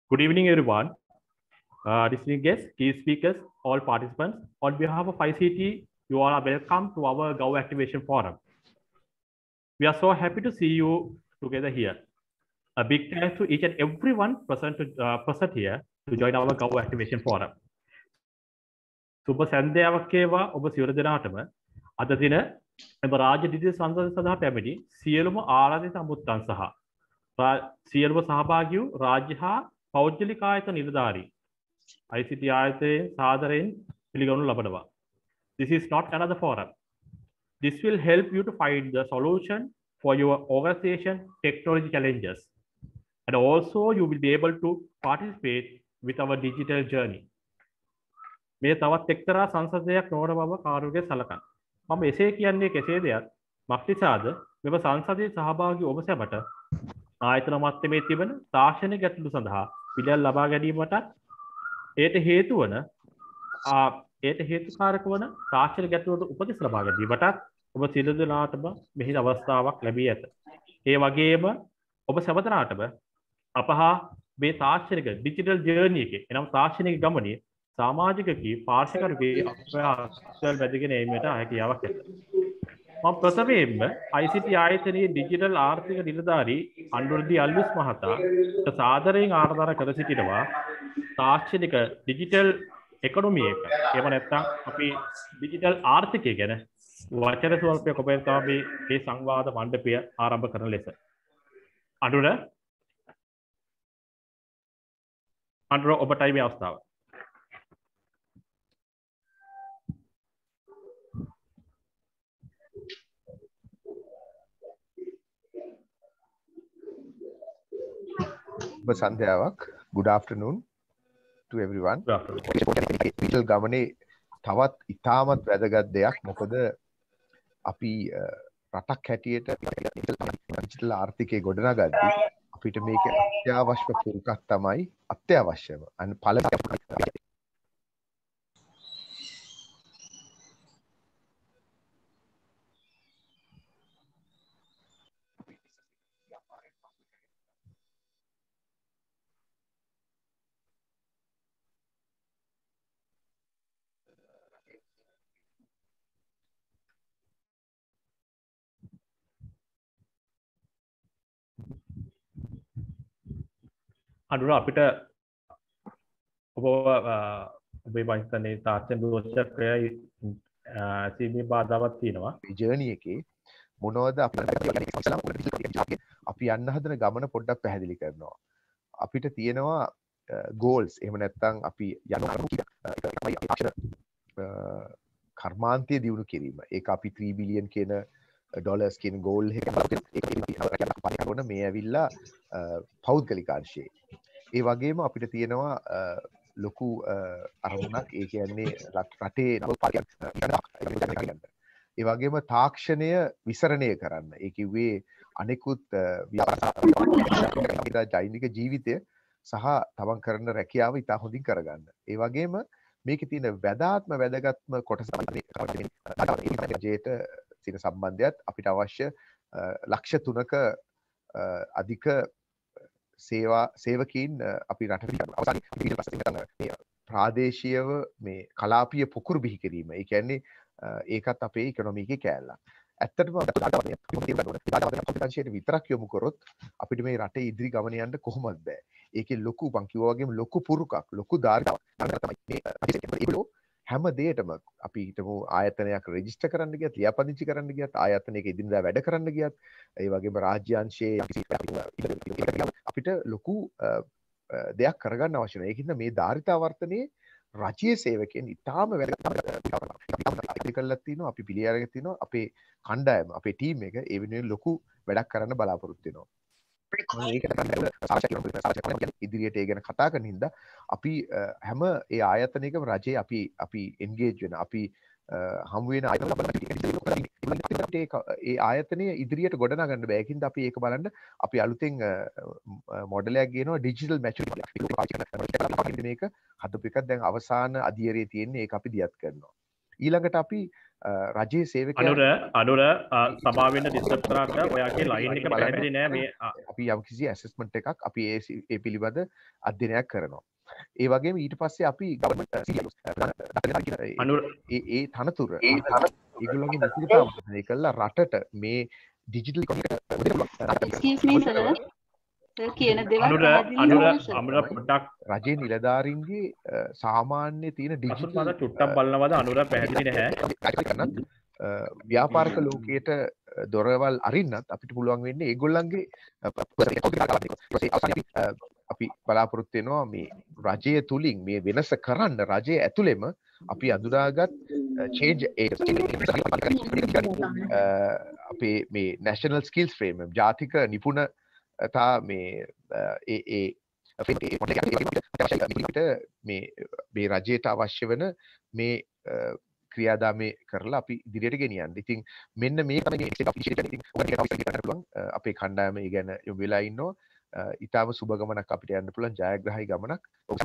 Good evening, everyone. Distinguished guests, key speakers, all participants. On behalf of ICT, you all are welcome to our Gov Activation Forum. We are so happy to see you together here. A big thanks to each and everyone present here to join our Gov Activation Forum. සුබ සන්ධ්‍යාවක් වේවා ඔබ සියලු දෙනාටම. අද දින එම රාජ්‍ය දිව්‍ය සංසද සඳහා පැමිණි සියලුම ආරාධිත අමුත්තන් සහ සියලුම සහභාගී වූ රාජ්‍ය හා පෞද්ගලික ආයතන නිලධාරී ICT ආයතනයේ සාදරයෙන් පිළිගනු ලබනවා. This is not another forum. This will help you to find the solution for your organization technology challenges. And also you will be able to participate with our digital journey. මේ තවත් එක්තරා සංසදයක් නොවන බව කාරුණිකව සලකන්න. මම එසේ කියන්නේ කෙසේදයක් මක්නිසාද මෙම සංසදයේ සහභාගී ඔබ සැමට ආයතන මට්ටමේ තිබෙන තාක්ෂණික ගැටලු සඳහා පිළියම් ලබා ගැනීමට ඒට හේතුකාරක වන තාක්ෂණික ගැටලුවට උපදෙස් ලබා ගැනීමට ඔබ සියලු දෙනාටම මෙහි අවස්ථාවක් ලැබී ඇත. ඒ වගේම ඔබ සැමදෙනාටම අපහා මේ තාක්ෂණික ඩිජිටල් ජර්නි එකේ එනම් තාක්ෂණික ගමනේ සමාජිකකී පාර්ශවිකරුගේ අත්වැල් වැදගෙන ඒමට හැකියාවක් ඇත. මම ප්‍රථමයෙන්ම ICT ආයතනයේ ඩිජිටල් ආර්ථික නිලධාරී අනුරුද්ධි අල්විස් මහතාට සාදරයෙන් ආරාධනා කර සිටිනවා තාක්ෂණික ඩිජිටල් එකොනොමි එක. එහෙම නැත්නම් අපි ඩිජිටල් ආර්ථිකය ගැන වචන ස්වල්පයක් ඔබෙන් තමයි මේ සංවාද මණ්ඩපය ආරම්භ කරන ලෙස. අනුර ඔබටයි මේ අවස්ථාව. සන්ධ්‍යාවක්. Good afternoon to everyone. digital ගමනේ තවත් ඉතාමත් වැදගත් දෙයක්. මොකද අපි රටක් හැටියට digital ආර්ථිකය ගොඩනගද්දී අපිට මේක අත්‍යවශ්‍ය පුරුකක් තමයි අත්‍යවශ්‍යම. අන්න පළවෙනි අනුර අපිට ඔබේ වංශනේ තාක්ෂණ දෝෂකයයි සීමේ බාධාවක් තියෙනවා. මේ ජර්නි එකේ මොනවද අපි යන්න හදන ගමන පොඩ්ඩක් පැහැදිලි කරනවා. අපිට තියෙනවා goals. එහෙම නැත්නම් අපි යන කර්මාන්තය දියුණු කිරීම. ඒක අපි 3 බිලියන් කියන ඩොලර්ස් කියන ගෝල් එක මේ ඇවිල්ලා පෞද්ගලික අංශයේ. ඒ වගේම අපිට තියෙනවා ලොකු අරමුණක්. ඒ කියන්නේ රටේ ඒ වගේම තාක්ෂණය විසරණය කරන්න. ඒ කිව්වේ අනෙකුත් ජෛනික ජීවිතය සහ තමන් කරන රැකියාව ඉතා හොඳින් කරගන්න. ඒ වගේම මේකේ තියෙන වැදගත්ම කොටස රජයට තියෙන සම්බන්ධයත් අපිට අවශ්‍ය ලක්ෂ 3ක අධික සේවකීන් අපි රටට අවසානයේ ප්‍රාදේශීයව මේ කලාපීය පොකුරු බිහි කිරීම. ඒ කියන්නේ ඒකත් අපේ ඉකොනොමි එකේ කෑල්ලක්. ඇත්තටම අංශයට විතරක් යොමු කරොත් අපිට මේ රටේ ඉදිරි ගමන යන්න කොහොමද බෑ. ඒකේ ලොකු මං කිව්වා වගේම ලොකු පුරුකක්, ලොකු ධාරිතාවක් තමයි මේ හැම දෙයකම අපි හිතමු ආයතනයක් රෙජිස්ටර් කරන්න ගියත්, ලියාපදිංචි කරන්න ගියත්, ආයතනයක ඉදින්දා වැඩ කරන්න ගියත්, ඒ වගේම රාජ්‍ය අංශයේ අපිට ලොකු දෙයක් කරගන්න අවශ්‍ය නැහැ. ඒකින්ද මේ ධාරිතාවර්තනයේ රජයේ සේවකයන් ඉතාම වැදගත් කරලා තිනවා. අපි පිළි අරගෙන තිනවා. අපේ කණ්ඩායම, අපේ ටීම් එක ඒ වෙනුවෙන් ලොකු වැඩක් කරන්න බලාපොරොත්තු වෙනවා. ඉදිරියට ඒ ගැන කතා කරන හින්දා අපි හැම ඒ ආයතනයකම රජයේ අපි එන්ගේජ් වෙන, අපි හමු වෙන ඒ ආයතනය ඉදිරියට ගොඩනගන්න බෑ. ඒකින්ද අපි ඒක බලන්න අපි අලුතෙන් මොඩලයක් ගේනවා ඩිජිටල් මැචුරිටි මේක හදපු එකක් දැන් අවසාන අධීරයේ තියෙන්නේ. ඒක අපි දියත් කරනවා. ඊළඟට අපි රජයේ සේවකයන් අනුර සභාව වෙන්න ඩිස්ටර්බ් කරාට ඔයාගේ ලයින් එක පැහැදිලි නෑ මේ අපි යම්කිසි ඇසෙස්මන්ට් එකක් අපි ඒ පිළිබඳ අධ්‍යයනයක් කරනවා. ඒ වගේම ඊට පස්සේ අපි ඒ තනතුර ඒගොල්ලන්ගේ නිතිගතාව වර්ධනය කළා රටට මේ ඩිජිටල් කියන දේවල් පොඩ්ඩක් රජයේ නිලධාරීන්ගේ සාමාන්‍ය තියෙන ඩිජිටල් චුට්ටක් බලනවාද අනුර පැහැදිලි නැහැ. ව්‍යාපාරික ලෝකයට දොරවල් අරින්නත් අපිට පුළුවන් වෙන්නේ ඒගොල්ලන්ගේ අපි බලාපොරොත්තු වෙනවා මේ රජය තුලින් මේ වෙනස කරන්න රජය ඇතුළෙම අපි අඳුනාගත් change අපේ මේ national skills frame ජාතික නිපුණතා මේ මේ රජයට අවශ්‍ය වෙන මේ ක්‍රියාදාමය කරලා අපි ඉදිරියට ගෙනියන්න. ඉතින් මෙන්න මේ තමයි අපේ කණ්ඩායම ඒ ගැන යොමු වෙලා ඉන්නවා. ඊටම සුබ ගමනක් අපිට යන්න පුළුවන් ජයග්‍රාහී ගමනක්.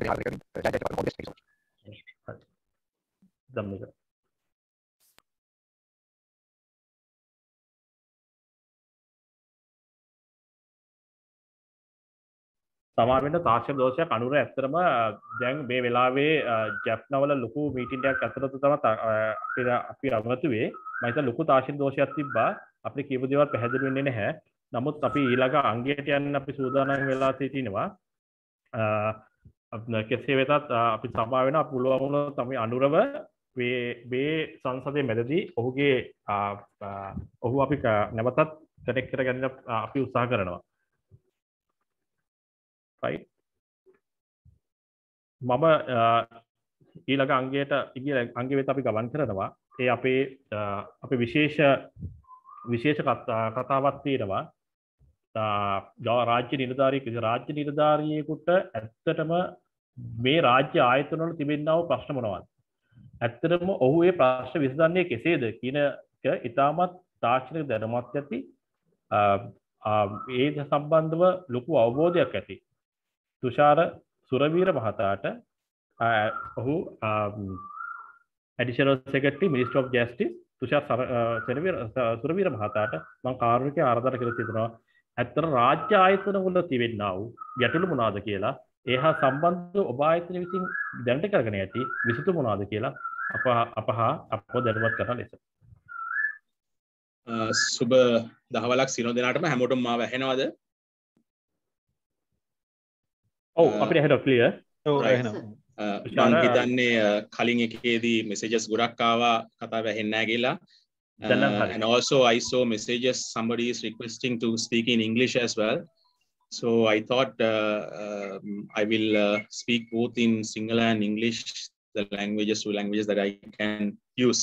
සමහර වෙන්න තාක්ෂණ දෝෂයක් අනුර ඇත්තටම දැන් මේ වෙලාවේ ජැප්නවල ලොකු මීටින් එකක් ඇතුළත තමයි අපි අමතුවේ මම හිතා ලොකු තාක්ෂණ දෝෂයක් තිබ්බා අපිට කියපු දේවල් පැහැදිලි වෙන්නේ නැහැ. නමුත් අපි ඊළඟ අංගයට යන්න අපි සූදානම් වෙලා සිටිනවා. කෙසේ වෙතත් අපි සභාව වෙනවා පුළුවන් වුණොත් අපි අනුරව මේ සංසදයේ මැදදී ඔහු අපි නැවතත් කනෙක්ට් කරගන්න අපි උත්සාහ කරනවා. right මම ඊළඟ අංගය වෙත අපි ගමන් කරනවා. ඒ අපේ විශේෂ කතාවක් තියෙනවා. රාජ්‍ය නිලධාරියෙකුට ඇත්තටම මේ රාජ්‍ය ආයතන වල තිබෙනා වූ ප්‍රශ්න මොනවද? ඇත්තටම ඔහු ඒ ප්‍රශ්න විසඳන්නේ කෙසේද කියන එක ඉතාමත් තාක්ෂණික දැනුමක් ඇති ඒ සම්බන්ධව ලොකු අවබෝධයක් ඇති තුෂාර සුරවීර මහතාට ඔහු additional secretary ministry of justice Thushara Suraweera මහතාට මම කාරුණිකව ආරාධනා කරලා තිබෙනවා. ඇත්තට රාජ්‍ය ආයතන වල තිබෙනා වූ ගැටලු මොනවාද කියලා ඒහා සම්බන්ධව ඔබ ආයතන විසින් දැනට කරගෙන ඇති විසඳුම මොනවාද කියලා අපව දැනුවත් කරන ලෙස. සුබ දහවලක් සිනෝ දෙනාටම හැමෝටම මාව ඇහෙනවද? ඔව් අපිට ඇහෙනවා ක්ලියර්. ඔව් ඇහෙනවා. මම හිතන්නේ කලින් එකේදී මෙසේජස් ගොඩක් ආවා කතාව ඇහෙන්නේ නැහැ කියලා. And also I saw messages somebody is requesting to speak in English as well. So I thought I will speak both in Sinhala and English, the two languages that I can use.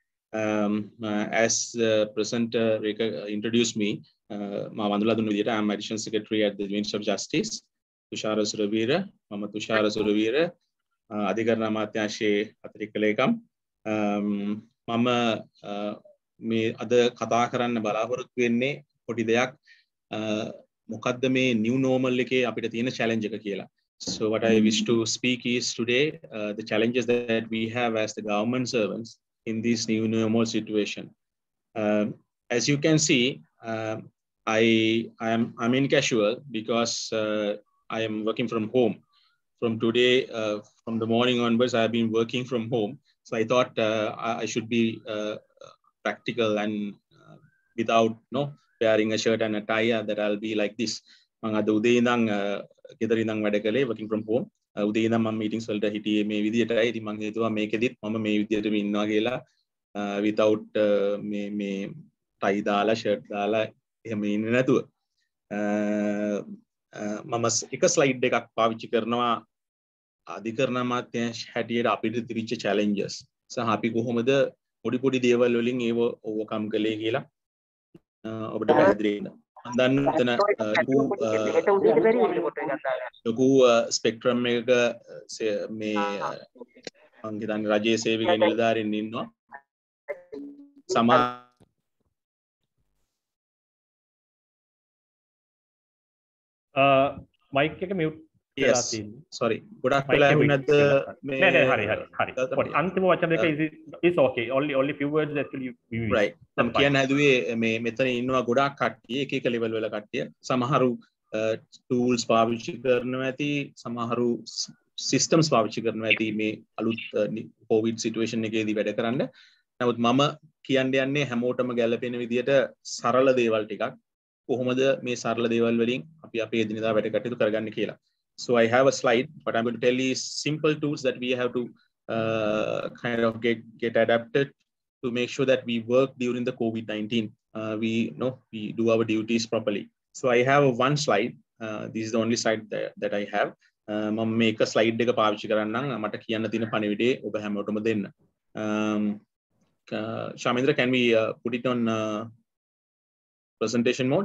As the presenter introduced me, I am Additional Secretary at the Ministry of Justice, Tushara Suravira, Mama Tushara Suravira, Adhikarana Amatyangshයේ අතිරික්ත ලේකම්. මම මේ අද කතා කරන්න බලාපොරොත්තු වෙන්නේ පොඩි දෙයක් මොකද්ද මේ new normal එකේ අපිට තියෙන challenge එක කියලා. So what I wish to speak is today the challenges that we have as the government servants in this new normal situation. As you can see, I'm in casual because I am working from home. From today, from the morning onwards, I have been working from home. So I thought I should be practical and without wearing a shirt and a tie, that I'll be like this. මම අද උදේ ඉඳන් ගෙදර ඉඳන් වැඩ කළේ working from home. උදේ ඉඳන් මම meetings වලට හිටියේ මේ විදියටයි. ඉතින් මම හිතුවා මේකෙදිත් මම මේ විදියටම ඉන්නවා කියලා without මේ tie දාලා shirt දාලා එහෙම ඉන්නේ නැතුව. මම එක slide එකක් පාවිච්චි කරනවා අධිකරණ අමාත්‍යාංශ හැටියට අපිට තිබිච්ච challenges. සහ අපි කොහොමද පොඩි දේවල් වලින් ඒව overcome කළේ කියලා ඔබට පැහැදිලි වෙන්න. මම දන්න ලොකු ස්පෙක්ට්‍රම් එකක මේ මම හිතන්නේ රජයේ සේවක නිලධාරීන් ඉන්නවා. මයික් එක මියුට් Yes. Sorry. ගොඩක් වෙලා වුණත් මේ හරි. අන්තිම වචන දෙක is okay. Only few words actually we use. Right. මම කියන්න හැදුවේ මේ මෙතන ඉන්නවා ගොඩාක් කට්ටිය එක level වල කට්ටිය. සමහරු tools පාවිච්චි කරනවා ඇති, සමහරු systems පාවිච්චි කරනවා ඇති මේ අලුත් COVID situation එකේදී වැඩ කරන්න. නමුත් මම කියන්න යන්නේ හැමෝටම ගැළපෙන විදියට සරල දේවල් ටිකක්. කොහොමද මේ සරල දේවල් වලින් අපි අපේ එදිනෙදා වැඩ කටයුතු කරගන්න කියලා. So I have a slide, but I'm going to tell you simple tools that we have to kind of get adapted to make sure that we work during the COVID-19. We do our duties properly. So I have one slide. This is the only slide that I have. මම මේක slide එක පාවිච්චි කරන්නම් මට කියන්න තියෙන පණිවිඩය ඔබ හැමෝටම දෙන්න. Shamindra, can we put it on presentation mode?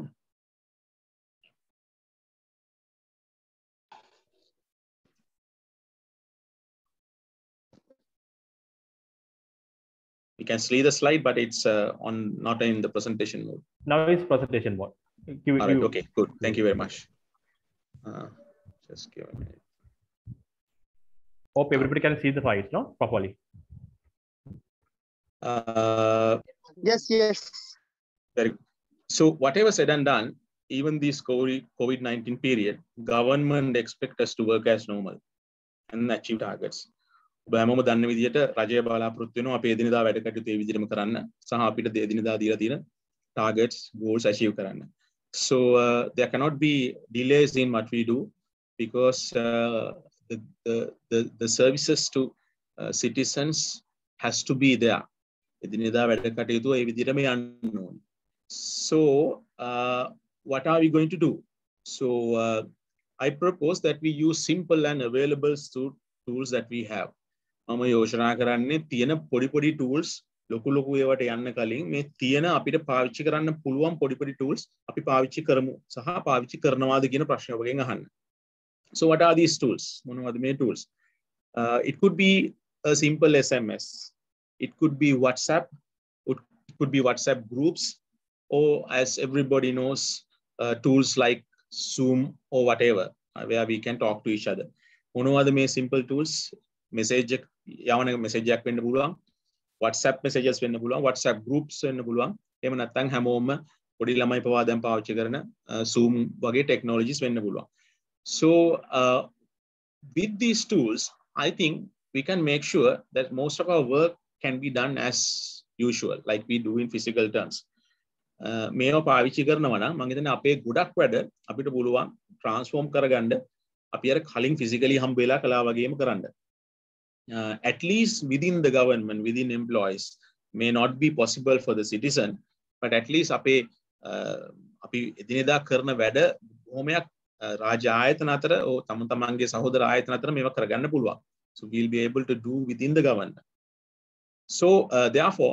You can see the slide, but it's not in the presentation mode. Now it's presentation mode. All right, okay, good. Thank you very much. Just give a minute. Hope everybody can see the slides, no? Properly. Yes. Very good. So whatever said and done, even this COVID-19 period, government expect us to work as normal and achieve targets. බෑමම දන්න විදිහට රජය බලාපොරොත්තු වෙනවා අපේ එදිනෙදා වැඩ කටයුතු ඒ විදිහටම කරන්න සහ අපිට එදිනෙදා දීලා තියෙන targets goals achieve කරන්න. So there cannot be delays in what we do because the services to citizens has to be there. එදිනෙදා වැඩ කටයුතු ඒ විදිහටම යන්න ඕනේ. So what are we going to do? So I propose that we use simple and available tools that we have. මම යෝජනා කරන්නේ තියෙන පොඩි tools ලොකු ඒවට යන්න කලින් මේ තියෙන අපිට පාවිච්චි කරන්න පුළුවන් පොඩි tools අපි පාවිච්චි කරමු සහ පාවිච්චි කරනවාද කියන ප්‍රශ්න ඔබගෙන් අහන්න. So what are these tools? මොනවද මේ tools? It could be a simple SMS. It could be WhatsApp. It could be WhatsApp groups, or as everybody knows, tools like Zoom or whatever, where we can talk to each other. මොනවද මේ simple tools? Message යවන message එකක් වෙන්න පුළුවන්, WhatsApp messages වෙන්න පුළුවන්, WhatsApp groups වෙන්න පුළුවන්. එහෙම නැත්නම් හැමෝම පොඩි ළමයි පවා දැන් පාවිච්චි කරන Zoom වගේ technologies වෙන්න පුළුවන්. So with these tools, I think we can make sure that most of our work can be done as usual, like we do in physical terms. මේව පාවිච්චි කරනවා නම් මම හිතන්නේ අපේ ගොඩක් වැඩ අපිට පුළුවන් transform කරගන්න අපි අර කලින් physically හම්බෙලා කළා වගේම කරන්න. At least within the government, within employees, may not be possible for the citizen, but at least අපි එදිනෙදා කරන වැඩ බොහොමයක් රාජ්‍ය ආයතන අතර තමන්ගේ සහෝදර ආයතන අතර මේවා කරගන්න පුළුවන්. So we'll be able to do within the government. So therefore,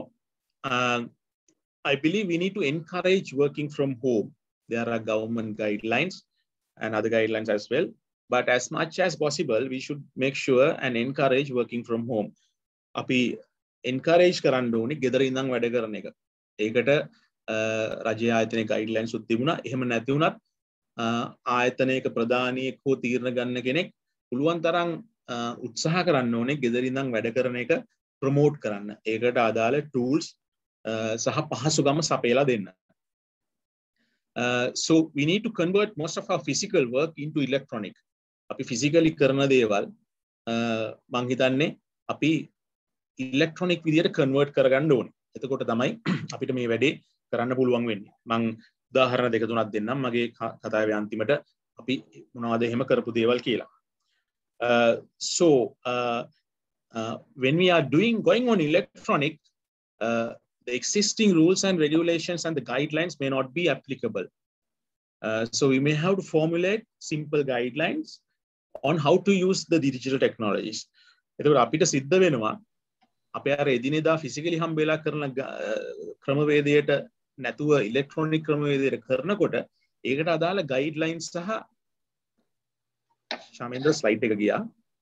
I believe we need to encourage working from home. There are government guidelines and other guidelines as well. But as much as possible, we should make sure and encourage working from home. අපි encourage කරන්න ඕනේ ගෙදර ඉඳන් වැඩ කරන එක. ඒකට රජයේ ආයතනයේ guidelines උත් තිබුණා. එහෙම නැති වුණත් ආයතනයක ප්‍රධානියෙක් හෝ තීරණ ගන්න කෙනෙක් පුළුවන් තරම් උත්සාහ කරන්න ඕනේ ගෙදර ඉඳන් වැඩ කරන එක promote කරන්න. ඒකට අදාළ tools සහ පහසුකම් සපයලා දෙන්න. So we need to convert most of our physical work into electronic. අපි physically කරන දේවල් මං හිතන්නේ අපි electronic විදියට convert කරගන්න ඕනේ. එතකොට තමයි අපිට මේ වැඩේ කරන්න පුළුවන් වෙන්නේ. මං උදාහරණ දෙක තුනක් දෙන්නම් මගේ කතාවේ අන්තිමට අපි මොනවද එහෙම කරපු දේවල් කියලා. So when we are going on electronic, the existing rules and regulations and the guidelines may not be applicable. So we may have to formulate simple guidelines on how to use the digital technologies. එතකොට අපිට සිද්ධ වෙනවා අපේ අර එදිනෙදා physically හම්බෙලා කරන ක්‍රමවේදයට නැතුව electronic ක්‍රමවේදයට කරනකොට ඒකට අදාළ guidelines සහ ශාමේන්ද්‍ර slide එක ගියා.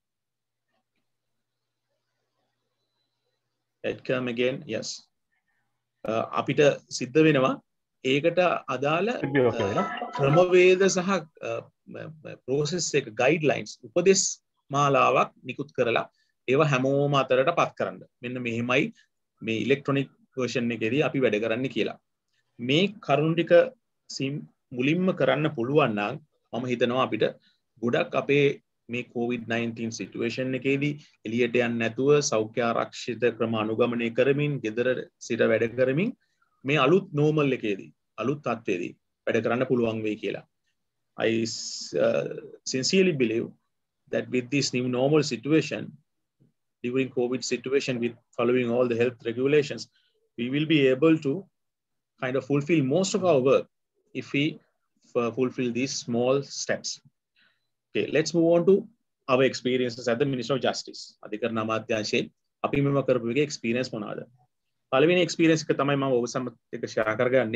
It come again. Yes. අපිට සිද්ධ වෙනවා ඒකට අදාළ ක්‍රමවේද සහ process එක guidelines උපදෙස් මාලාවක් නිකුත් කරලා ඒවා හැමෝම අතරට පත් කරන්න. මෙන්න මෙහෙමයි මේ ඉලෙක්ට්‍රොනික version එකේදී අපි වැඩ කරන්න කියලා. මේ කරුණු ටික මුලින්ම කරන්න පුළුවන් නම් මම හිතනවා අපිට ගොඩක් අපේ මේ COVID-19 situation එකේදී එළියට යන්න නැතුව සෞඛ්‍ය ආරක්ෂිත ක්‍රම අනුගමනය කරමින් ගෙදර සිට වැඩ කරමින් මේ අලුත් normal එකේදී අලුත් තත්ත්වයේදී වැඩ කරන්න පුළුවන් වෙයි කියලා. I sincerely believe that with this new normal situation, during COVID situation, with following all the health regulations, we will be able to kind of fulfill most of our work if we fulfill these small steps. Okay, let's move on to our experiences at the Ministry of Justice. අධිකරණ අමාත්‍යාංශයේ අපි මෙම කරපු එකේ experience මොනවාද? පළවෙනි experience එක තමයි මම ඔබ සමග එක share කරගන්නේ.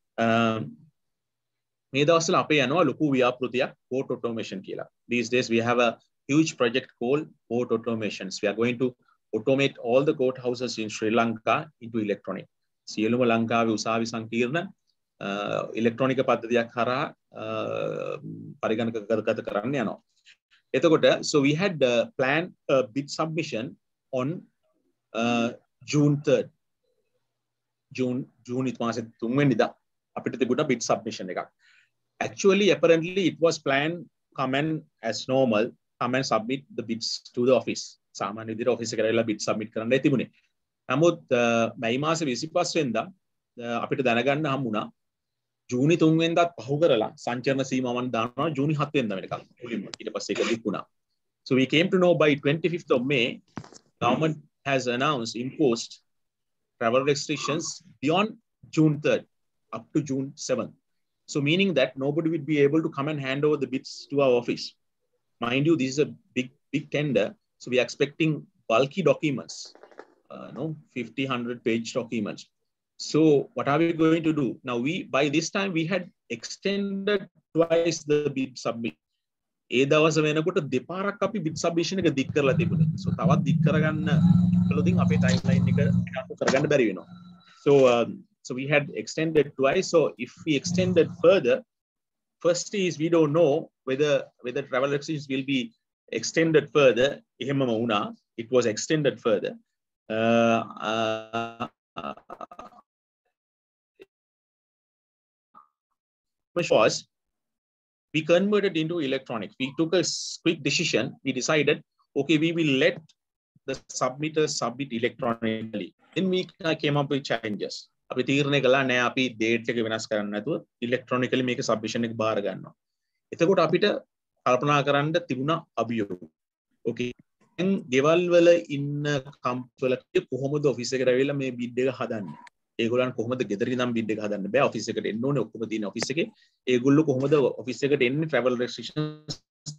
මේ දවස්වල අපේ යනවා ලොකු ව්‍යාපෘතියක් court automation කියලා. These days we have a huge project called court automations. We are going to automate all the courthouses in Sri Lanka into electronic. සියලුම ලංකාවේ උසාවි සංකීර්ණ ඉලෙක්ට්‍රොනික පද්ධතියක් හරහා පරිගණකගත කරන්න යනවා. එතකොට so we had planned a bid submission on June 3rd. June මාසේ 3 වෙනිදා අපිට තිබුණා bid submission එකක්. Actually apparently it was planned come and as normal come and submit the bids to the office. සාමාන්‍ය විදිහට office එකට ඇවිල්ලා bid submit කරන්නයි තිබුණේ. නමුත් මැයි මාසේ 25 වෙනිදා අපිට දැනගන්න හම්බුණා ජූනි 3 වෙනිදාත් පහු කරලා සංචරණ සීමාවන් දානවා ජූනි 7 වෙනිදා වෙනකම් මුලින්ම ඊට පස්සේ ඒක දික්ුණා. So we came to know by 25th of May government has announced imposed travel restrictions beyond June 3rd up to June 7th. So meaning that nobody will be able to come and hand over the bids to our office. Mind you, this is a big tender, so we are expecting bulky documents. 50-100 page documents. So what are we going to do now? By this time we had extended twice the bid submit. ඒ දවස් වෙනකොට දෙපාරක් අපි bid submission එක දික් කරලා තිබුණේ. So තවත් දික් කරගන්න කළොතින් අපේ timeline එක කරගන්න බැරි වෙනවා. So we had extended twice. So if we extended further, first is we don't know whether travel restrictions will be extended further. එහෙමම වුණා. It was extended further. Which was we converted into electronic. We took a quick decision. We decided, okay, we will let the submitters submit electronically. Then we came up with challenges. අපි තීරණය කළා නෑ අපි date එක වෙනස් කරන්න නැතුව electronically මේක submission එක බාර ගන්නවා. එතකොට අපිට කල්පනා කරන්න තිබුණා අභියෝග. Okay. දැන් ගෙවල් වල ඉන්න කම්පැනි වල කොහොමද ඔෆිස් එකට ඇවිල්ලා මේ බිඩ් එක හදන්නේ? ඒගොල්ලන් කොහොමද ගෙදර ඉඳන් බිඩ් එක හදන්න බෑ ඔෆිස් එකට එන්න ඕනේ ඔක්කොම තියෙන ඔෆිස් එකේ. ඒගොල්ලෝ කොහොමද ඔෆිස් එකට එන්නේ travel restrictions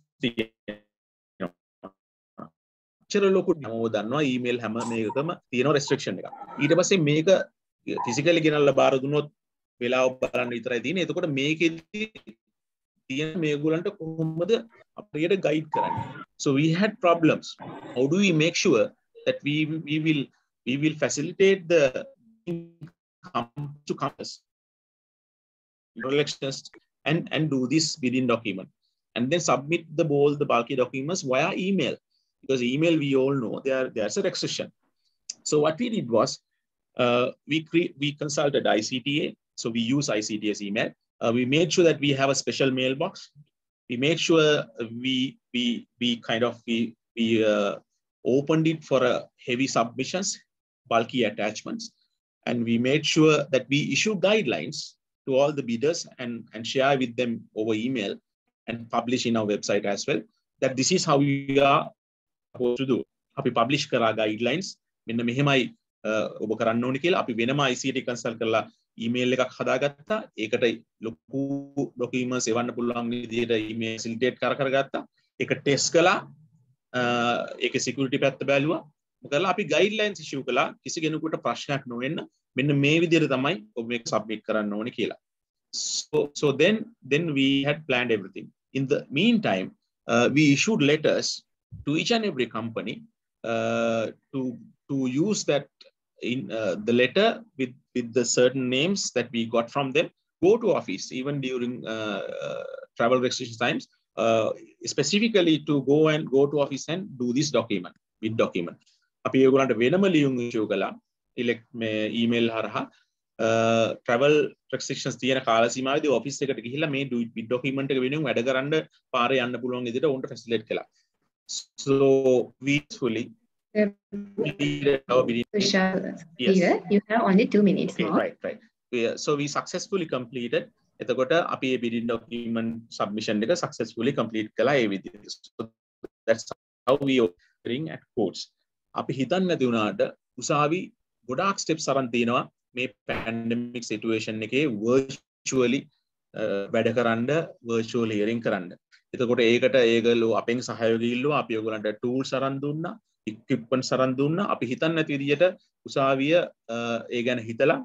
තියෙනවා. චර ලොකු නමෝ දන්නවා ඊමේල් හැම මේකම තියෙන restriction එකක්. ඊට පස්සේ මේක physically ගෙනල්ලා බාර දුන්නොත් වෙලාව බලන්න විතරයි තියෙන්නේ. එතකොට මේකෙදි තියෙන මේගොල්ලන්ට කොහොමද අපිට ගයිඩ් කරන්නේ? So we had problems. How do we make sure that we will facilitate the come to campus elections and do this within document and then submit all the bulky documents via email, because email we all know there's a restriction. So what we did was we consulted ICTA. So we use ICTA's email. We made sure that we have a special mailbox. We made sure we opened it for heavy submissions, bulky attachments, and we made sure that we issue guidelines to all the bidders and share with them over email and publish in our website as well, that this is how we are supposed to do. අපි publish කරා guidelines මෙන්න මෙහෙමයි ඔබ කරන්න ඕනේ කියලා අපි වෙනම ICT consult කරලා email එකක් හදාගත්තා. ඒකට ලොකු documents එවන්න පුළුවන් විදිහට email facilitate කරගත්තා. ඒක test කළා. ඒකේ security පැත්ත බැලුවා. මොකදලා අපි guidelines issue කළා කිසි කෙනෙකුට ප්‍රශ්නයක් නොවෙන්න මෙන්න මේ විදිහට තමයි ඔබ මේක submit කරන්න ඕනේ කියලා. So then we had planned everything. In the meantime, we issued letters to each and every company to use that in the letter with the certain names that we got from them, go to office even during travel restriction times. specifically to go to office and do this document with document. අපි ඒගොල්ලන්ට වෙනම ලියුම් issue කළා email හරහා travel restrictions තියෙන කාල සීමාවේදී office එකට ගිහිල්ලා මේ with document එක වෙනුවෙන් වැඩ කරන්න පාරේ යන්න පුළුවන් විදිහට උන්ට facilitate කළා. So we fully Peter, you have only 2 minutes okay, more. Right. So we successfully completed. එතකොට අපි මේ bidding document submission එක successfully complete කළා ඒ විදිහට. So that's how we offering at courts. අපි හිතන්නේ නැති වුණාට උසාවි ගොඩාක් steps අරන් තිනවා මේ pandemic situation එකේ virtually වැඩ කරන්න virtual hearing කරන්න. එතකොට ඒකට ඒගොල්ලෝ අපෙන් සහයෝගය ඉල්ලුවා. අපි ඒගොල්ලන්ට tools අරන් දුන්නා, equipments අරන් දුන්නා. අපි හිතන්නේ නැති විදිහට උසාවිය ඒ ගැන හිතලා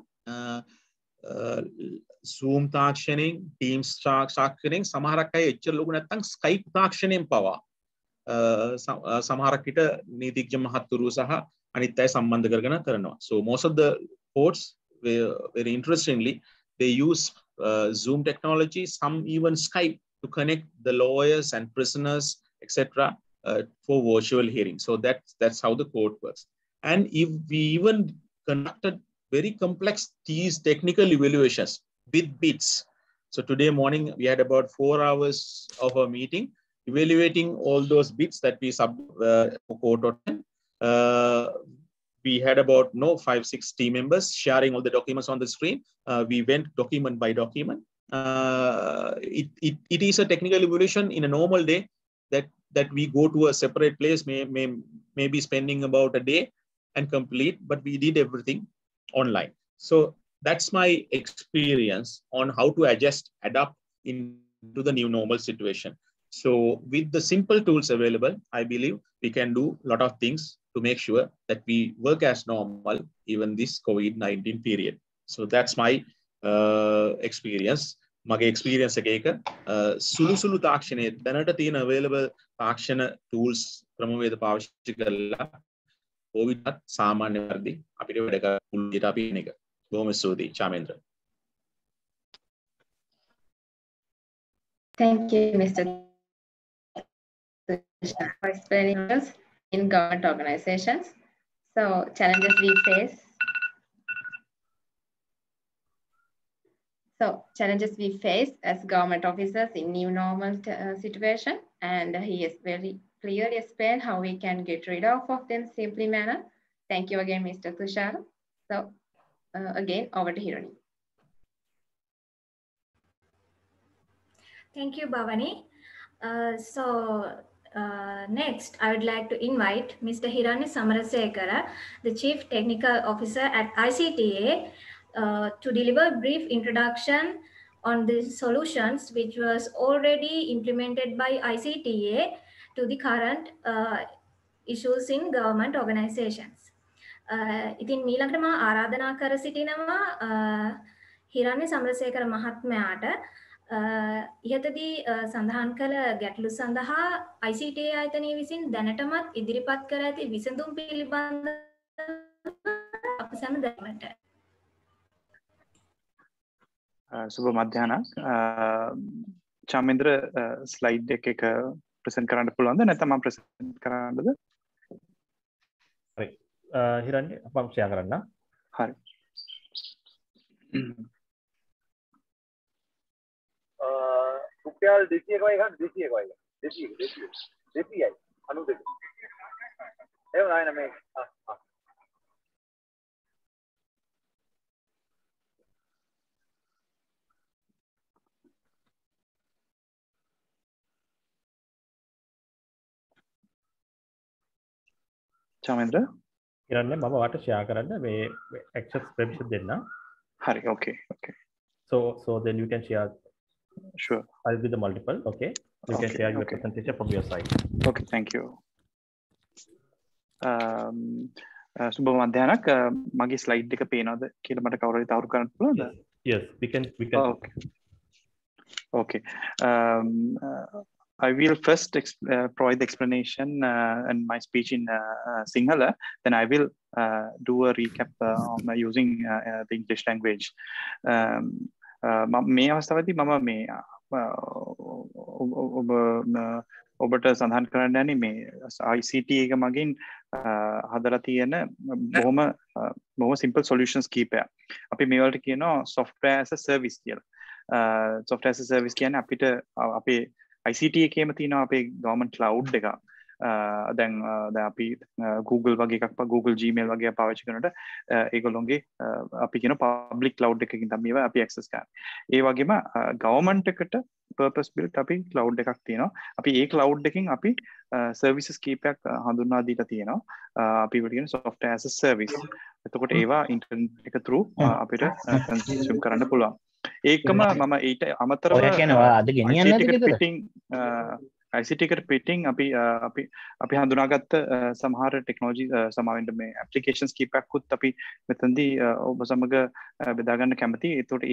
Zoom තාක්ෂණයෙන්, Teams තාක්ෂණයෙන් සමහරක් අය එච්චර ලොකු නැත්නම් Skype තාක්ෂණයෙන් පවා සමහරක් විට නීතිඥ මහත්තුරු සහ අනිත් අය සම්බන්ධ කරගෙන කරනවා. So most of the courts, very interestingly, they use Zoom technology, some even Skype to connect the lawyers and prisoners, etc. For virtual hearing. So that's how the court works. And if we even conducted very complex these technical evaluations with bits. So today morning we had about 4 hours of a meeting evaluating all those bits that we court. We had about 5-6 team members sharing all the documents on the screen. We went document by document. It is a technical evaluation in a normal day that we go to a separate place, maybe spending about a day and complete, but we did everything online. So that's my experience on how to adapt into the new normal situation. So with the simple tools available, I believe we can do a lot of things to make sure that we work as normal even this COVID-19 period. So that's my experience. මගේ experience එක සුළු තාක්ෂණයේ දැනට තියෙන available තාක්ෂණ tools ක්‍රමවේද පාවිච්චි කරලා COVID සාමාන්‍ය වර්ධි අපිට වැඩ කරන්න පුළුවන් අපි ඉන්න එක. බොහොම ස්තුතියි චාමේන්ද්‍ර. Thank you, Mr. for explaining us in government organizations. So challenges we face. As government officers in new normal situation, and he has very clearly explained how we can get rid of them simply manner. Thank you again, Mr. Tushar. So again, over to Hirani. Thank you, Bhavani. Next, I would like to invite Mr. Hirani Samarasekara, the Chief Technical Officer at ICTA, to deliver a brief introduction on the solutions which was already implemented by ICTA to the current issues in government organizations. ඉතින් මීළඟට මා ආරාධනා කර සිටිනවා හිරණ්‍ය සමරසේකර මහත්මයාට ඉහතදී සඳහන් කළ ගැටලු සඳහා ICTA ආයතනය විසින් දැනටමත් ඉදිරිපත් කර ඇති විසඳුම් පිළිබඳ අප සැම දැනීමට. සුබ මධ්‍යහ්නයක්. චාමේන්ද්‍ර ස්ලයිඩ් එක ප්‍රසන්ට් කරන්න පුළුවන්ද නැත්නම් මම ප්‍රසන්ට් කරන්නද? හරි. හිරණ්‍ය අපම ෂෙයා කරන්න. හරි. රුපියල් 200යි ගන්න 200යි. එහෙම නෑ මේ චාමේන්ද්‍ර හිරණ්‍ය මම වාට ෂෙයා කරන්න මේ access permission දෙන්න. හරි. okay. So then you can share. Sure. I'll be the multiple. Okay. You can share your presentation from your side. Okay, thank you. සුබ මධ්‍යහ්නයක්. මගේ ස්ලයිඩ් එක පේනවද කියලා මට කවුරු හරි තවරු කරන්න පුළුවන්ද? Yes, we can. Okay. I will first provide the explanation and my speech in Sinhala. Then I will do a recap using the English language. මේ අවස්ථාවේදී මම මේ ඔබට සඳහන් කරන්න යන්නේ මේ ICT එක මගින් හදලා තියෙන බොහොම simple solutions කීපයක්. අපි මේවලට කියනවා software as a service කියලා. software as a service කියන්නේ අපිට අපේ ICT එකේම තියෙනවා අපේ government cloud එක. දැන් අපි Google වගේ එකක් Google Gmail වගේ පාවිච්චි කරනකොට ඒගොල්ලෝගේ අපි කියන public cloud එකකින් තමයි මේවා අපි access කරන්නේ. ඒ වගේම government එකට purpose built අපි cloud එකක් තියෙනවා. අපි ඒ cloud එකකින් අපි services කීපයක් හඳුන්වා දීලා තියෙනවා. අපි ඒකට කියන software as a service. එතකොට ඒවා internet එක through අපිට consume කරන්න පුළුවන්. ඒකම මම ඊට අමතරව ඔය කියන්නේ අද ගෙනියන්නේ නැති විදිහට ICT එකට පිටින් අපි හඳුනාගත්ත සමහර ටෙක්නොලොජි සමාවෙන්න මේ ඇප්ලිකේෂන්ස් කීපයක්කුත් අපි මෙතනදී ඔබ සමග බෙදා ගන්න කැමතියි. ඒතකොට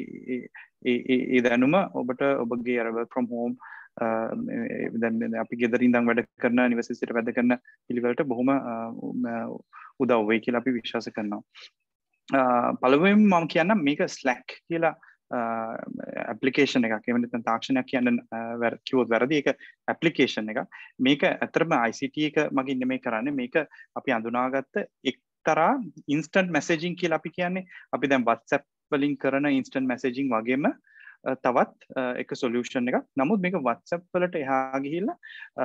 ඒ දැනුම ඔබට ඔබගේ අර work from home දැන් අපි ගෙදරින් ඉඳන් වැඩ කරන නිවසේ සිට වැඩ කරන පිළිවෙලට බොහොම උදව් වෙයි කියලා අපි විශ්වාස කරනවා. පළවෙනිම මම කියන්නම් මේක Slack කියලා application එකක්. එහෙම නැත්නම් තාක්ෂණයක් කියන්න කිව්වොත් වැරදි. ඒක application එකක්. මේක ඇත්තටම ICT එක මගින් නෙමෙයි කරන්නේ. මේක අපි අඳුනාගත්ත එක්තරා instant messaging කියලා අපි කියන්නේ. අපි දැන් WhatsApp වලින් කරන instant messaging වගේම තවත් එක solution එකක්. නමුත් මේක WhatsApp වලට එහා ගිහිල්ලා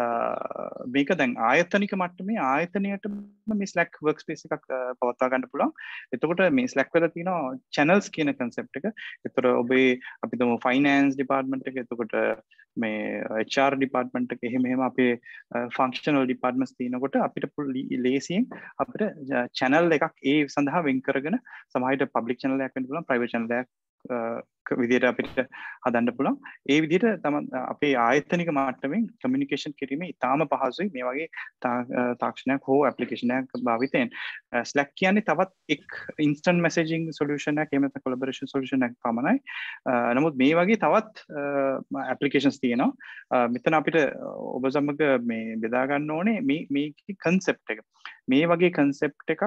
මේක දැන් ආයතනික මට්ටමේ ආයතනයට මේ Slack workspace එකක් පවත්වා ගන්න පුළුවන්. එතකොට මේ Slack වල තියෙනවා channels කියන concept එක. එතකොට ඔබේ අපි තුමු finance department එක, එතකොට මේ HR department එක, එහෙම අපේ functional departments තියෙනකොට අපිට ලේසියෙන් අපිට channel එකක් ඒ සඳහා වෙන් කරගෙන සමහරවිට public channel එකක් වෙන්න පුළුවන්, private channel එකක් විදිහට අපිට හදන්න පුළුවන්. ඒ විදිහට තමයි අපේ ආයතනික මට්ටමින් කමියුනිකේෂන් කිරීම ඉතාම පහසුයි මේ වගේ තාක්ෂණයක් හෝ ඇප්ලිකේෂන් එකක් භාවිතයෙන්. Slack කියන්නේ තවත් එක් instant messaging solution එකක්, එහෙම නැත්නම් collaboration solution එකක් පමණයි. නමුත් මේ වගේ තවත් applications තියෙනවා. මෙතන අපිට ඔබ සමග මේ බෙදා ගන්න ඕනේ මේ concept එක. මේ වගේ concept එකක්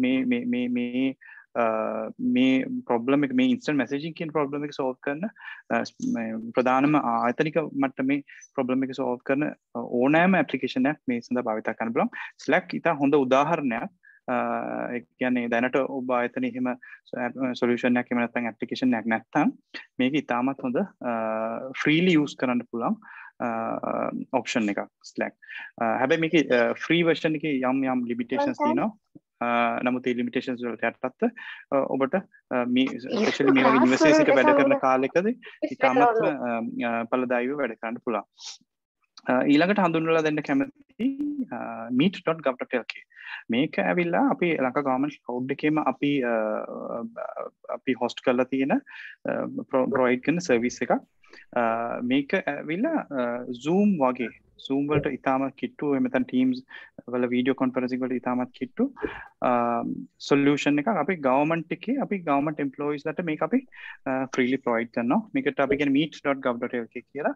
මේ problem එක, මේ instant messaging කියන problem එක solve කරන ප්‍රධානම ආයතනික මට්ටමේ problem එක solve කරන ඕනෑම application එකක් මේ සඳහා භාවිත කරන්න පුළුවන්. Slack ඉතා හොඳ උදාහරණයක්. ඒ කියන්නේ දැනට ඔබ ආයතනයේ එහෙම solution එකක් එහෙම නැත්නම් application එකක් නැත්නම් මේක ඉතාමත් හොඳ freely use කරන්න පුළුවන් option එකක් Slack. හැබැයි මේකේ free version එකේ යම් limitations තියෙනවා. නමුත් ඒ limitations වලට යටපත් ඔබට මේ especially මේ වගේ university එක වැඩ කරන කාලෙකදී ඉතාමත් ඵලදායීව වැඩ කරන්න පුළුවන්. ඊළඟට හඳුන්වලා දෙන්න කැමති meet.gov.lk. මේක ඇවිල්ලා අපි ලංකා ගවර්න්මන්ට් කවුඩ් එකේම අපි host කරලා තියෙන provide කරන service එකක්. මේක ඇවිල්ලා Zoom වගේ Zoom වලට ඉතාමත් කිට්ටු, එහෙම නැත්නම් Teams වල video conferencing වලට ඉතාමත් කිට්ටු solution එකක්. අපි government එකේ අපි government employees ලට මේක අපි freely provide කරනවා. මේකට අපි කියන්නේ meet.gov.lk කියලා.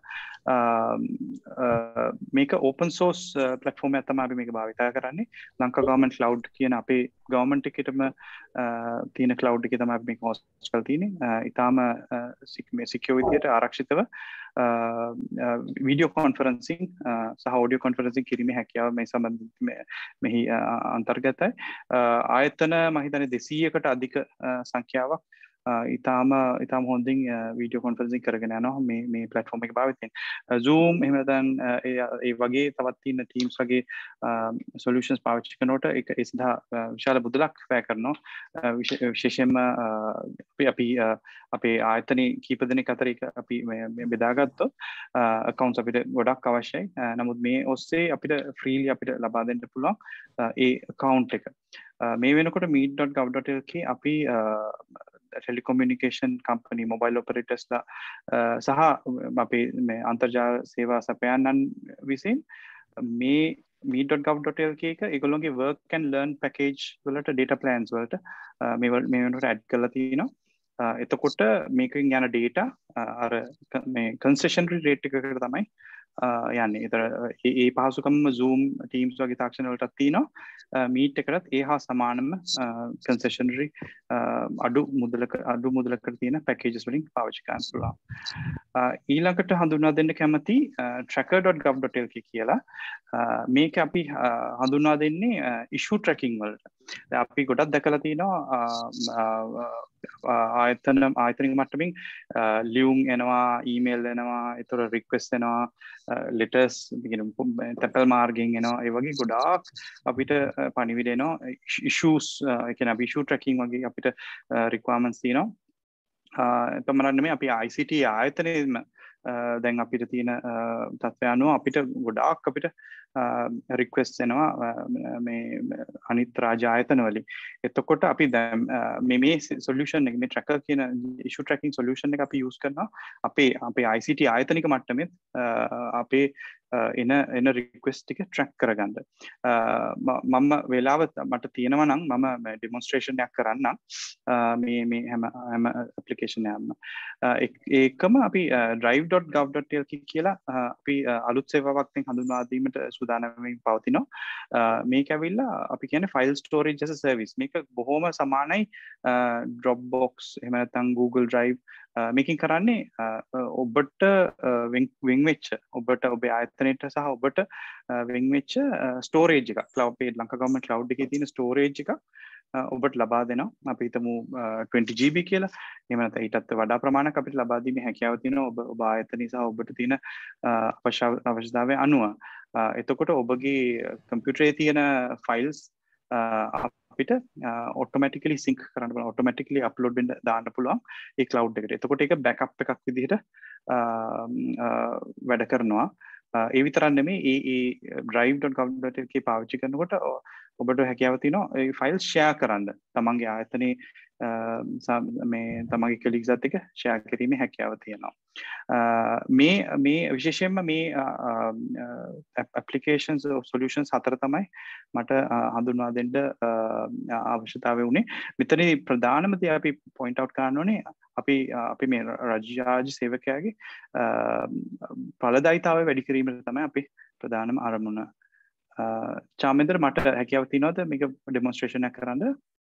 මේක open source platform එකක් තමයි අපි මේක භාවිත කරන්නේ. ලංකා government cloud කියන අපේ government එකේටම තියෙන cloud එකේ තමයි අපි මේක host කරලා තියෙන්නේ. ඉතාම secure විදියට ආරක්ෂිතව video conferencing සහ audio conferencing කිරීමේ හැකියාව මේ සම්බන්ධ මෙහි අන්තර්ගතයි. ආයතන මම හිතන්නේ 200කට අධික සංඛ්‍යාවක් ඉතාම හොඳින් video conferencing කරගෙන යනවා මේ platform එක භාවිතයෙන්. Zoom එහෙම නැත්නම් ඒ වගේ තවත් තියෙන Teams වගේ solutions පාවිච්චි කරනකොට ඒක ඒ සඳහා විශාල මුදලක් වැය කරනවා. විශේෂයෙන්ම අපි අපේ ආයතනයේ කීප දෙනෙක් අතර ඒක අපි මේ බෙදාගත්තොත් accounts අපිට ගොඩක් අවශ්‍යයි. නමුත් මේ ඔස්සේ අපිට freely අපිට ලබා දෙන්න පුළුවන් ඒ account එක. මේ වෙනකොට meet.gov.lk අපි telecommunication company mobile operators සහ අපේ මේ අන්තර්ජාල සේවා සපයන්නන් විසින් මේ meet.gov.lk එක ඒගොල්ලෝගේ work and learn package වලට data plans වලට මේ වෙනකොට add කරලා තියෙනවා. එතකොට මේකෙන් යන data අර මේ concessionary rate එකකට තමයි යන්නේ. ඒතර ඒ පහසුකම Zoom Teams වගේ තාක්ෂණ වලටත් තියෙනවා. Meet එකටත් ඒ හා සමානම concessionary අඩු මුදලකට තියෙන packages වලින් පාවිච්චි කරන්න පුළුවන්. ඊළඟට හඳුන්වා දෙන්න කැමති tracker.gov.lk කියලා. මේක අපි හඳුන්වා දෙන්නේ issue tracking වලට. අපි ගොඩක් දැකලා තියෙනවා ආයතනික මට්ටමින් ලියුම් එනවා, ඊමේල් එනවා, ඒතර රික්වෙස්ට් එනවා, letters තැපැල් මාර්ගෙන් එනවා. ඒ වගේ ගොඩාක් අපිට පණිවිඩ එනවා. issues ඒ කියන්නේ අපි issue tracking වගේ අපිට requirements තියෙනවා. තමරක් නෙමෙයි අපි ICT ආයතනයේම දැන් අපිට තියෙන තත්ත්වය අනුව අපිට ගොඩාක් අපිට රික්වෙස්ට් එනවා මේ අනිත් රාජ්‍ය ආයතන වලින්. එතකොට අපි දැන් මේ සොලියුෂන් එක මේ tracker කියන issue tracking solution එක අපි use කරනවා අපේ ICT ආයතනික මට්ටමේ අපේ එන රික්වෙස්ට් ටික track කරගන්න. මම වෙලාව මට තියෙනවා නම් මම demonstration එකක් කරන්නම් මේ හැම application එකක්ම. ඒකම අපි drive.gov.lk කියලා අපි අලුත් සේවාවක් දැන් හඳුන්වා දීමට සූදානම් වෙමින් පවතිනවා. මේක ඇවිල්ලා අපි කියන්නේ file storage as a service. මේක බොහොම සමානයි Dropbox එහෙම නැත්නම් Google Drive. මේකින් කරන්නේ ඔබට වෙන් වෙච්ච ඔබට ඔබේ ආයතනයට සහ ඔබට වෙන් වෙච්ච ස්ටෝරේජ් එකක් cloud paid Lanka government cloud එකේ තියෙන ස්ටෝරේජ් එකක් ඔබට ලබා දෙනවා. අපි හිතමු 20 GB කියලා. එහෙම නැත්නම් ඊටත් වඩා ප්‍රමාණයක් අපිට ලබා දීමේ හැකියාව තියෙනවා ඔබ ආයතනයේ සහ ඔබට තියෙන අවශ්‍යතාවය අනුව. එතකොට ඔබගේ කම්පියුටරේ තියෙන ෆයිල්ස් අපිට automatically sync කරන්න පුළුවන්, automatically upload වෙන්න දාන්න පුළුවන් ඒ cloud එකට. එතකොට ඒක backup එකක් විදිහට වැඩ කරනවා. ඒ විතරක් නෙමෙයි ඒ drive.gov.lk පාවිච්චි කරනකොට ඔබට හැකියාව තියෙනවා ඒ ෆයිල් ෂෙයා කරන්න. තමන්ගේ ආයතනයේ මේ තමන්ගේ colleagues අත් එක්ක ෂෙයා කිරීමේ හැකියාව තියෙනවා. මේ විශේෂයෙන්ම මේ applications solutions හතර තමයි මට හඳුන්වා දෙන්න අවශ්‍යතාවය උනේ. මෙතනදී ප්‍රධානම දේ අපි point out කරන්න ඕනේ අපි මේ රාජ්‍ය සේවකයාගේ ඵලදායීතාවය වැඩි කිරීමට තමයි අපි ප්‍රධානම අරමුණ. චාමේන්ද්‍ර මට හැකියාව තියෙනවද මේක demonstration එකක් කරන්න?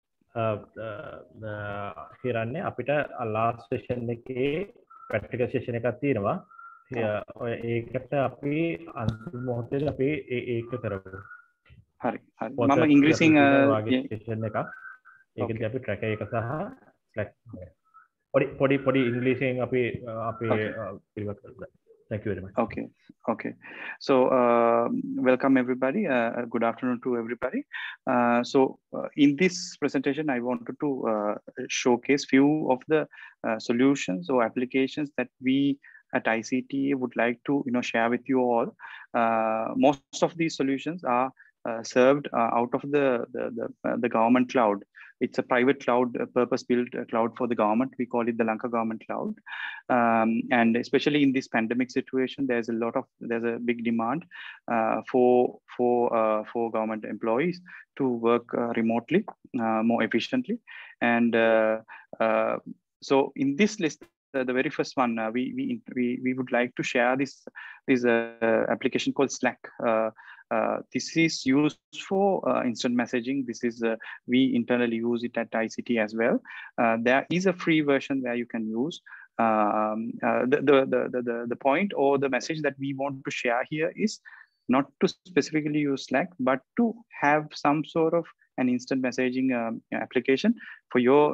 හිරන්නේ අපිට last session එකේ practical session එකක් තියෙනවා. ඒකට අපි අන්තිම මොහොතේ අපි ඒක කරමු. හරි. මම ඉංග්‍රීසියෙන් session එකක්. ඒකදී අපි tracker එක සහ Slack පොඩි ඉංග්‍රීසියෙන් අපි පිළිවෙත් කරමු. Thank you very much. Okay. So, welcome everybody. Good afternoon to everybody. In this presentation, I wanted to showcase few of the solutions or applications that we at ICT would like to share with you all. Most of these solutions are served out of the government cloud. It's a private cloud, purpose-built cloud for the government. We call it the Lanka Government Cloud. And especially in this pandemic situation, there's a big demand for government employees to work remotely more efficiently. And so in this list, the very first one, we would like to share this application called Slack. This is used for instant messaging. This is we internally use it at ICT as well. There is a free version where you can use. The point or the message that we want to share here is not to specifically use Slack, but to have some sort of an instant messaging application for your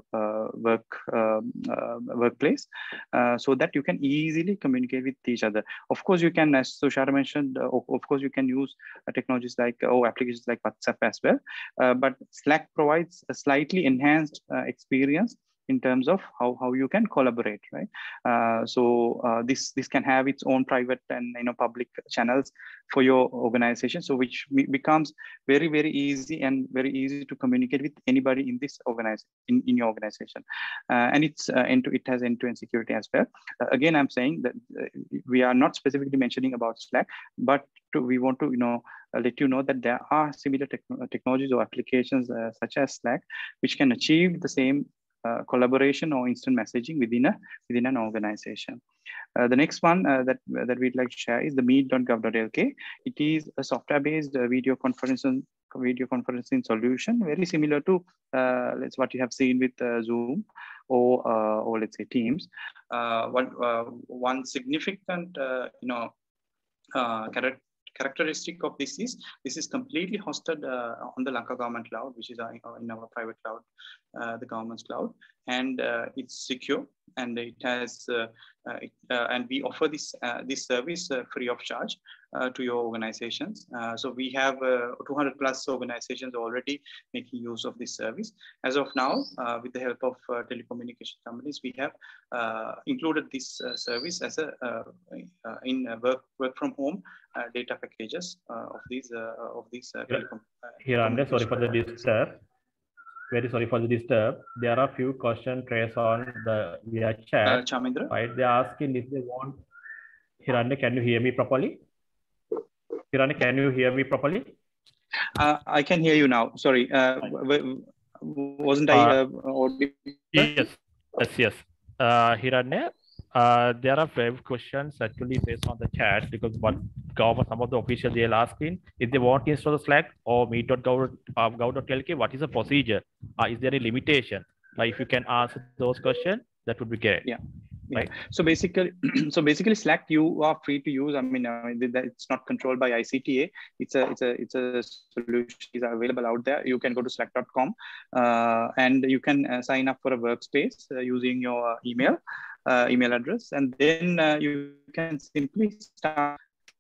workplace, so that you can easily communicate with each other. Of course, you can, as Tushar mentioned, of course you can use technologies like applications like WhatsApp as well. But Slack provides a slightly enhanced experience in terms of how you can collaborate, right? This can have its own private and public channels for your organization, so which becomes very, very easy and very easy to communicate with anybody in this in your organization. And it has end-to-end security as well. Again, I'm saying that we are not specifically mentioning about Slack, but we want to let you know that there are similar technologies or applications such as Slack, which can achieve the same collaboration or instant messaging within an organization. The next one that we'd like to share is the meet.gov.lk. It is a software-based video conferencing solution, very similar to what you have seen with Zoom or let's say Teams. One significant characteristic of this is completely hosted on the Lanka Government Cloud, which is in our private cloud, the government's cloud, and it's secure, and it has and we offer this service free of charge to your organizations. So we have 200 plus organizations already making use of this service. As of now, with the help of telecommunication companies, we have included this service as a in work from home data packages of these telecom. Here, sorry for the disturb. Very sorry for the disturb. There are a few questions raised on the via chat. Chamindra? Right, they're asking if they want. Hirande, can you hear me properly? Hirande, can you hear me properly? I can hear you now. Sorry, wasn't I audible? Yes. Hirande, there are 5 questions actually based on the chat, because what some of the officials they're asking if they want to install the Slack or meet.gov.lk, what is the procedure? Is there a limitation? Like, if you can answer those questions, that would be great. Yeah. Right. So basically, Slack you are free to use. I mean, it's not controlled by ICTA. It's a solution is available out there. You can go to slack.com and you can sign up for a workspace using your email address, and then you can simply start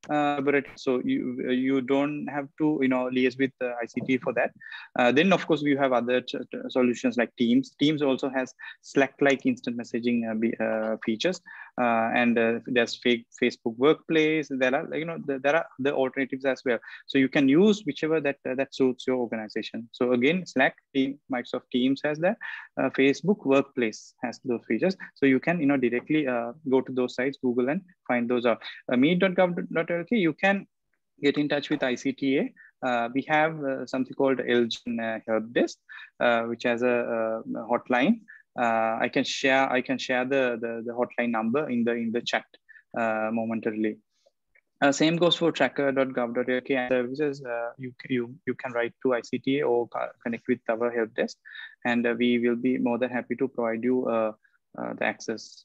so you don't have to liaise with ICT for that. Then of course we have other solutions like Teams. Teams also has Slack-like instant messaging features, and there's Facebook Workplace. There are there are the alternatives as well. So you can use whichever that suits your organization. So again, Slack, Microsoft Teams has that. Facebook Workplace has those features. So you can directly go to those sites, Google, and find those out. Meet.gov.lk, you can get in touch with ICTA. We have something called LGN Help Desk, which has a hotline. I can share the hotline number in the chat momentarily. Same goes for tracker.gov.lk services. You can write to ICTA or connect with our help desk, and we will be more than happy to provide you the access.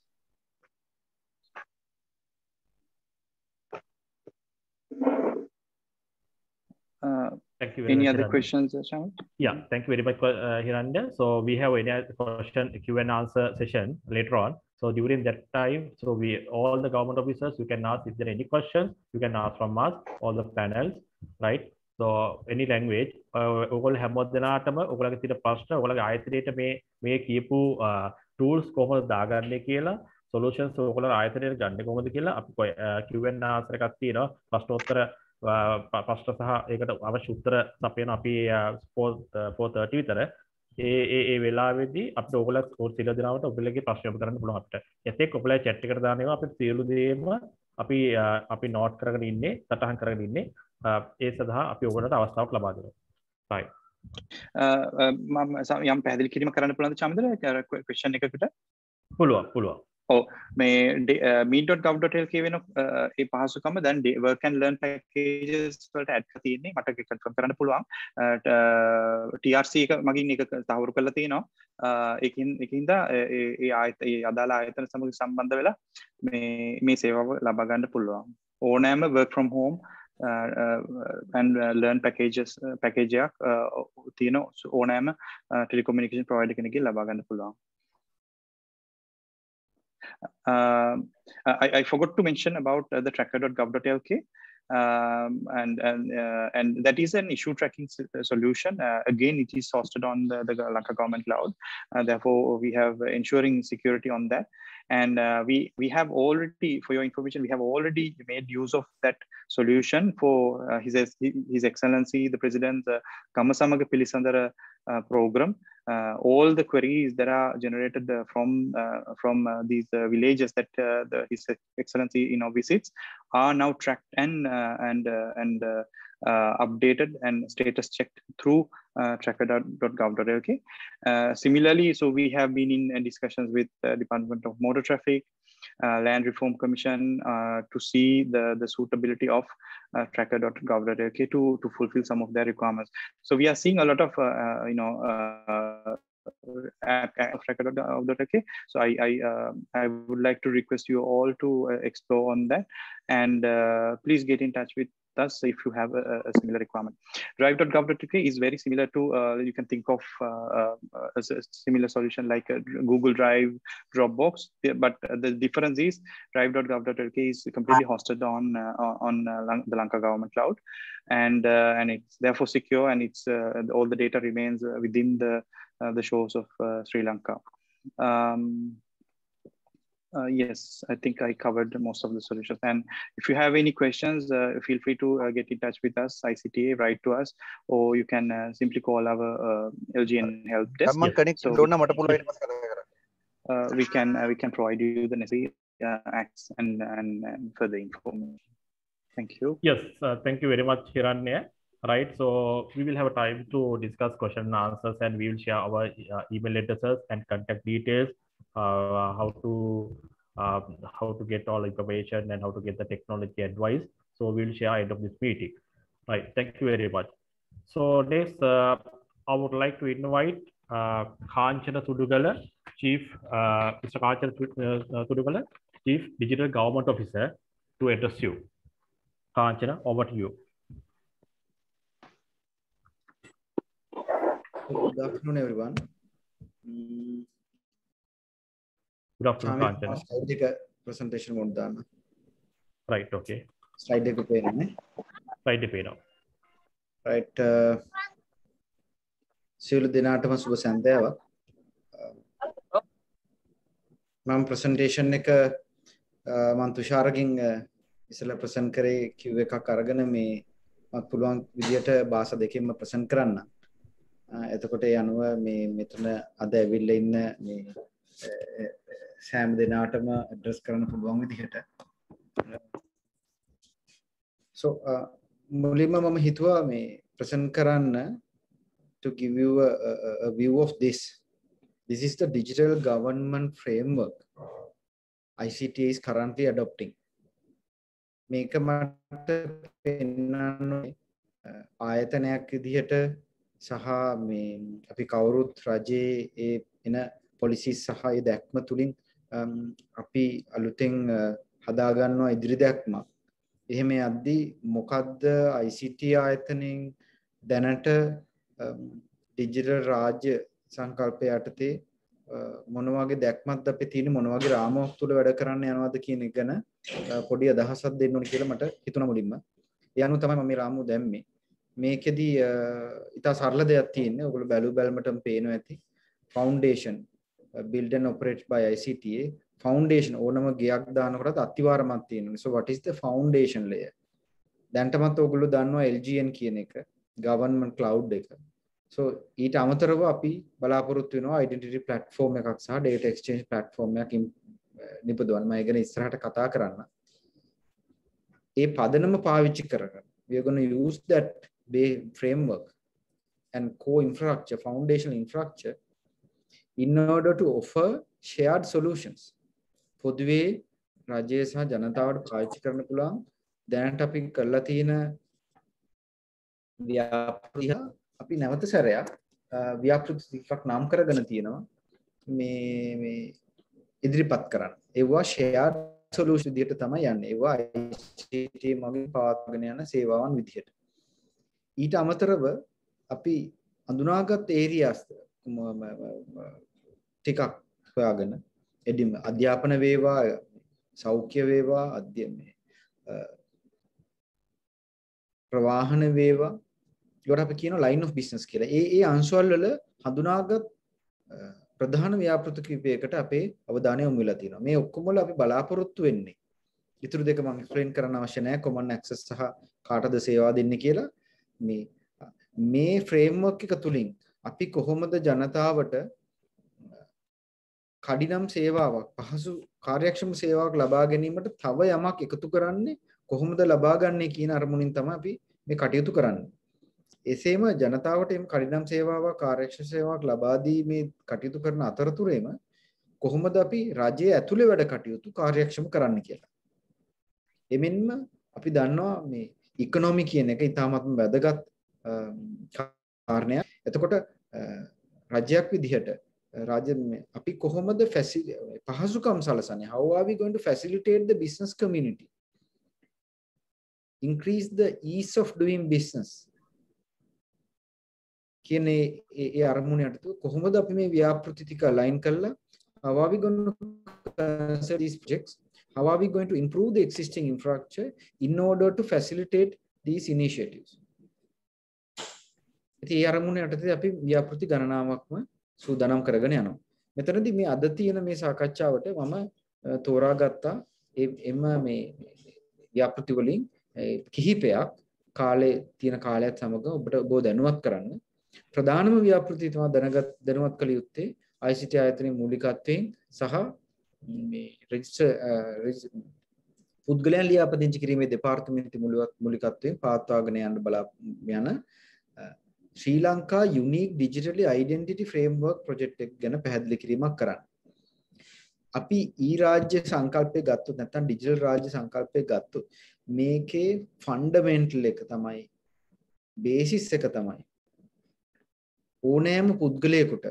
Thank you very any much, other Hirande. questions, Shamit? Yeah, thank you very much, Hirande. So we have any question Q and answer session later on. So during that time, so all the government officers, you can ask if there are any questions. You can ask from us, all the panels, right? So any language. ඔයගොල්ලෝ හැමෝටම ඔයගොල්ලෝගේ තියෙන ප්‍රශ්න ඔයගොල්ලෝගේ ආයතනයේට මේ කියපු tools කොහොමද දාගන්නේ කියලා, solutions ඔයගොල්ලෝ ආයතනයට ගන්න කොහොමද කියලා අපි Q&A answer එකක් තියෙනවා. ප්‍රශ්නෝත්තර ප්‍රශ්න සහ ඒකට අවශ්‍ය උත්තර සපයන අපි 4:30 විතර ඒ වෙලාවේදී අපිට ඕගොල්ලෝ සිල දිනවට ඔයගොල්ලෝගේ ප්‍රශ්න යොමු කරන්න පුළුවන් අපිට. එතෙක් ඔයගොල්ලෝ chat එකට දානවා අපිට සියලු දේම අපි note කරගෙන ඉන්නේ, සටහන් කරගෙන ඉන්නේ. ඒ සඳහා අපි ඔයගොල්ලන්ට අවස්ථාවක් ලබා දෙනවා. right. මම යම් පැහැදිලි කිරීමක් කරන්න පුළුවන්ද චමින්දර question එකකට? පුළුවන්. මේ meet.gov.lk වෙන ඒ පහසුකම දැන් work and learn packages වලට add කරලා තියෙන්නේ. මට confirm කරන්න පුළුවන්. TRC එක මගින් එක තහවුරු කරලා තියෙනවා. ඒකින්ද ඒ අදාළ ආයතන සමග සම්බන්ධ වෙලා මේ සේවාව ලබා ගන්න පුළුවන්. ඕනෑම work from home and learn packages package එකක් තියෙන ඕනෑම telecommunication provider කෙනෙක්ගෙන් ලබා ගන්න පුළුවන්. I forgot to mention about the tracker.gov.lk, and that is an issue tracking solution. Again, it is hosted on the Lanka Government Cloud. Therefore, we have ensuring security on that. And we have already, for your information, we have already made use of that solution for His Excellency, the President, Kamasamaga Pilisandara program. All the queries that are generated from these villages that His Excellency visits are now tracked and updated and status checked through tracker.gov.lk. Similarly, so we have been in discussions with the Department of Motor Traffic, Land Reform Commission to see the suitability of tracker.gov.lk to fulfill some of their requirements. So we are seeing a lot of tracker.gov.lk. So I would like to request you all to explore on that, and please get in touch with us if you have a similar requirement. Drive.gov.lk is very similar to, you can think of a similar solution like Google Drive, Dropbox, but the difference is Drive.gov.lk is completely hosted on the Lanka government cloud, and it's therefore secure, and it's all the data remains within the shores of Sri Lanka. Yes, I think I covered most of the solutions. And if you have any questions, feel free to get in touch with us, ICTA, write to us, or you can simply call our LGN help desk. So we can provide you the necessary access and further information. Thank you. Yes, thank you very much, Hiranya. Right, so we will have a time to discuss question and answers, and we will share our email addresses and contact details, how to get all information and how to get the technology advice. So we will share at the end of this meeting. Right, thank you very much. So next, I would like to invite Kanchana Sudugala, Mr. Kanchana Sudugala, Chief Digital Government Officer, to address you. Kanchana, over to you. Good afternoon, everyone. Good afternoon, Kanchana. Slide deck presentation mode done. Right, okay. Slide deck page. Slide deck page now. Right. Siulu dinatama suba sandayawa. Mama presentation එක මම තුෂාරකින් ඉස්සෙල්ලා present කරේ Q එකක් අරගෙන මේ මම පුළුවන් විදියට භාෂා දෙකෙන්ම present කරන්න. එතකොට ඒ අනුව මේ මෙතන අද ඇවිල්ලා ඉන්න මේ සෑම දිනාටම ඇඩ්‍රස් කරන්න පුළුවන් විදිහට. So මුලින්ම මම හිතුවා මේ present කරන්න to give you a view of this. This is the digital government framework ICTA is currently adopting. මේක මට පෙන්වන්නේ ආයතනයක් විදිහට සහ මේ අපි කවුරුත් රජයේ එන policies සහ ඒ දැක්ම තුලින් අපි අලුතෙන් හදා ගන්නවා ඉදිරි දැක්මක්. එහෙම යද්දී මොකද්ද ICT ආයතනයෙන් දැනට digital රාජ්‍ය සංකල්පය යටතේ මොන වගේ දැක්මක්ද අපි තියෙන්නේ, මොන වගේ රාමුවක් තුල වැඩ කරන්න යනවද කියන එක ගැන පොඩි අදහසක් දෙන්න ඕනේ කියලා මට හිතුණා මුලින්ම. ඒ අනුව තමයි මම මේ රාමුව දැම්මේ. මේකෙදි ඉතා සරල දෙයක් තියෙන්නේ. ඔයගොල්ලෝ බැලු බැලමටම පේනවා ඇති. Foundation built and operated by ICTA. Foundation ඕනම ගයක් දානකොටත් අතිවාරමක් තියෙනවා. So what is the foundation layer? දැන්ටමත් ඔයගොල්ලෝ දන්නවා LGN කියන එක, government cloud එක. So ඊට අමතරව අපි බලාපොරොත්තු වෙනවා identity platform එකක් සහ data exchange platform එකක් නිපදවන්න. මම ගැන ඉස්සරහට කතා කරන්න. ඒ පදනම පාවිච්චි කරගෙන we are going to use that framework and core infrastructure, foundational infrastructure in order to offer shared solutions. පොදුවේ රජය සහ ජනතාවට පාවිච්චි කරන්න පුළුවන් දැනට අපි කරලා තියෙන ව්‍යාපෘතිය අපි නැවත සැරයක් ව්‍යාපෘති ටිකක් නම් කරගෙන තියෙනවා මේ ඉදිරිපත් කරන්න. ඒවා shared solution විදිහට තමයි යන්නේ. ඒවා ICT මගින් පවත්වාගෙන යන සේවාවන් විදිහට. ඊට අමතරව අපි අඳුනාගත් areas ටිකක් හොයාගෙන එදිම අධ්‍යාපන වේවා, සෞඛ්‍ය වේවා, ප්‍රවාහන වේවා, ඒකට අපි කියන line of business කියලා. ඒ අංශවල වල හඳුනාගත් ප්‍රධාන ව්‍යාපෘති කිහිපයකට අපේ අවධානය යොමු වෙලා තියෙනවා. මේ ඔක්කොම වල අපි බලාපොරොත්තු වෙන්නේ. ඊටු දෙක මම එක්ස්ප්ලেইন කරන්න අවශ්‍ය නැහැ. common access සහ කාටද සේවා දෙන්නේ කියලා. මේ framework එක තුලින් අපි කොහොමද ජනතාවට කඩිනම් සේවාවක්, පහසු කාර්යක්ෂම සේවාවක් ලබා ගැනීමට තව යමක් එකතු කරන්නේ, කොහොමද ලබා ගන්නේ කියන අරමුණින් තමයි අපි මේ කටයුතු කරන්නේ. එසේම ජනතාවට එම් කඩිනම් සේවාවක් කාර්යක්ෂම සේවාවක් ලබා දීමේ කටයුතු කරන අතරතුරේම කොහොමද අපි රජයේ ඇතුලේ වැඩ කටයුතු කාර්යක්ෂම කරන්න කියලා. එමෙන්ම අපි දන්නවා මේ ඉකොනොමි කියන එක ඉතාමත්ම වැදගත් කාරණයක්. එතකොට රජයක් විදිහට අපි කොහොමද පහසුකම් සලසන්නේ? How are we going to facilitate the business community? Increase the ease of doing business. කියන ඒ අරමුණ යටතේ කොහොමද අපි මේ ව්‍යාපෘති ටික align කරලා how are we going to consider these projects? How are we going to improve the existing infrastructure in order to facilitate these initiatives? ඉතින් ඒ අරමුණ යටතේ අපි ව්‍යාපෘති ගණනාවක්ම සූදානම් කරගෙන යනවා. මෙතනදී මේ අද තියෙන මේ සාකච්ඡාවට මම තෝරාගත්තා එම මේ ව්‍යාපෘති වලින් කිහිපයක් තියෙන කාලයත් සමග ඔබට ඔබ දැනුවත් කරන්න. ප්‍රධානම ව්‍යාපෘති තමයි දැනුවත් කළ යුත්තේ ICT ආයතනයේ මූලිකත්වයෙන් සහ මේ රෙජිස්ටර් පුද්ගලයන් ලියාපදිංචි කිරීමේ දෙපාර්තමේන්තුවේ මූලිකත්වයෙන් පවත්වාගෙන යන්න යන Sri Lanka unique digital identity framework project එක ගැන පැහැදිලි කිරීමක් කරන්න. අපි රාජ්‍ය සංකල්පය ගත්තොත් නැත්නම් ඩිජිටල් රාජ්‍ය සංකල්පය ගත්තොත් මේකේ ෆන්ඩමෙන්ටල් එක තමයි බේසිස් එක තමයි ඕනෑම පුද්ගලයෙකුට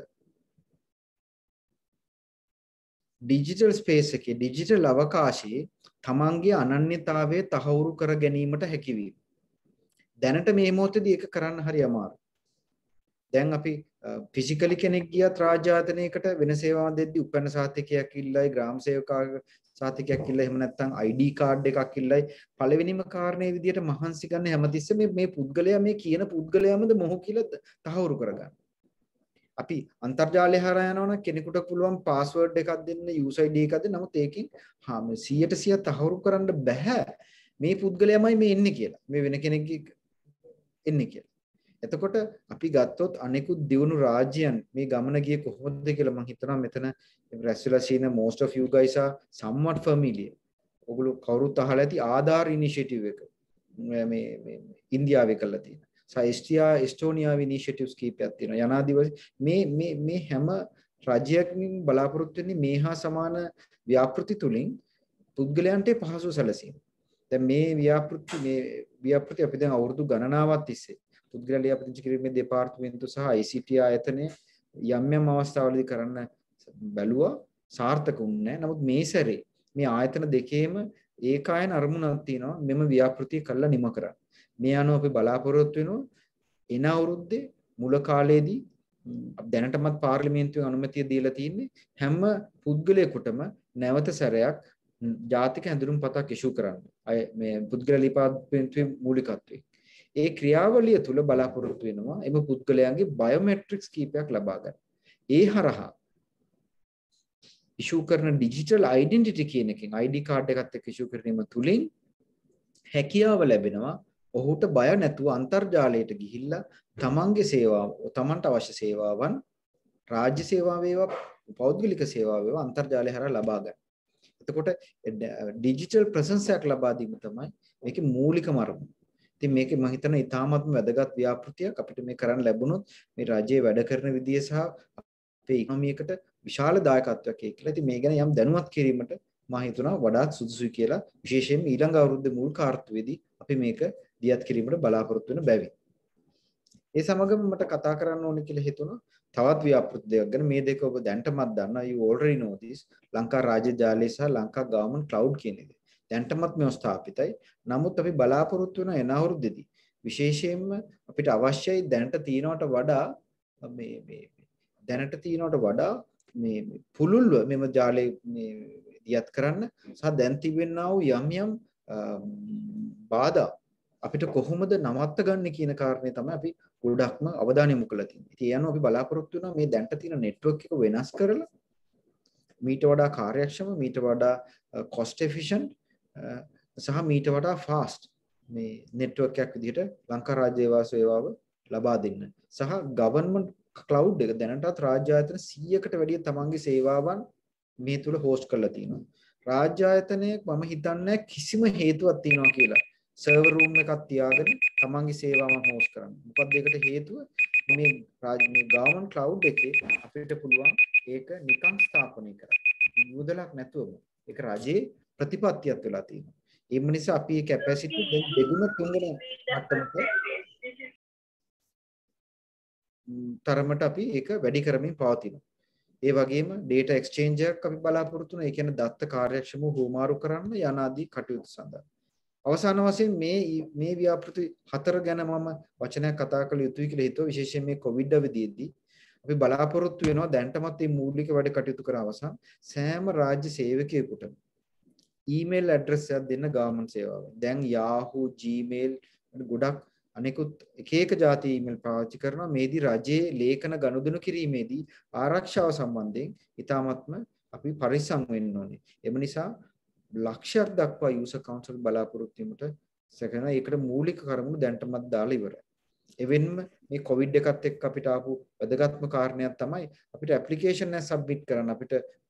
ඩිජිටල් ස්පේස් එකේ ඩිජිටල් අවකාශයේ තමන්ගේ අනන්‍යතාවය තහවුරු කර ගැනීමට හැකියවීම. දැනට මේ මොහොතේදී ඒක කරන්න හරි අමාරුයි. දැන් අපි ෆිසිකලි කෙනෙක් ගියත් රාජ්‍ය ආයතනයකට වෙන සේවාවක් දෙද්දී උපැන්න සාතිකයක් ඉල්ලයි, ග්‍රාම සේවකා සාතිකයක් ඉල්ලයි, එහෙම නැත්නම් ID කාඩ් එකක් ඉල්ලයි. පළවෙනිම කාරණේ විදියට මහන්සි ගන්න හැමතිස්සෙම මේ පුද්ගලයා මේ කියන පුද්ගලයාමද මොහු කියලා තහවුරු කරගන්න. අපි අන්තර්ජාලය හරහා යනවා නම් කෙනෙකුට පුළුවන් පාස්වර්ඩ් එකක් දෙන්න, user ID එකක් දෙන්න. නමුත් ඒකෙන් 100% තහවුරු කරන්න බෑ මේ පුද්ගලයාමයි මේ එන්නේ කියලා. මේ වෙන කෙනෙක්ගේ එන්නේ කියලා. එතකොට අපි ගත්තොත් අනෙකුත් දියුණු රාජ්‍යයන් මේ ගමන ගියේ කොහොමද කියලා මම හිතනවා මෙතන රැස්වලා ඉන්න most of you guys are somewhat familiar. ඔගොල්ලෝ කවුරුත් අහලා ඇති ආධාර ඉනිෂියේටිව් එක මේ ඉන්දියාවේ කරලා තියෙනවා. එස්ටෝනියාවේ ඉනිෂියේටිව්ස් කීපයක් තියෙනවා. යනාදිවස මේ හැම රාජ්‍යයකින් බලාපොරොත්තු වෙන්නේ මේ හා සමාන ව්‍යාපෘති තුලින් පුද්ගලයන්ට පහසු සැලසීම. දැන් මේ ව්‍යාපෘති අපි දැන් අවුරුදු ගණනාවක් තිස්සේ පුද්ගලයන් ලියාපදිංචි කිරීමේ දෙපාර්තමේන්තුව සහ ICT ආයතනයේ යම් අවස්ථාවලදී කරන්න බැලුවා සාර්ථක වුණේ නැහැ. නමුත් මේ සැරේ මේ ආයතන දෙකේම ඒකායන අරමුණක් තියෙනවා මෙම ව්‍යාපෘතිය කළා නිම කරන්න. මේ අනුව අපි බලාපොරොත්තු වෙනවා එන අවුරුද්දේ මුල කාලයේදී දැනටමත් පාර්ලිමේන්තුවෙන් අනුමැතිය දීලා තියෙන්නේ හැම පුද්ගලයෙකුටම නැවත සැරයක් ජාතික හැඳුනුම්පතක් ඉෂු කරන්න. මේ පුද්ගල ලියාපදිංචියේ මූලිකත්වයෙන් ඒ ක්‍රියාවලිය තුල බලාපොරොත්තු වෙනවා එම පුද්ගලයන්ගේ බයෝමෙට්‍රික්ස් කීපයක් ලබා ගන්න. ඒ හරහා ඉෂු කරන ඩිජිටල් ඩෙන්ටිටි කියන එකෙන් ID කාඩ් එකත් එක්ක ඉෂු කිරීම තුලින් හැකියාව ලැබෙනවා ඔහුට බය නැතුව අන්තර්ජාලයට ගිහිල්ලා තමන්ගේ සේවාව තමන්ට අවශ්‍ය සේවාවන් රාජ්‍ය සේවා වේවා පෞද්ගලික සේවා වේවා අන්තර්ජාලය හරහා ලබා ගන්න. එතකොට ඩිජිටල් ප්‍රසන්ස් එකක් ලබා දීම තමයි මේකේ මූලිකම අරමුණ. ඉතින් මේකේ මම හිතනවා ඉතාමත්ම වැදගත් ව්‍යාපෘතියක් අපිට මේ කරන්න ලැබුණොත් මේ රජයේ වැඩ කරන විදිය සහ අපේ ඉකොනොමියකට විශාල දායකත්වයක් එයි කියලා. ඉතින් මේ ගැන යම් දැනුවත් කිරීමට මම හිතනවා වඩාත් සුදුසුයි කියලා. විශේෂයෙන්ම ඊළඟ අවුරුද්දේ මුල් කාර්තුවේදී අපි මේක දියත් කිරීමට බලාපොරොත්තු වෙන බැවින්. ඒ සමගම මට කතා කරන්න ඕනේ කියලා හිතුණා තවත් ව්‍යාපෘති දෙකක් ගැන. මේ දෙක ඔබ දැනටමත් දන්නවා. you already know this. Lanka රාජ්‍ය ජාලය සහ ලංකා ගවර්න්මන්ට් ක්ලවුඩ් කියන එක. දැනටමත් මේ ස්ථාපිතයි. නමුත් අපි බලාපොරොත්තු වෙන එන අවුරුද්දේදී විශේෂයෙන්ම අපිට අවශ්‍යයි දැනට තියෙනවට වඩා මේ පුළුල්ව මෙම ජාලය මේ දියත් කරන්න සහ දැන් තිබෙනා වූ යම් බාධා අපිට කොහොමද නවත්ත ගන්න කියන කාරණේ තමයි අපි ගොඩක්ම අවධානය යොමු කරලා තියෙන්නේ. ඉතින් ඒ අනුව අපි බලාපොරොත්තු වෙනවා මේ දැනට තියෙන නෙට්වර්ක් එක වෙනස් කරලා මීට වඩා කාර්යක්ෂම, මීට වඩා cost efficient සහ මීට වඩා fast මේ නෙට්වර්ක් එකක් විදිහට ලංකා රාජ්‍ය සේවාව ලබා දෙන්න. සහ government cloud එක දැනටත් රාජ්‍ය ආයතන 100කට වැඩිය තමන්ගේ සේවාවන් මේ තුල host කරලා තියෙනවා. රාජ්‍ය ආයතනයේ මම හිතන්නේ කිසිම හේතුවක් තියනවා කියලා සර්වර් රූම් එකක් තියාගෙන තමන්ගේ සේවාවන් හෝස්ට් කරන්න. මොකක්ද ඒකට හේතුව? මේ ගවර්න්මන්ට් ක්ලවුඩ් එකේ අපිට පුළුවන් ඒක නිකන් ස්ථාපනය කරන්න. මුදලක් නැතුවම. ඒක රජයේ ප්‍රතිපත්තියක් වෙලා තියෙනවා. ඒ නිසා අපි මේ කැපැසිටි දෙගුණ තුන්වෙනි මට්ටමට තරමට අපි ඒක වැඩි කරමින් පවතිනවා. ඒ වගේම data exchange එකක් අපි බලාපොරොත්තු වෙනවා. ඒ කියන්නේ දත්ත කාර්යක්ෂමව හුවමාරු කරන්න යන ආදී කටයුතු සඳහා. අවසාන වශයෙන් මේ ව්‍යාපෘති 4 ගැන මම වචනයක් කතා කළ යුතුයි කියලා හිතුවා. විශේෂයෙන් මේ කොවිඩ් අවධියේදී අපි බලාපොරොත්තු වෙනවා දැනටමත් මේ මූලික වැඩ කටයුතු කර අවසන් සෑම රාජ්‍ය සේවකයෙකුටම ඊමේල් ඇඩ්‍රස් එකක් දෙන්න ගවර්න්මන්ට් සේවාවෙන්. දැන් Yahoo, Gmail ගොඩක් අනෙකුත් එක එක જાති ඊමේල් පාවිච්චි කරනවා. මේදී රජයේ ලේඛන ගනුදෙනු කිරීමේදී ආරක්ෂාව සම්බන්ධයෙන් ඉතාමත්ම අපි පරිස්සම් වෙන්න ඕනේ. එම නිසා ලක්ෂයක් දක්වා යූසර් කවුන්සල් බලාපොරොත්තු වීමට සැකන ඒකට මූලික කරුණු දැනටමත් දාලා ඉවරයි. එවෙන්ම මේ කොවිඩ් එකත් එක්ක අපිට ආපු වැදගත්ම කාරණයක් තමයි අපිට ඇප්ලිකේෂන් එක සබ්මිට් කරන්න අපිට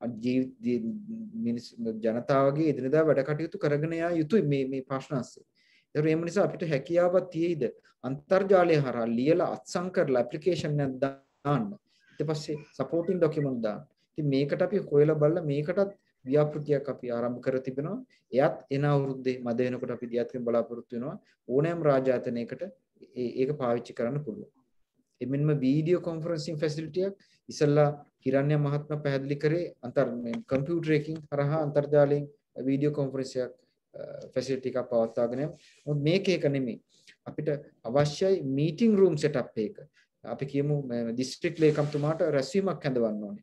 ජනතාවගේ එදිනදා වැඩ කටයුතු කරගෙන යා යුතුයි මේ ප්‍රශ්න අස්සේ. ඒ නිසා අපිට හැකියාවක් තියෙයිද අන්තර්ජාලය හරහා ලියලා අත්සන් කරලා ඇප්ලිකේෂන් එකක් දාන්න. ඊට පස්සේ සපෝටින් ඩොකියුමන්ට් දාන්න. ඉතින් මේකට අපි හොයලා බලලා මේකටත් ව්‍යාපෘතියක් අපි ආරම්භ කර තිබෙනවා. එයත් එන අවුරුද්දේ මැද වෙනකොට අපි දියත්කම් බලාපොරොත්තු වෙනවා. ඕනෑම රාජ්‍ය ආයතනයකට ඒක පාවිච්චි කරන්න පුළුවන්. එමෙන්ම වීඩියෝ කොන්ෆරන්සින් ෆැසිලිටි එකක් ඉස්සල්ලා හිරණ්‍ය මහත්මයා පැහැදිලි කරේ කම්පියුටර් එකකින් හරහා අන්තර්ජාලයෙන් වීඩියෝ කොන්ෆරන්ස් එකක් ෆැසිලිටි එකක් පවත්වාගෙන යනවා. මේක එක නෙමෙයි. අපිට අවශ්‍යයි මීටින් රූම් සෙටප් එක. අපි කියමු දිස්ත්‍රික් ලේකම්තුමාට රැස්වීමක් හැඳවන්න ඕනේ.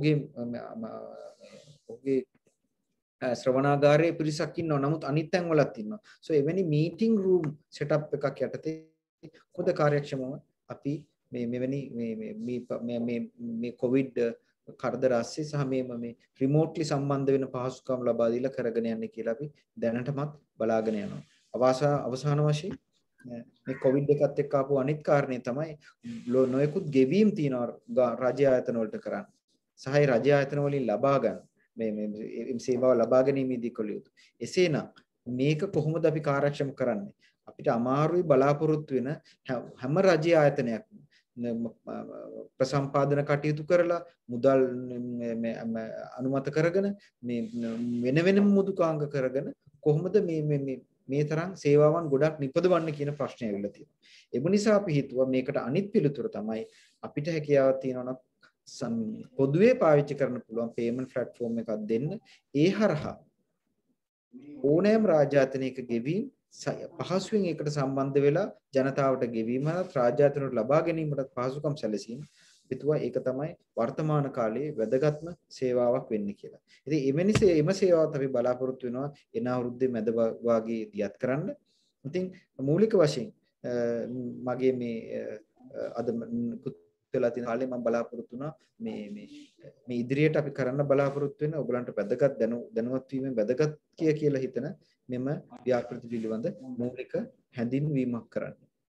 ඔහුගේ ශ්‍රවණාගාරයේ පිරිසක් ඉන්නවා. නමුත් අනිත් තැන් වලත් ඉන්නවා. සෝ එවැනි මීටින් රූම් සෙටප් එකක් යටතේ කොහොමද කාර්යක්ෂමව අපි මෙවැනි මේ කොවිඩ් කරදර ASCII සහ මේ රිමෝට්ලි සම්බන්ධ වෙන පහසුකම් ලබා දීලා කරගෙන යන්නේ කියලා අපි දැනටමත් බලාගෙන යනවා. අවසාන වශයෙන් මේ කොවිඩ් එකත් එක්ක ආපු අනිත් කාරණේ තමයි නොයෙකුත් ගෙවීම් තියෙනවා රාජ්‍ය ආයතන වලට කරන්න. සහ ඒ රාජ්‍ය ආයතන වලින් ලබා ගන්න මේ සේවාව ලබා ගැනීමේදී කළ යුතු. එසේනම් මේක කොහොමද අපි කාර්යක්ෂම කරන්නේ? අපිට අමාරුයි බලාපොරොත්තු වෙන හැම රාජ්‍ය ආයතනයක්ම ප්‍රසම්පාදන කටයුතු කරලා මුදල් අනුමත කරගෙන මේ වෙන වෙනම මුදුකාංග කරගෙන කොහොමද මේ තරම් සේවාවන් ගොඩක් නිපදවන්න කියන ප්‍රශ්නය ඇවිල්ලා තියෙනවා. ඒ නිසා අපි හිතුවා මේකට අනිත් පිළිතුර තමයි අපිට හැකියාවක් තියෙනවා පොදුවේ පාවිච්චි කරන්න පුළුවන් පේමන්ට් ප්ලැට්ෆෝම් එකක් දෙන්න. ඒ හරහා ඕනෑම රාජ්‍ය ආයතනයක ගෙවීම් පහසුවෙන් ඒකට සම්බන්ධ වෙලා ජනතාවට ගෙවීමත් රාජ්‍ය ආයතනවල ලබා ගැනීමට පහසුකම් සැලසීම පිටුවා ඒක තමයි වර්තමාන කාලයේ වැදගත්ම සේවාවක් වෙන්නේ කියලා. ඉතින් එම සේවාවත් අපි බලාපොරොත්තු වෙනවා එන අවුරුද්දේ මැද වාගේ දියත් කරන්න. ඉතින් මූලික වශයෙන් මගේ මේ අද වෙලා තියෙන කාලේ මම බලාපොරොත්තු වුණා මේ ඉදිරියට අපි කරන්න බලාපොරොත්තු වෙන ඔයගලන්ට වැදගත් දැනුවත් වීමෙන් වැදගත් කියලා හිතන මෙම ව්‍යාපෘති පිළිබඳ මූලික හැඳින්වීමක් කරන්න.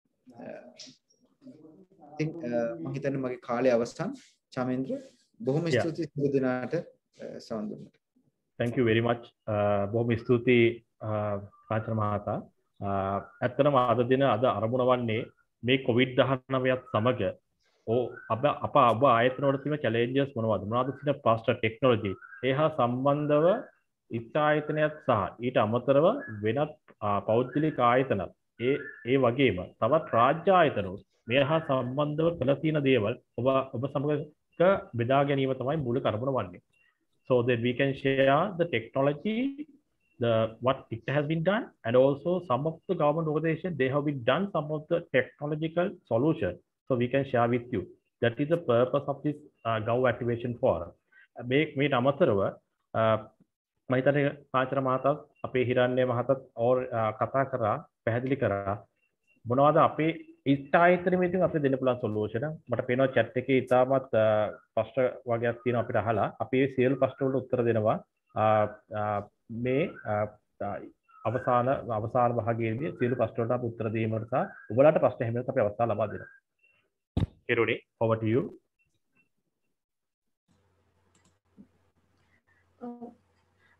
ඉතින් මම හිතන්නේ මගේ කාලය අවසන්. චමේන්ද්‍ර බොහොම ස්තුතියි සියලු දෙනාට සවන් දුන්නට. Thank you very much. බොහොම ස්තුතියි කාන්තර මහතා. ඇත්තටම අද දින අද අරමුණ වන්නේ මේ COVID-19ත් සමග අප ආයතන වල තියෙන challenges මොනවද තියෙන ප්‍රශ්න ටෙක්නොලොජි ඒ හා සම්බන්ධව ඉත් ආයතනයත් සහ ඊට අමතරව වෙනත් පෞද්ගලික ආයතන ඒ වගේම තවත් රාජ්‍ය ආයතන මේ හා සම්බන්ධව කළ තියෙන දේවල් ඔබ සමග බෙදා ගැනීම තමයි මූලික අරමුණ වන්නේ. So that we can share the technology, what it has been done, and also some of the government organizations, they have been done some of the technological solution. So we can share with you. That is the purpose of this Gov Activation Forum. මේ අමතරව මම හිතන්නේ පාචර මහතා අපේ හිරන්නේ මහතාත් කතා කරා පැහැදිලි කරා මොනවද අපේ ඉස්තායතනෙ අපිට දෙන්න පුළුවන් සොලියුෂන්. මට පේනවා chat එකේ ඉතාමත් ප්‍රශ්න වගේක් තියෙනවා අපිට අහලා. අපි මේ සියලු ප්‍රශ්න වලට උත්තර දෙනවා මේ අවසාන භාගයේදී සියලු ප්‍රශ්න වලට අපි උත්තර දීමට සහ ඔයගලන්ට ප්‍රශ්න හැමදාම අපි අවස්ථාව ලබා දෙනවා. Kiruni, over to you.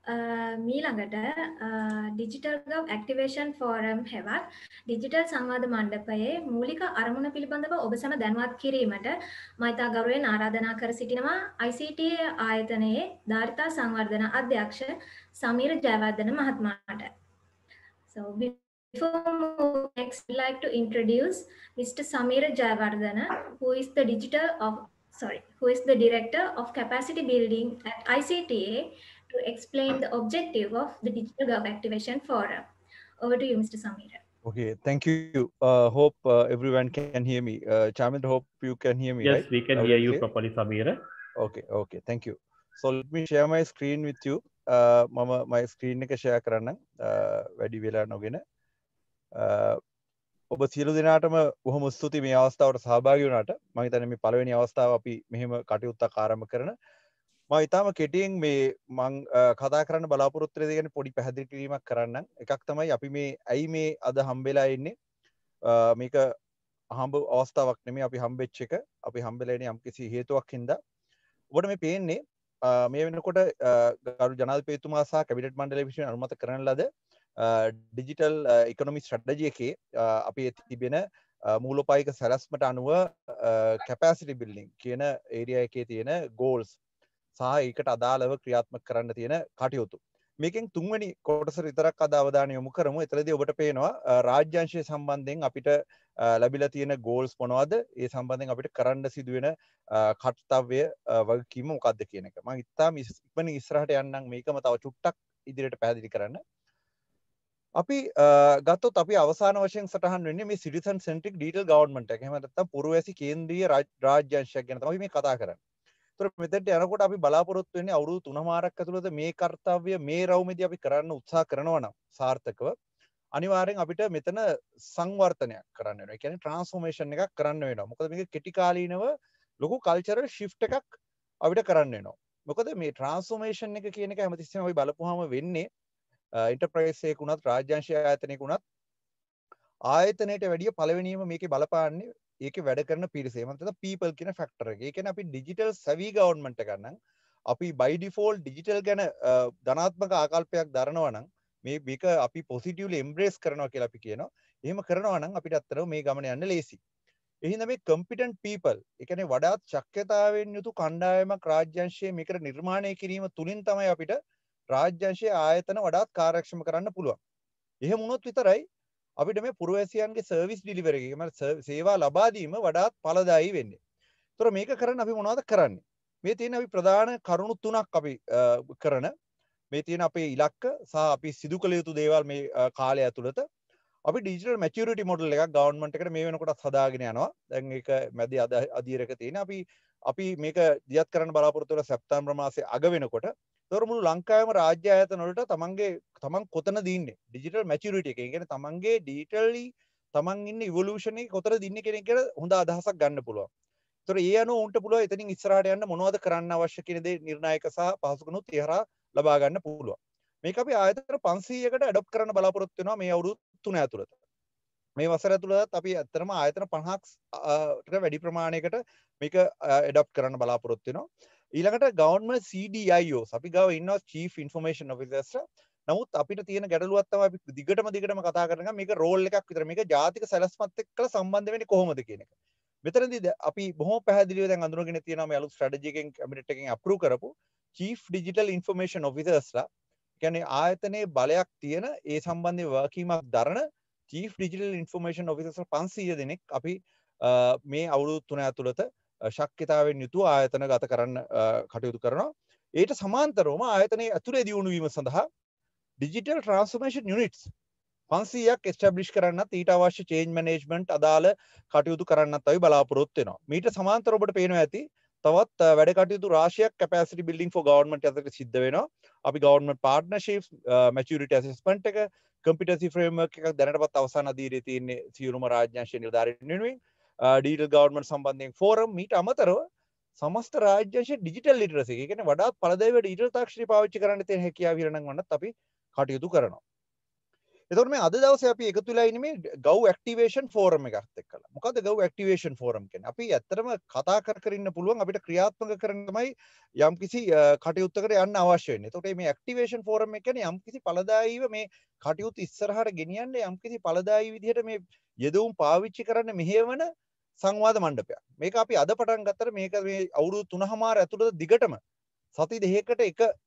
මීළඟට ඩිජිටල් ගව් ඇක්ටිවේෂන් ෆෝරම් හෙවත් ඩිජිටල් සංවාද මණ්ඩපයේ මූලික අරමුණ පිළිබඳව ඔබ සැම දැනුවත් කිරීමට මම ඉතා ගෞරවයෙන් ආරාධනා කර සිටිනවා ICTA ආයතනයේ ධාරිතා සංවර්ධන අධ්‍යක්ෂ Sameera Jayawardena මහත්මයාට. So before moving next, I'd like to introduce Mr. Samir Jayawardena, who is the Director of Capacity Building at ICTA, to explain the objective of the Digital Gov Activation Forum. Over to you, Mr. Samir. Okay, thank you. Hope everyone can hear me. Chamil, hope you can hear me, yes, right? We can hear you properly, Samir. Okay, thank you. So let me share my screen with you. Mama, my screen එක share කරන්න වැඩි වෙලා නොගෙන. ඔබ සියලු දෙනාටම බොහොම ස්තුතියි මේ අවස්ථාවට සහභාගී වුණාට. මම හිතන්නේ මේ පළවෙනි අවස්ථාව අපි මෙහෙම කටයුත්තක් ආරම්භ කරන. මම ඊටාම කෙටියෙන් මේ මම කතා කරන්න බලාපොරොත්තු වෙන දේ ගැන පොඩි පැහැදිලි කිරීමක් කරන්නම්. එකක් තමයි අපි මේ ඇයි මේ අද හම්බෙලා ඉන්නේ. මේක හම්බ අවස්ථාවක් නෙමෙයි අපි හම්බෙච්ච එක. අපි හම්බෙලා ඉන්නේ යම්කිසි හේතුවක් හින්දා. ඔබට මේ පේන්නේ මේ වෙනකොට ගරු ජනාධිපතිතුමා සහ කැබිනට් මණ්ඩලය විසින් අනුමත කරන ලද ඩිජිටල් ඉකොනොමි ස්ට්‍රැටජි එකේ අපි තිබෙන මූලෝපායික සැලැස්මට අනුව කැපැසිටි බිල්ඩින් කියන ඒරියා එකේ තියෙන ගෝල්ස් සහ ඒකට අදාළව ක්‍රියාත්මක කරන්න තියෙන කටයුතු. මේකෙන් තුන්වෙනි කොටස විතරක් අද අවධානය යොමු කරමු. එතනදී ඔබට පේනවා රාජ්‍යාංශය සම්බන්ධයෙන් අපිට ලැබිලා තියෙන ගෝල්ස් මොනවද? ඒ සම්බන්ධයෙන් අපිට කරන්න සිදුවෙන කර්තව්‍ය වගකීම මොකක්ද කියන එක. මම ඉතාලම ඉක්මනින් ඉස්සරහට යන්නම් මේකම තව චුට්ටක් ඉදිරියට පැහැදිලි කරන්න. අපි ගත්තොත් අපි අවසාන වශයෙන් සටහන් වෙන්නේ මේ සිටිසන් සෙන්ට්‍රික් ඩිජිටල් ගවර්න්මන්ට් එක. එහෙම නැත්නම් පුරවැසි කේන්ද්‍රීය රාජ්‍යාංශයක් ගැන තමයි මේ කතා කරන්නේ. ඒතර මෙතෙන්ට යනකොට අපි බලාපොරොත්තු වෙන්නේ අවුරුදු 3මාරක් ඇතුළත මේ කාර්යය මේ රවුමේදී අපි කරන්න උත්සාහ කරනවා නම් සාර්ථකව අනිවාර්යෙන් අපිට මෙතන සංවර්ධනයක් කරන්න වෙනවා. ඒ කියන්නේ ට්‍රාන්ස්ෆෝමේෂන් එකක් කරන්න වෙනවා. මොකද මේක කෙටි කාලීනව ලොකු කල්චරල් ෂිෆ්ට් එකක් අපිට කරන්න වෙනවා. මොකද මේ ට්‍රාන්ස්ෆෝමේෂන් එක කියන එක හැමතිස්සෙම අපි බලපුවාම වෙන්නේ එන්ටර්ප්‍රයිස් එකක උනත් රාජ්‍යාංශ ආයතනයක උනත් ආයතනයට වැඩිය පළවෙනියම මේකේ බලපාන්නේ ඒකේ වැඩ කරන පිරිස. එහෙම නැත්නම් people කියන ෆැක්ටර් එක. ඒ කියන්නේ අපි ඩිජිටල් සැවි ගවර්න්මන්ට් එකක් නම් අපි by default ඩිජිටල් ගැන ධනාත්මක ආකල්පයක් දරනවා නම් මේක අපි positively embrace කරනවා කියලා අපි කියනවා. එහෙම කරනවා නම් අපිට අත්‍තරව මේ ගමන යන්න ලේසි. එහෙනම් මේ competent people, ඒ කියන්නේ වඩාත් ශක්්‍යතාවයෙන් යුතු කණ්ඩායමක් රාජ්‍යාංශයේ මේකට නිර්මාණය කිරීම තුලින් තමයි අපිට රාජ්‍යාංශයේ ආයතන වඩාත් කාර්යක්ෂම කරන්න පුළුවන්. එහෙම වුණොත් විතරයි අපිට මේ පුරවැසියන්ගේ සර්විස් ඩිලිවරි එක, සේවා ලබා දීම වඩාත් ඵලදායී වෙන්නේ. ඒතර මේක කරන්න අපි මොනවද කරන්නේ? මේ තියෙන අපි ප්‍රධාන කරුණු තුනක් අපි කරන මේ තියෙන අපේ ඉලක්ක සහ අපි සිදු කළ යුතු දේවල් මේ කාලය ඇතුළත අපි ඩිජිටල් මැචියුරිටි මොඩල් එකක් ගවර්න්මන්ට් එකට මේ වෙනකොටත් හදාගෙන යනවා. දැන් ඒක මැදි අදියරක තියෙන අපි මේක දියත් කරන්න බලාපොරොත්තු වෙන සැප්තැම්බර් මාසයේ අග වෙනකොට ඒතර මුළු ලංකාවේම රාජ්‍ය ආයතන වලට තමන් කොතනද ඉන්නේ ඩිජිටල් මැචියුරිටි එක. ඒ කියන්නේ තමන්ගේ ඩිජිටලි තමන් ඉන්නේ ඉවොලුෂන් එකේ කොතනද ඉන්නේ කියන එක හොඳ අදහසක් ගන්න පුළුවන්. ඒතර ඒ අනුව උන්ට පුළුවන් එතනින් ඉස්සරහට යන්න මොනවද කරන්න අවශ්‍ය කියන දේ නිර්ණායක සහ පහසුකනුත් ඉහරා ලබා ගන්න පුළුවන්. මේක අපි ආයතන 500කට ඇඩොප්ට් කරන්න බලාපොරොත්තු වෙනවා මේ අවුරුදු 3 ඇතුළත. මේ වසර ඇතුළතත් අපි ඇත්තටම ආයතන 50කට වැඩි ප්‍රමාණයකට මේක ඇඩොප්ට් කරන්න බලාපොරොත්තු වෙනවා. ඊළඟට ගවර්න්මන්ට් CDIOs අපි ගාව ඉන්නවා Chief Information Officers. නමුත් අපිට තියෙන ගැටලුවක් තමයි අපි දිගටම කතා කරන මේක රෝල් එකක් විතර. මේක ජාතික සැලැස්මත් එක්ක සම්බන්ධ වෙන්නේ කොහොමද කියන එක. මෙතනදී අපි බොහොම පැහැදිලිව දැන් අඳුනගෙන තියෙනවා මේ අලුත් ස්ට්‍රැටජි එකෙන් කැබිනට් එකෙන් අප්‍රූව් කරපු Chief Digital Information Officersලා. කියන්නේ ආයතනයේ බලයක් තියෙන ඒ සම්බන්ධව වගකීමක් දරන Chief Digital Information Officers 500 දෙනෙක් අපි මේ අවුරුදු 3 ඇතුළත ශක්්‍යතාවෙන් යුතුව ආයතන ගත කරන්න කටයුතු කරනවා. ඒට සමාන්තරවම ආයතනයේ ඇතුලේ දියුණු වීම සඳහා Digital Transformation Units 500ක් එස්ටැබ්ලිෂ් කරන්නත් ඊට අවශ්‍ය change management අදාළ කටයුතු කරන්නත් අපි බලාපොරොත්තු වෙනවා. මීට සමාන්තරව ඔබට පේනවා ඇති තවත් වැඩ කටයුතු රාශියක් capacity building for government අතර සිද්ධ වෙනවා. අපි government partnerships, maturity assessment එක, competency framework එකක් දැනටමත් අවසාන අදියරේ තියෙන්නේ සියලුම රාජ්‍යාංශ නිලධාරීන් වෙනුවෙන්. digital government සම්බන්ධයෙන් ෆෝරම් මීට අමතරව සමස්ත රාජ්‍යාංශයේ digital literacy එක කියන්නේ වඩාත් ඵලදායීව digital තාක්ෂණය පාවිච්චි කරන්න තියෙන හැකියාව විරණම් වන්නත් අපි කටයුතු කරනවා. එතකොට මේ අද දවසේ අපි එකතු වෙලා ඉන්නේ මේ ගව් ඇක්ටිවේෂන් ෆෝරම් එකත් එක්කලා. මොකද්ද ගව් ඇක්ටිවේෂන් ෆෝරම් කියන්නේ? අපි ඇත්තටම කතා කර ඉන්න පුළුවන් අපිට ක්‍රියාත්මක කරන්න තමයි යම්කිසි කටයුත්තකට යන්න අවශ්‍ය වෙන්නේ. එතකොට මේ ඇක්ටිවේෂන් ෆෝරම් එක කියන්නේ යම්කිසි ඵලදායීව මේ කටයුතු ඉස්සරහට ගෙනියන්න යම්කිසි ඵලදායී විදිහට මේ යෙදවුම් පාවිච්චි කරන්න මෙහෙවන සංවාද මණ්ඩපයක්. මේක අපි අද පටන් ගත්තට මේක මේ අවුරුදු 3මාර ඇතුළත දිගටම සති දෙකකට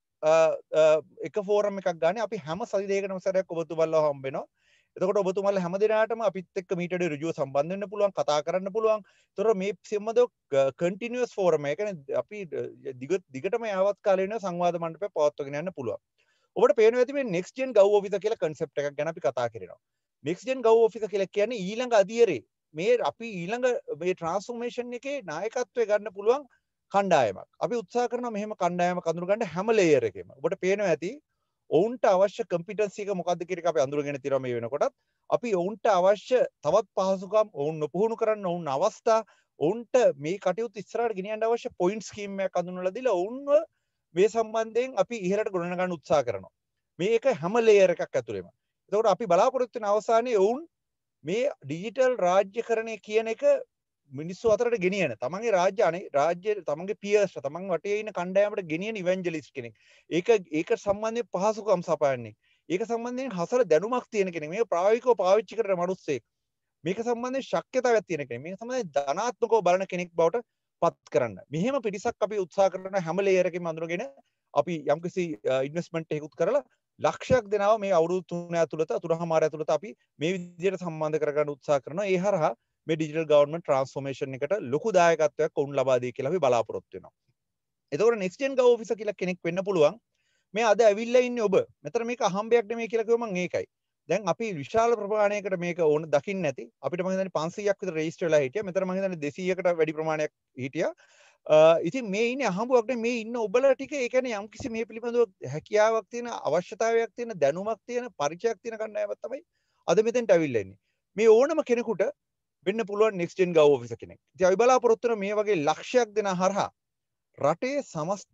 එක ෆෝරම් එකක් ගන්න අපි හැම සති දෙකකටම සැරයක් ඔබතුමාලා හම්බ වෙනවා. එතකොට ඔබතුමාලා හැම දිනකටම අපිත් එක්ක මීටරේ ඍජුව සම්බන්ධ වෙන්න පුළුවන්, කතා කරන්න පුළුවන්. ඒතර මේ සම්බන්ධව කන්ටිනියස් ෆෝරම් එක. ඒ කියන්නේ අපි දිගටම යාවත් කාලේ වෙන සංවාද මණ්ඩපයක් පවත්වාගෙන යන්න පුළුවන්. ඔබට පේනවා ඇති මේ next gen gov officer කියලා concept එකක් ගැන අපි කතා කරනවා. next gen gov officer කියලා කියන්නේ ඊළඟ අදියරේ මේ අපි ඊළඟ මේ transformation එකේ නායකත්වය ගන්න පුළුවන් කණ්ඩායමක්. අපි උත්සාහ කරනවා මෙහෙම කණ්ඩායමක් අඳුරගන්න හැම ලේයර් එකෙම. ඔබට පේනවා ඇති ඔවුන්ට අවශ්‍ය කම්පිටන්සි එක මොකක්ද කියන එක අපි අඳුරගෙන තියෙනවා මේ වෙනකොටත්. අපි ඔවුන්ට අවශ්‍ය තවත් පහසුකම්, ඔවුන් නොපුහුණු කරන්න ඔවුන් අවස්ථා, ඔවුන්ට මේ කටයුතු ඉස්සරහට ගෙනියන්න අවශ්‍ය පොයින්ට් ස්කීම් එකක් අඳුනලා දීලා ඔවුන්ව මේ සම්බන්ධයෙන් අපි ඉහළට ගොඩනගා ගන්න උත්සාහ කරනවා. මේක හැම ලේයර් එකක් ඇතුළේම. එතකොට අපි බලාපොරොත්තු වෙන අවසානයේ ඔවුන් මේ ඩිජිටල් රාජ්‍යකරණය කියන එක මිනිස්සු අතරට ගෙනියන තමන්ගේ රාජ්‍ය තමන්ගේ පියර්ස් තමන් වටේ ඉන්න කණ්ඩායමට ගෙනියන ඉවැන්ජලිස්ට් කෙනෙක්. ඒක සම්බන්ධයෙන් පහසුකම් සපයන්නේ. ඒක සම්බන්ධයෙන් හසල දැනුමක් තියෙන කෙනෙක්. මේක ප්‍රායෝගිකව පාවිච්චි කරන මිනිස්සෙක්. මේක සම්බන්ධයෙන් ශක්්‍යතාවයක් තියෙන කෙනෙක්. මේක සම්බන්ධයෙන් ධනාත්මකව බලන කෙනෙක් බවට පත් කරන්න. මෙහෙම පිරිසක් අපි උත්සාහ කරන හැම ලේයර් එකකින්ම අඳුරගෙන අපි යම්කිසි ඉන්වෙස්ට්මන්ට් එකකුත් කරලා ලක්ෂයක් දෙනාව මේ අවුරුදු 3 ඇතුළත 3මාර ඇතුළත අපි මේ විදිහට සම්බන්ධ කරගන්න උත්සාහ කරනවා. ඒ හරහා මේ ඩිජිටල් ගවර්න්මන්ට් ට්‍රාන්ස්ෆෝමේෂන් එකට ලොකු දායකත්වයක් ඔවුන් ලබා දී කියලා අපි බලාපොරොත්තු වෙනවා. එතකොට next gen gov officer කියලා කෙනෙක් වෙන්න පුළුවන්. මේ අද ඇවිල්ලා ඉන්නේ ඔබ. මෙතන මේක අහම්බයක් නෙමෙයි කියලා කිව්වම මම ඒකයි. දැන් අපි විශාල ප්‍රමාණයකට මේක ඕන දකින්න නැති. අපිට මම හිතන්නේ 500ක් විතර රෙජිස්ටර් වෙලා හිටියා. මෙතන මම හිතන්නේ 200කට වැඩි ප්‍රමාණයක් හිටියා. ඉතින් මේ ඉන්නේ අහඹුවක් නෙමෙයි මේ ඉන්න ඔබලා ටික ඒ කියන්නේ යම්කිසි මේ පිළිබඳව හැකියාවක් තියෙන අවශ්‍යතාවයක් තියෙන දැනුමක් තියෙන පරිචයක් තියෙන කණ්ඩායමක් තමයි අද මෙතෙන්ට ඇවිල්ලා ඉන්නේ. මේ ඕනම කෙනෙකුට වෙන්න පුළුවන් next gen gov officer කෙනෙක්. ඉතින් අපි බලාපොරොත්තු වෙන මේ වගේ ලක්ෂයක් දෙනා හරහා රටේ සමස්ත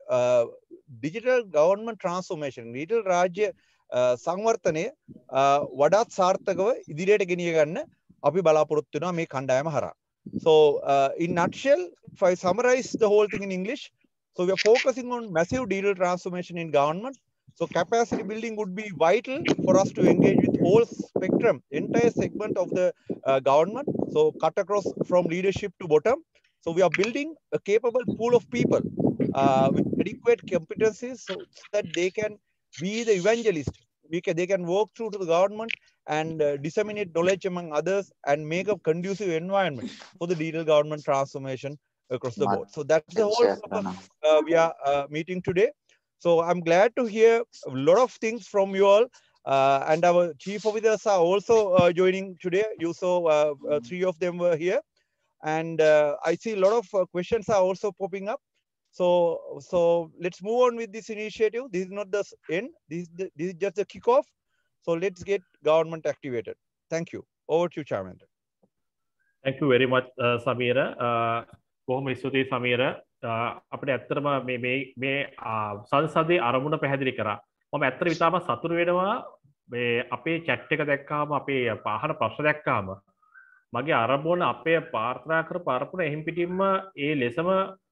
digital government transformation digital රාජ්‍ය සංවර්ධනය වඩාත් සාර්ථකව ඉදිරියට ගෙනිය ගන්න අපි බලාපොරොත්තු වෙනවා මේ කණ්ඩායම හරහා. So in nutshell, if I summarize the whole thing in English, so we are focusing on massive digital transformation in government. So capacity building would be vital for us to engage with all spectrum, entire segment of the government. So cut across from leadership to bottom. So we are building a capable pool of people with adequate competencies so that they can be the evangelist. They can walk through to the government and disseminate knowledge among others and make a conducive environment for the digital government transformation across the board. So that's the whole we are meeting today. So I'm glad to hear a lot of things from you all. And our chief officers are also joining today. You saw 3 of them were here. And I see a lot of questions are also popping up. So let's move on with this initiative. This is not the end. This is just the kickoff. So let's get government activated. Thank you. Over to you, Chairman. Thank you very much, Samira. බොහොම ස්තුතියි Samira. අපිට ඇත්තටම මේ සංසදේ අරමුණ පැහැදිලි කරා. මම ඇත්තට විතාම සතුටු වෙනවා මේ අපේ chat එක දැක්කාම අපේ අහන ප්‍රශ්න දැක්කාම මගේ අරමුණ අපේ ප්‍රාර්ථනා කරපු අරමුණ එහිම් පිටින්ම ඒ ලෙසම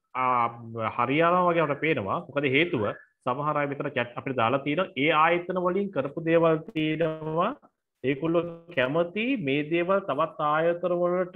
හරියනවා වගේ අපිට පේනවා. මොකද හේතුව සමහර අය මෙතන chat අපිට දාලා තියෙනවා ඒ ආයතන වලින් කරපු දේවල් තියෙනවා. ඒගොල්ලෝ කැමති මේ දේවල් තවත් ආයතන වලට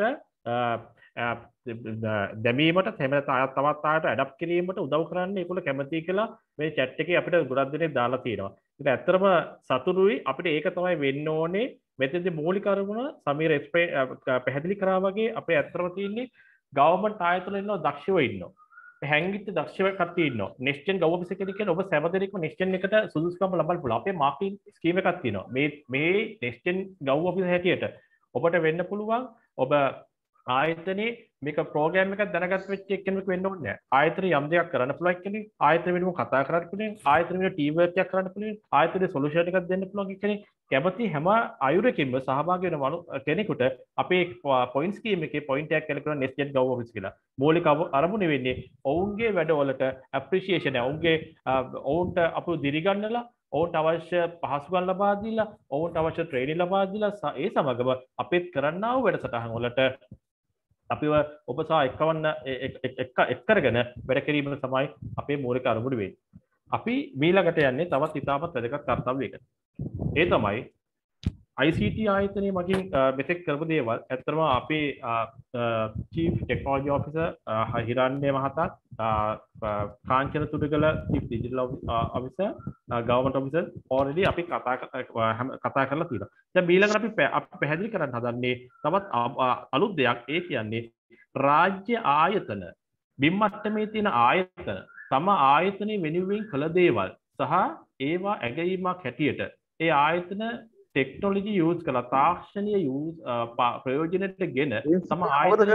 දැමීමට තවත් ආයත ඇඩප්ට් කිරීමට උදව් කරන්න ඒගොල්ලෝ කැමති කියලා මේ chat එකේ අපිට ගොඩක් දෙනෙක් දාලා තියෙනවා. ඒක ඇත්තටම සතුටුයි. අපිට ඒක තමයි වෙන්න ඕනේ. මෙතෙන්දී මූලික අරමුණ සමීර පැහැදිලි කරා වගේ අපේ ඇත්තටම තියෙන්නේ ගවර්න්මන්ට් ආයතන ඉන්නවා දක්ෂව ඉන්නවා. හැංගිච්ච දක්ෂව කට්ටිය ඉන්නවා. next gen gov officer කෙනෙක් කියන්නේ ඔබ සෑම දෙනෙක්ම next gen එකට සුදුසුකම් ලබන්න පුළුවන්. අපේ මාර්කින් ස්කීම් එකක් තියෙනවා. මේ next gen gov officer හැටියට ඔබට වෙන්න පුළුවන් ඔබ ආයතනයේ මේක ප්‍රෝග්‍රෑම් එකක් දැනගත් වෙච්ච කෙනෙක් වෙන්න ඕනේ නැහැ. ආයතනයේ යම් දෙයක් කරන්න පුළුවන් කෙනෙක්, ආයතන වෙනම කතා කරන්න පුළුවන්, ආයතන වෙන ටීම් වර්ක් එකක් කරන්න පුළුවන්, ආයතනයේ සොලියුෂන් එකක් දෙන්න පුළුවන් කෙනෙක් කැමති හැම අයුරකින්ම සහභාගී වෙන කෙනෙකුට අපේ පොයින්ට් ස්කීම් එකේ පොයින්ට් එකක් කියලා කරන next gen gov office කියලා. මූලික අරමුණ වෙන්නේ ඔවුන්ගේ වැඩවලට ඇප්‍රීෂিয়েෂන් එක, ඔවුන්ට අපු දිරිගන්නලා ඔවුන්ට අවශ්‍ය පහසුකම් ලබා දීලා ඔවුන්ට අවශ්‍ය ට්‍රේනින් ලබා දීලා ඒ සමගම අපිත් කරන්නා වූ වැඩසටහන් වලට අපිව ඔබ සහ එක්කවන්න එක්කරගෙන වැඩ කිරීම තමයි අපේ මූලික අරමුණ වෙන්නේ. අපි මීළඟට යන්නේ තවත් ඉතාමත් වැදගත් කර්තව්‍යයකට. ඒ තමයි ICT ආයතනයේ මගින් මෙතෙක් කරපු දේවල් ඇත්තටම අපේ චීෆ් ටෙක්නොලොජි ඔෆිසර් හිරාන්‍ය මහතා Kanchana Thudugala chief digital officer government officer already අපි කතා කරලා තියෙනවා. දැන් ඊළඟට අපි පැහැදිලි කරන්න හදන්නේ තවත් අලුත් දෙයක්. ඒ කියන්නේ රාජ්‍ය ආයතන බිම් මට්ටමේ තියෙන ආයතන තම ආයතනයේ වෙනුවෙන් කළ දේවල් සහ ඒවා ඇගීමක් හැටියට ඒ ආයතන ටෙක්නොලොජි යූස් කළා තාක්ෂණීය යූස් ප්‍රයෝජනයට ගෙන තම ආයතන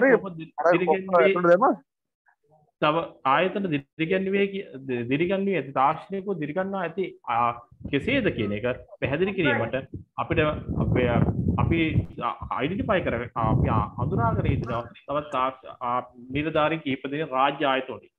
තව ආයතන දිරිගන්වී ඇති තාක්ෂණිකව දිරිගන්වා ඇති කෙසේද කියන එක පැහැදිලි කිරීමට අපිට අපි අයිඩෙන්ටිෆයි කර අපි හඳුනාගෙන ඉන්නවා තවත් නිලධාරීන් කිහිප දෙනෙක් රාජ්‍ය ආයතන වලින්.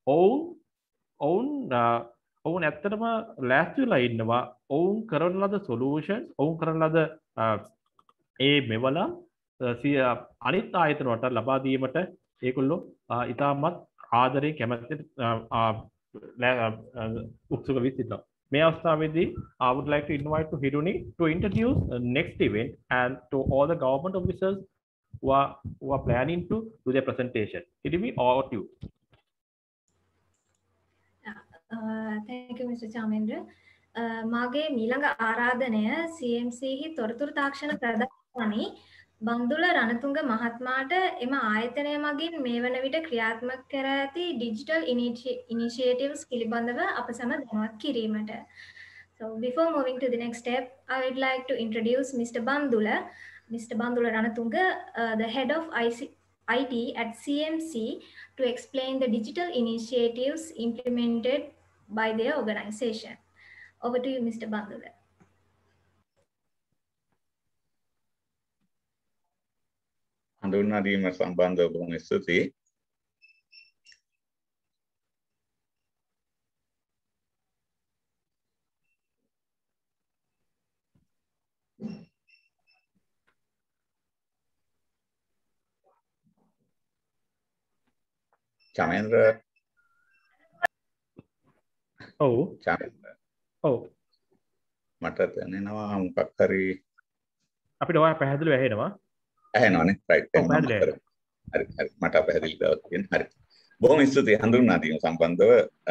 ඔවුන් ඇත්තටම ලෑස්ති වෙලා ඉන්නවා ඔවුන් කරන ලද සොලියුෂන් ඔවුන් කරන ලද ඒ මෙවල අනිත් ආයතන වලට ලබා දීමට ඒගොල්ලෝ ඉතාමත් ආදරේ කැමැත්තෙන් උත්සුක වී සිටිනවා. මේ අවස්ථාවේදී I would like to invite to Hiruni to introduce next event and to all the government officers who are planning to do their presentation. Hiruni, over to you. Thank you, Mr. Chamendra. මාගේ මීළඟ ආරාධනය CMC හි තොරතුරු තාක්ෂණ ප්‍රධානී බන්දුල රණතුංග මහත්මයාට එම ආයතනය මගින් මේ වන විට ක්‍රියාත්මක කර ඇති digital initiatives පිළිබඳව අප සැම දැනුවත් කිරීමට. So before moving to the next step, I would like to introduce Mr. Bandula Ranatunga, the head of IT at CMC, to explain the digital initiatives implemented by their organization. Over to you, Mr. Bandula. හඳුන්වා දීම සම්බන්ධව බොහොම ස්තුතියි. චමේන්ද්‍ර මට දැනෙනවා මොකක් හරි අපිට ඔයා පැහැදිලිව ඇහෙනවා. ඇහෙනවනේ රයිට් හරි මට පැහැදිලි බවක් තියෙන හරි බොහොම ස්තුතියි හඳුන්වා දීම සම්බන්ධව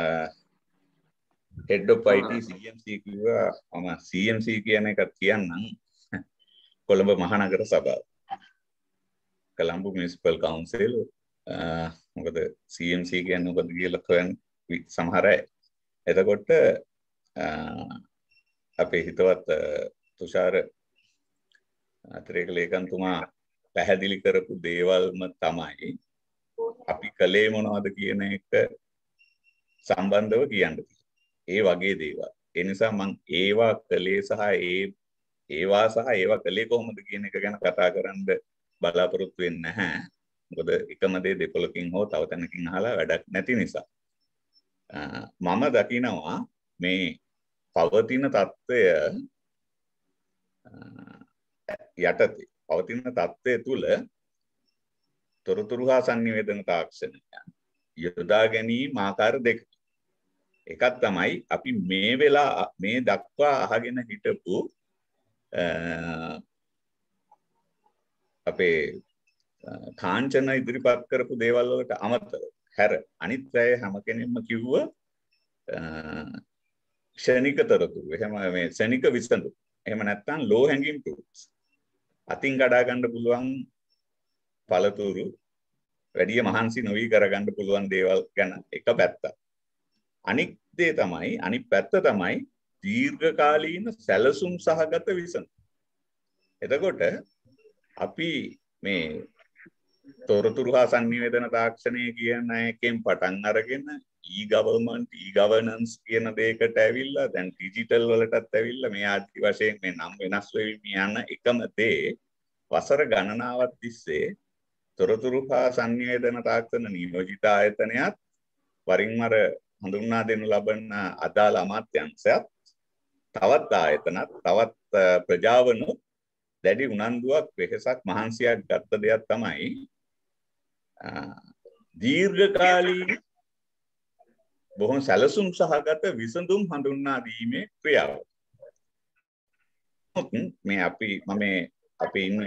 head of IT CMC කිව්වා මම CMC කියන එක කියන්නම් කොළඹ මහනගර සභාව කොළඹ municipal council මොකද CMC කියන්නේ මොකද කියලා හොයන් සමහර අය එතකොට අපේ හිතවත් තුෂාර අතිරේක ලේකම්තුමා පැහැදිලි කරපු දේවල්ම තමයි අපි කලේ මොනවද කියන එක සම්බන්ධව කියන්න තියෙන්නේ. ඒ වගේ දේවල්. ඒ නිසා මම ඒවා කලේ සහ ඒවා කලේ කොහොමද කියන එක ගැන කතා කරන්න බලාපොරොත්තු වෙන්නේ නැහැ. මොකද එකම දේ දෙපොලකින් හෝ තව තැනකින් අහලා වැඩක් නැති නිසා. මම දකිනවා මේ පවතින තත්ත්වය යටතේ පවතින තත්ත්වය තුළ තොරතුරු හා සංනිවේදන තාක්ෂණය යොදා ගැනීම ආකාර දෙක. එකක් තමයි අපි මේ දක්වා අහගෙන හිටපු අපේ කාංචන ඉදිරිපත් කරපු දේවල් වලට අමතරව හැර අනිත් අය හැම කෙනෙක්ම කිව්ව ක්ෂණික තොරතුරු. එහෙම මේ ක්ෂණික විසඳුම්. එහෙම නැත්නම් low hanging fruits. අතින් කඩා ගන්න පුළුවන් පළතුරු වැඩි මහන්සි නොවි කරගන්න පුළුවන් දේවල් ගැන එක පැත්තක්. අනිත් පැත්ත තමයි දීර්ඝකාලීන සැලසුම් සහගත විසඳුම්. එතකොට අපි මේ තොරතුරු හා සංනිවේදන තාක්ෂණය කියන එකෙන් පටන් අරගෙන e-governance කියන දෙයකට ඇවිල්ලා දැන් ඩිජිටල් වලටත් ඇවිල්ලා මේ ආදි වශයෙන් මේ නම් වෙනස් වෙමින් යන එකම දේ වසර ගණනාවක් තිස්සේ තොරතුරු හා සංනිවේදන තාක්ෂණ නියෝජිත ආයතනයත් වරින් වර හඳුන්වා දෙනු ලබන අදාළ අමාත්‍යාංශයත් තවත් ආයතනත් තවත් ප්‍රජාවනුත් දැඩි උනන්දුවක් වෙහසක් මහන්සියක් ගත්ත දෙයක් තමයි දීර්ඝකාලීන බොහොම සැලසුම් සහගත විසඳුම් හඳුන්වා දීමේ ක්‍රියාව. මේ මම ඉන්න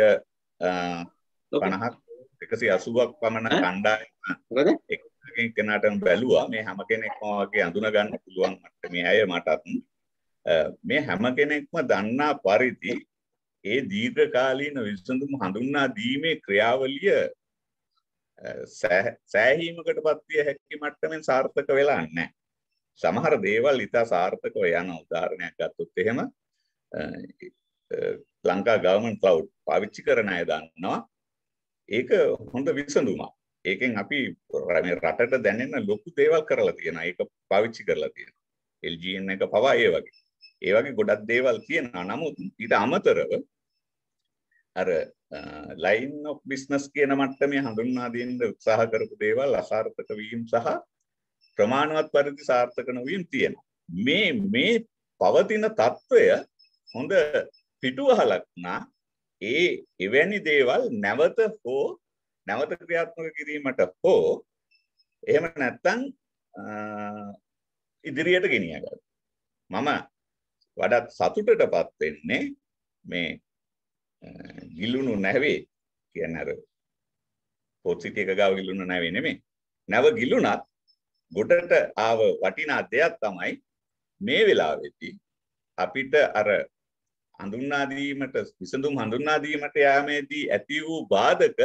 150ක් 180ක් පමණ කණ්ඩායම එක්කෙනාටම බැලුවා මේ හැම කෙනෙක්ම වගේ අඳුන ගන්න පුළුවන් මේ අය මටත් මේ හැම කෙනෙක්ම දන්නා පරිදි ඒ දීර්ඝකාලීන විසඳුම් හඳුන්වා දීමේ ක්‍රියාවලිය සෑහීමකටපත් විය හැකි මට්ටමින් සාර්ථක වෙලා නැහැ. සමහර දේවල් ඉතා සාර්ථකව යන උදාහරණයක් ගත්තොත් එහෙම ලංකා ගවර්න්මන්ට් ක්ලවුඩ් පාවිච්චි කරන අය දන්නවා. ඒක හොඳ විසඳුමක්. ඒකෙන් අපි මේ රටට දැනෙන ලොකු දේවල් කරලා තියෙනවා. ඒක පාවිච්චි කරලා තියෙනවා. LGN එක පවා ඒ වගේ ගොඩක් දේවල් තියෙනවා. නමුත් ඊට අමතරව අර ලයින් ඔෆ් බිස්නස් කියන මට්ටමේ හඳුන්වා දෙන්න උත්සාහ කරපු දේවල් අසාර්ථක වීම සහ ප්‍රමාණවත් පරිදි සාර්ථක නොවීම තියෙනවා. මේ පවතින తত্ত্বය හොඳ පිටුවහලක් නා එවැනි දේවල් නැවත ක්‍රියාත්මක කිරීමට හෝ එහෙම නැත්නම් ඉදිරියට ගෙනිය ගන්න. මම වඩාත් සතුටටපත් වෙන්නේ මේ ගිලුණු නැවේ කියන්නේ අර පොත්සිටි එක ගාව ගිලුණු නැවේ නෙමෙයි. නැව ගිලුණත් ගොඩට ආව වටිනා දෙයක් තමයි මේ වෙලාවේදී අපිට අර හඳුන්වා දීමට විසඳුම් හඳුන්වා දීමට යාමේදී ඇති වූ බාධක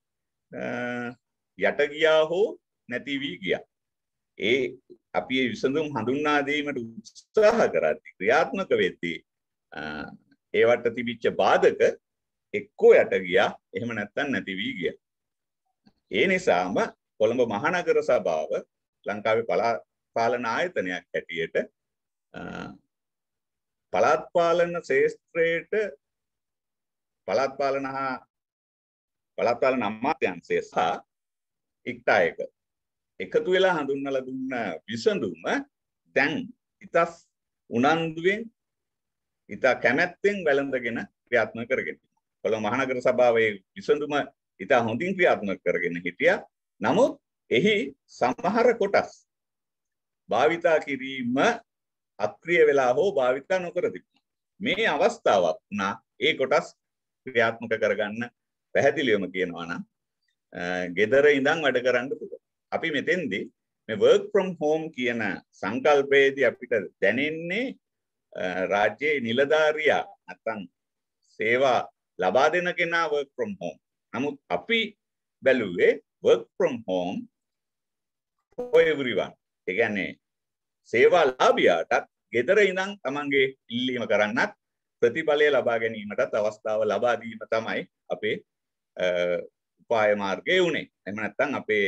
යට ගියා හෝ නැති වී ගියා. අපි මේ විසඳුම් හඳුන්වා දීමට උත්සාහ කරද්දී ක්‍රියාත්මක වෙද්දී ඒවට තිබිච්ච බාධක එක්කෝ යට ගියා එහෙම නැත්නම් නැති වී ගියා. ඒ නිසාම කොළඹ මහනගර සභාව ලංකාවේ පළාත් පාලන ආයතනයක් හැටියට පළාත් පාලන ශේෂ්ත්‍රයට පළාත් පාලන අමාත්‍යාංශය සහ ඉක්ටායක එකතු වෙලා හඳුන්වලා දුන්න විසඳුම දැන් ඉතස් උනන්දුවෙන් ඉතා කැමැත්තෙන් වැළඳගෙන ක්‍රියාත්මක කරගෙන තියෙනවා. කොළඹ මහනගර සභාවේ විසඳුම ඉතා හොඳින් ක්‍රියාත්මක කරගෙන හිටියා. නමුත් එහි සමහර කොටස් භාවිතා කිරීම අක්‍රිය වෙලා හෝ භාවිතා නොකර තිබුණා. මේ අවස්ථාවක් වුණා ඒ කොටස් ක්‍රියාත්මක කරගන්න පැහැදිලිවම කියනවා නම් ගෙදර ඉඳන් වැඩ කරන්න පුළුවන්. අපි මෙතෙන්දී මේ work from home කියන සංකල්පයේදී අපිට දැනෙන්නේ රාජ්‍යයේ නිලධාරියා නැත්නම් සේවා ලබා දෙන කෙනා work from home. නමුත් අපි බැලුවේ work from home for everyone. ඒ කියන්නේ සේවා ලාභියාටත් ගෙදර ඉඳන් තමන්ගේ ඉල්ලීම කරන්නත් ප්‍රතිඵලය ලබා ගැනීමටත් අවස්ථාව ලබා දීම තමයි අපේ උපාය මාර්ගය උනේ. එහෙම නැත්නම් අපේ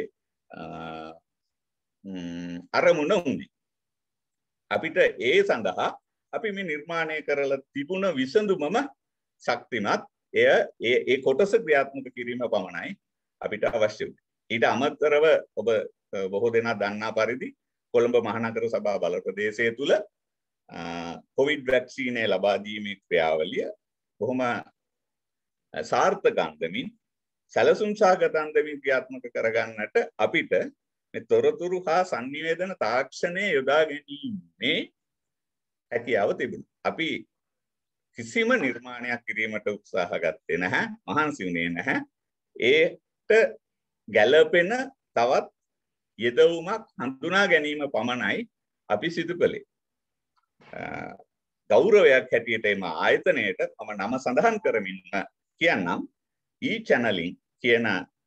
අරමුණ උනේ. අපිට ඒ සඳහා අපි මේ නිර්මාණය කරලා තිබුණ විසඳුමම ශක්තිමත් ඒ කොටස ක්‍රියාත්මක කිරීම පමණයි අපිට අවශ්‍ය වුනේ. ඊට අමතරව ඔබ බොහෝ දෙනා දන්නා පරිදි කොළඹ මහනගර සභා බල ප්‍රදේශය තුල කොවිඩ් වැක්සීනය ලබා දීමේ ක්‍රියාවලිය බොහොම සාර්ථක අන්දමින් සැලසුම් සහගත අන්දමින් ක්‍රියාත්මක කරගන්නට අපිට මේ තොරතුරු හා sannivedana තාක්ෂණය යොදා ගැනීමේ හැකියාව තිබුණා. අපි කිසිම නිර්මාණයක් කිරීමට උත්සාහ ගත්තේ නැහැ, මහන්සි වුණේ නැහැ. ඒට ගැළපෙන තවත් යෙදවුමක් හඳුනා ගැනීම පමණයි අපි සිදු කළේ. ගෞරවයක් හැටියට එම ආයතනයට මම නම සඳහන් කරමින් කියන්නම් e-channeling කියන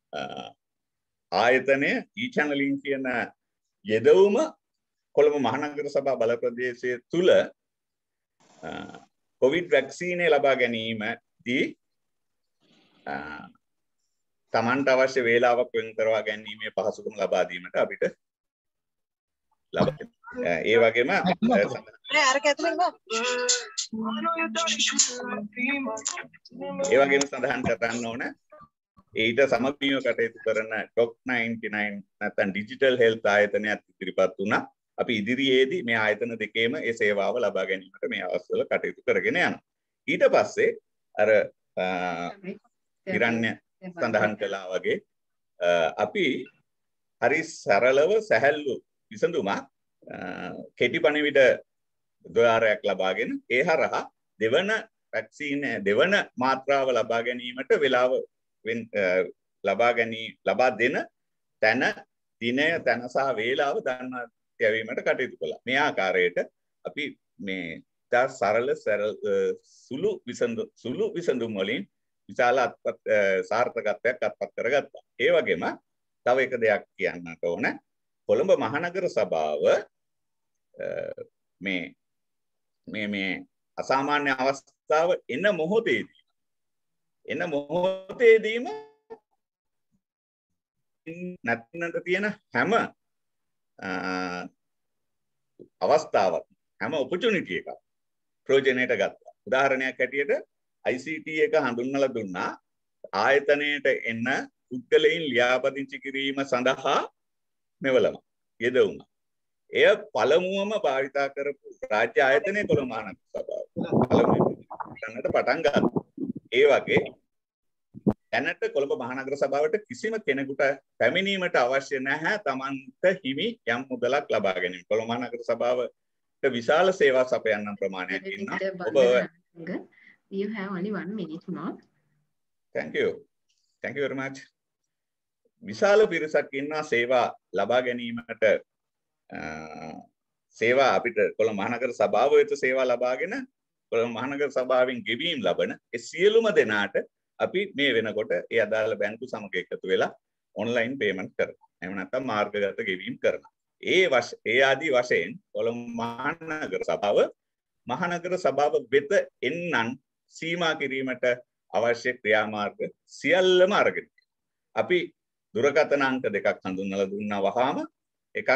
ආයතනය e-channeling කියන යෙදවුම කොළඹ මහනගර සභා බල ප්‍රදේශය තුල කොවිඩ් වැක්සීනය ලබා ගැනීමදී තමන්ට අවශ්‍ය වේලාවක් වෙන් කරවා ගැනීමේ පහසුකම් ලබා දීමට අපිට ලබා ඒ වගේම සඳහන් කරන්න ඕන ඊට සමගියව කටයුතු කරන ඩොක් 99 නැත්නම් ඩිජිටල් හෙල්ත් ආයතනයක් ඉදිරිපත් වුණා. අපි ඉදිරියේදී මේ ආයතන දෙකේම ඒ සේවාව ලබා ගැනීමට මේ අවස්ථාවල කටයුතු කරගෙන යනවා. ඊට පස්සේ අර හිරණ්‍ය සඳහන් කළා වගේ අපි හරි සරලව සැහැල්ලු විසඳුමක් කෙටි පණිවිඩ ද්වාරයක් ලබාගෙන ඒ හරහා දෙවන වැක්සීන් දෙවන මාත්‍රාව ලබා ගැනීමට වේලාව ලබා දෙන තැන දිනය තැන සහ වේලාව දන්වා යැවීමට කටයුතු කළා. මේ ආකාරයට අපි මේ තා සරල සුළු විසඳුම් වලින් විශාල සාර්ථකත්වයක් අත්පත් කරගත්තා. ඒ වගේම තව එක දෙයක් කියන්නට ඕන. කොළඹ මහනගර සභාව මේ අසාමාන්‍ය අවස්ථාව එන මොහොතේදීම නැත්නට තියෙන හැම අවස්ථාවක් හැම ඔපචුනිටි එකක් ප්‍රයෝජනයට ගත්තා. උදාහරණයක් හැටියට ICT එක හඳුන්වලා දුන්නා ආයතනයට එන්න පුද්ගලයන් ලියාපදිංචි කිරීම සඳහා මෙවලම යෙදුණා. එය පළමුවම භාවිතා කරපු රාජ්‍ය ආයතනයේ කොළඹ මහනගර සභාව පළමුවෙන්ට පටන් ගත්තා. ඒ වගේ දැනට කොළඹ මහනගර සභාවට කිසිම කෙනෙකුට පැමිණීමට අවශ්‍ය නැහැ තමන්ට හිමි යම් මුදලක් ලබා ගැනීම. කොළඹ මහනගර සභාවට විශාල සේවා සපයන්න ප්‍රමාණයක් ඉන්නවා. ඔබ You have only 1 minute more. Thank you very much. විශාල පිරිසක් ඉන්නවා සේවා ලබා ගැනීමට සේවා අපිට කොළඹ මහනගර සභාව වෙත සේවා ලබාගෙන කොළඹ මහනගර සභාවෙන් ගෙවීම් ලබන ඒ සියලුම දෙනාට අපි මේ වෙනකොට ඒ අදාළ බැංකු සමග එකතු වෙලා ඔන්ලයින් පේමන්ට් කරනවා. එහෙම නැත්නම් මාර්ගගත ගෙවීම් කරනවා. ඒ ආදී වශයෙන් කොළඹ මහනගර සභාව වෙත එන්නන් සීමා කිරීමට අවශ්‍ය ක්‍රියාමාර්ග සියල්ලම අරගෙන අපි දුරකථන අංක දෙකක් හඳුන්වලා දුන්නා වහාම එකක්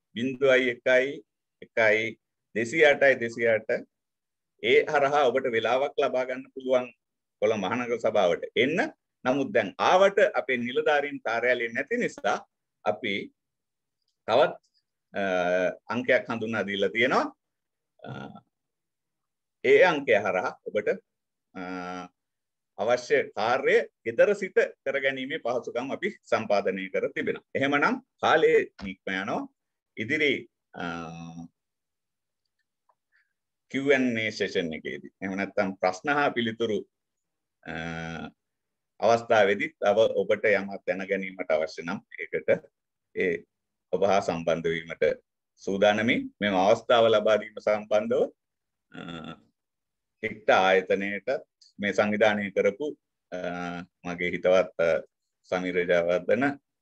0.1.208 ඒ හරහා ඔබට වෙලාවක් ලබා ගන්න පුළුවන් කොළඹ මහනගර සභාවට එන්න. නමුත් දැන් ආවට අපේ නිලධාරීන් කාර්යාලයේ නැති නිසා අපි තවත් අංකයක් හඳුන්වා දීලා තියෙනවා. ඒ අංකය හරහා ඔබට අවශ්‍ය කාර්ය ගෙදර සිට කරගැනීමේ පහසුකම් අපි සම්පාදනය කර තිබෙනවා. එහෙමනම් කාලේ නික්ම යනවා. ඉදිරි Q&A session එකේදී එහෙම නැත්නම් ප්‍රශ්න හා පිළිතුරු අවස්ථාවේදී තව ඔබට යමක් දැන ගැනීමට අවශ්‍ය නම් ඒකට ඒ ඔබ හා සම්බන්ධ වීමට සූදානමින් මෙම අවස්ථාව ලබා දීම සම්බන්ධව එක්ට ආයතනයට මේ සංවිධානය කරපු මගේ හිතවත් සමීර ජයවර්ධන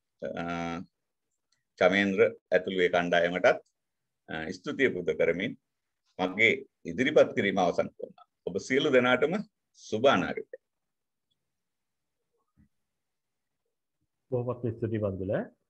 චමේන්ද්‍ර ඇතුළු ඒ කණ්ඩායමටත් ස්තුතිය පුද කරමින් මගේ ඉදිරිපත් කිරීම අවසන් කරනවා. ඔබ සියලු දෙනාටම සුබ අනාගතයක්. බොහොමත් ස්තුතියි වන්දුල.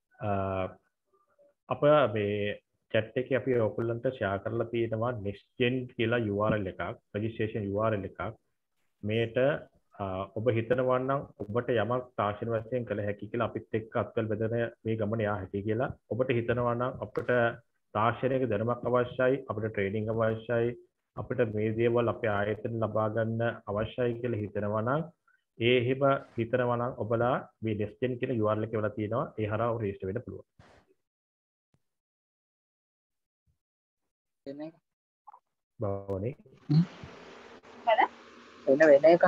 අප මේ chat එකේ අපි ඔයගොල්ලන්ට share කරලා තියෙනවා next gen කියලා URL එකක්, registration URL එකක්. මේට ඔබ හිතනවා නම් ඔබට යමක් තාක්ෂණ වශයෙන් කළ හැකි කියලා අපිත් එක්ක අත්වල බෙදෙන මේ ගමන යා හැකි කියලා ඔබට හිතනවා නම් අපිට තාක්ෂණයක දැනුමක් අවශ්‍යයි, අපිට ට්‍රේනින්ග් අවශ්‍යයි, අපිට මේ දේවල් අපේ ආයතන ලබා ගන්න අවශ්‍යයි කියලා හිතනවා නම් එහෙම හිතනවා නම් ඔබලා මේ next gen කියන URL එක වල තියෙනවා. ඒ හරහා රෙජිස්ටර් වෙන්න පුළුවන්. බවනේ වෙන එක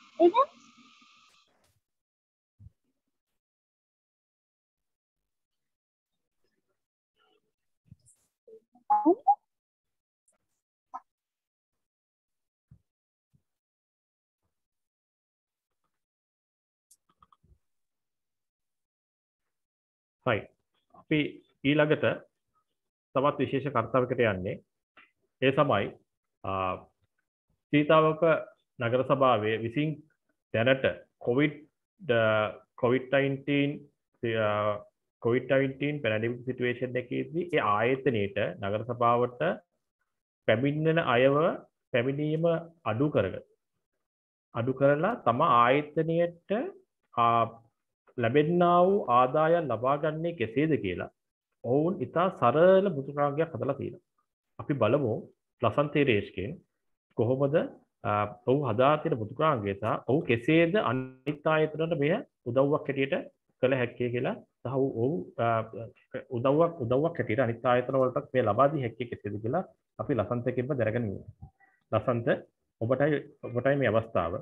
හයි. අපි ඊළඟට තවත් විශේෂ කර්තව්‍යයකට යන්නේ. ඒ තමයි සීතාවක නගර සභාවේ විසින් දැනට COVID-19 පැනඩමික් සිටුේෂන් එකේදී ඒ ආයතනයේට නගර සභාවට පැමිණෙන අයව පැමිණීම අඩු කරලා තම ආයතනයට ලැබෙන්නා වූ ආදායම් ලබා ගන්නේ කෙසේද කියලා ඔවුන් ඉතා සරල මෘදුකාංගයක් හදලා තියෙනවා. අපි බලමු ලසන්තේ රේෂ්කෙන් කොහොමද ඔහු හදා තියෙන මෘදුකාංගය සහ ඔහු කෙසේද අනිත් ආයතනවලට මෙය උදව්වක් හැටියට කළ හැක්කේ කියලා සහ ඔහු උදව්වක් හැටියට අනිත් ආයතන වලටත් මේ ලබා දී හැක්කේ කෙසේද කියලා අපි ලසන්තකින්ම දැනගෙන ඉමු. ලසන්ත ඔබටයි මේ අවස්ථාව.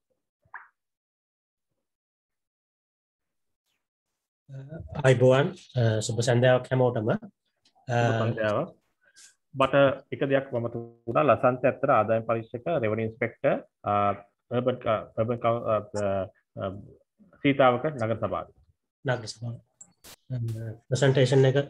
අයිබෝවන් සුබ සන්ධ්‍යාවක් හැමෝටම. සන්ධ්‍යාවක්. මට එක දෙයක් මම තුනා ලසන්ත ඇත්තට ආදායම් පරීක්ෂක රෙවෙනියු ඉන්ස්පෙක්ටර් අර්බන් සීතාවක නගර සභාවේ. නගර සභාව. ප්‍රසන්ටේෂන් එක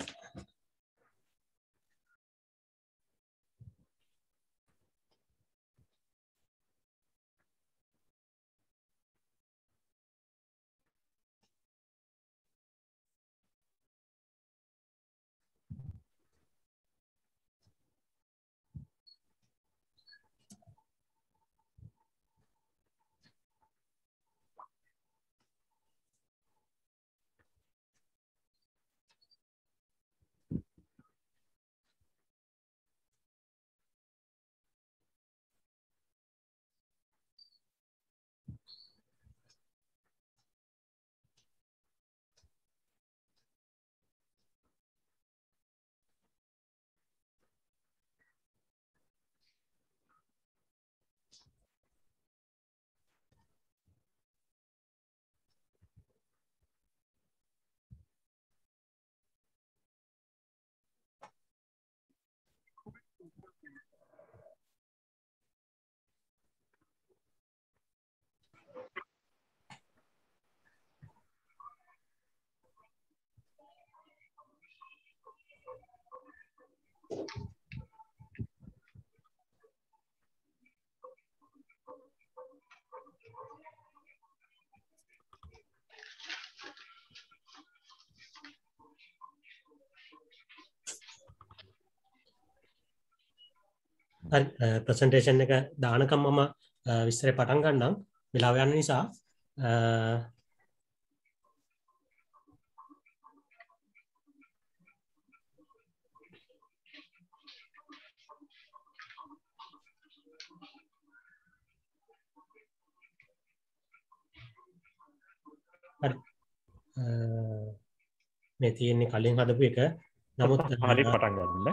ප්‍රසන්ටේෂන් එක දානකම් මම විස්තරේ පටන් ගන්නම් වෙලාව යන නිසා. මේ තියෙන්නේ කලින් හදපු එක. නමුත් හරි පටන් ගන්න.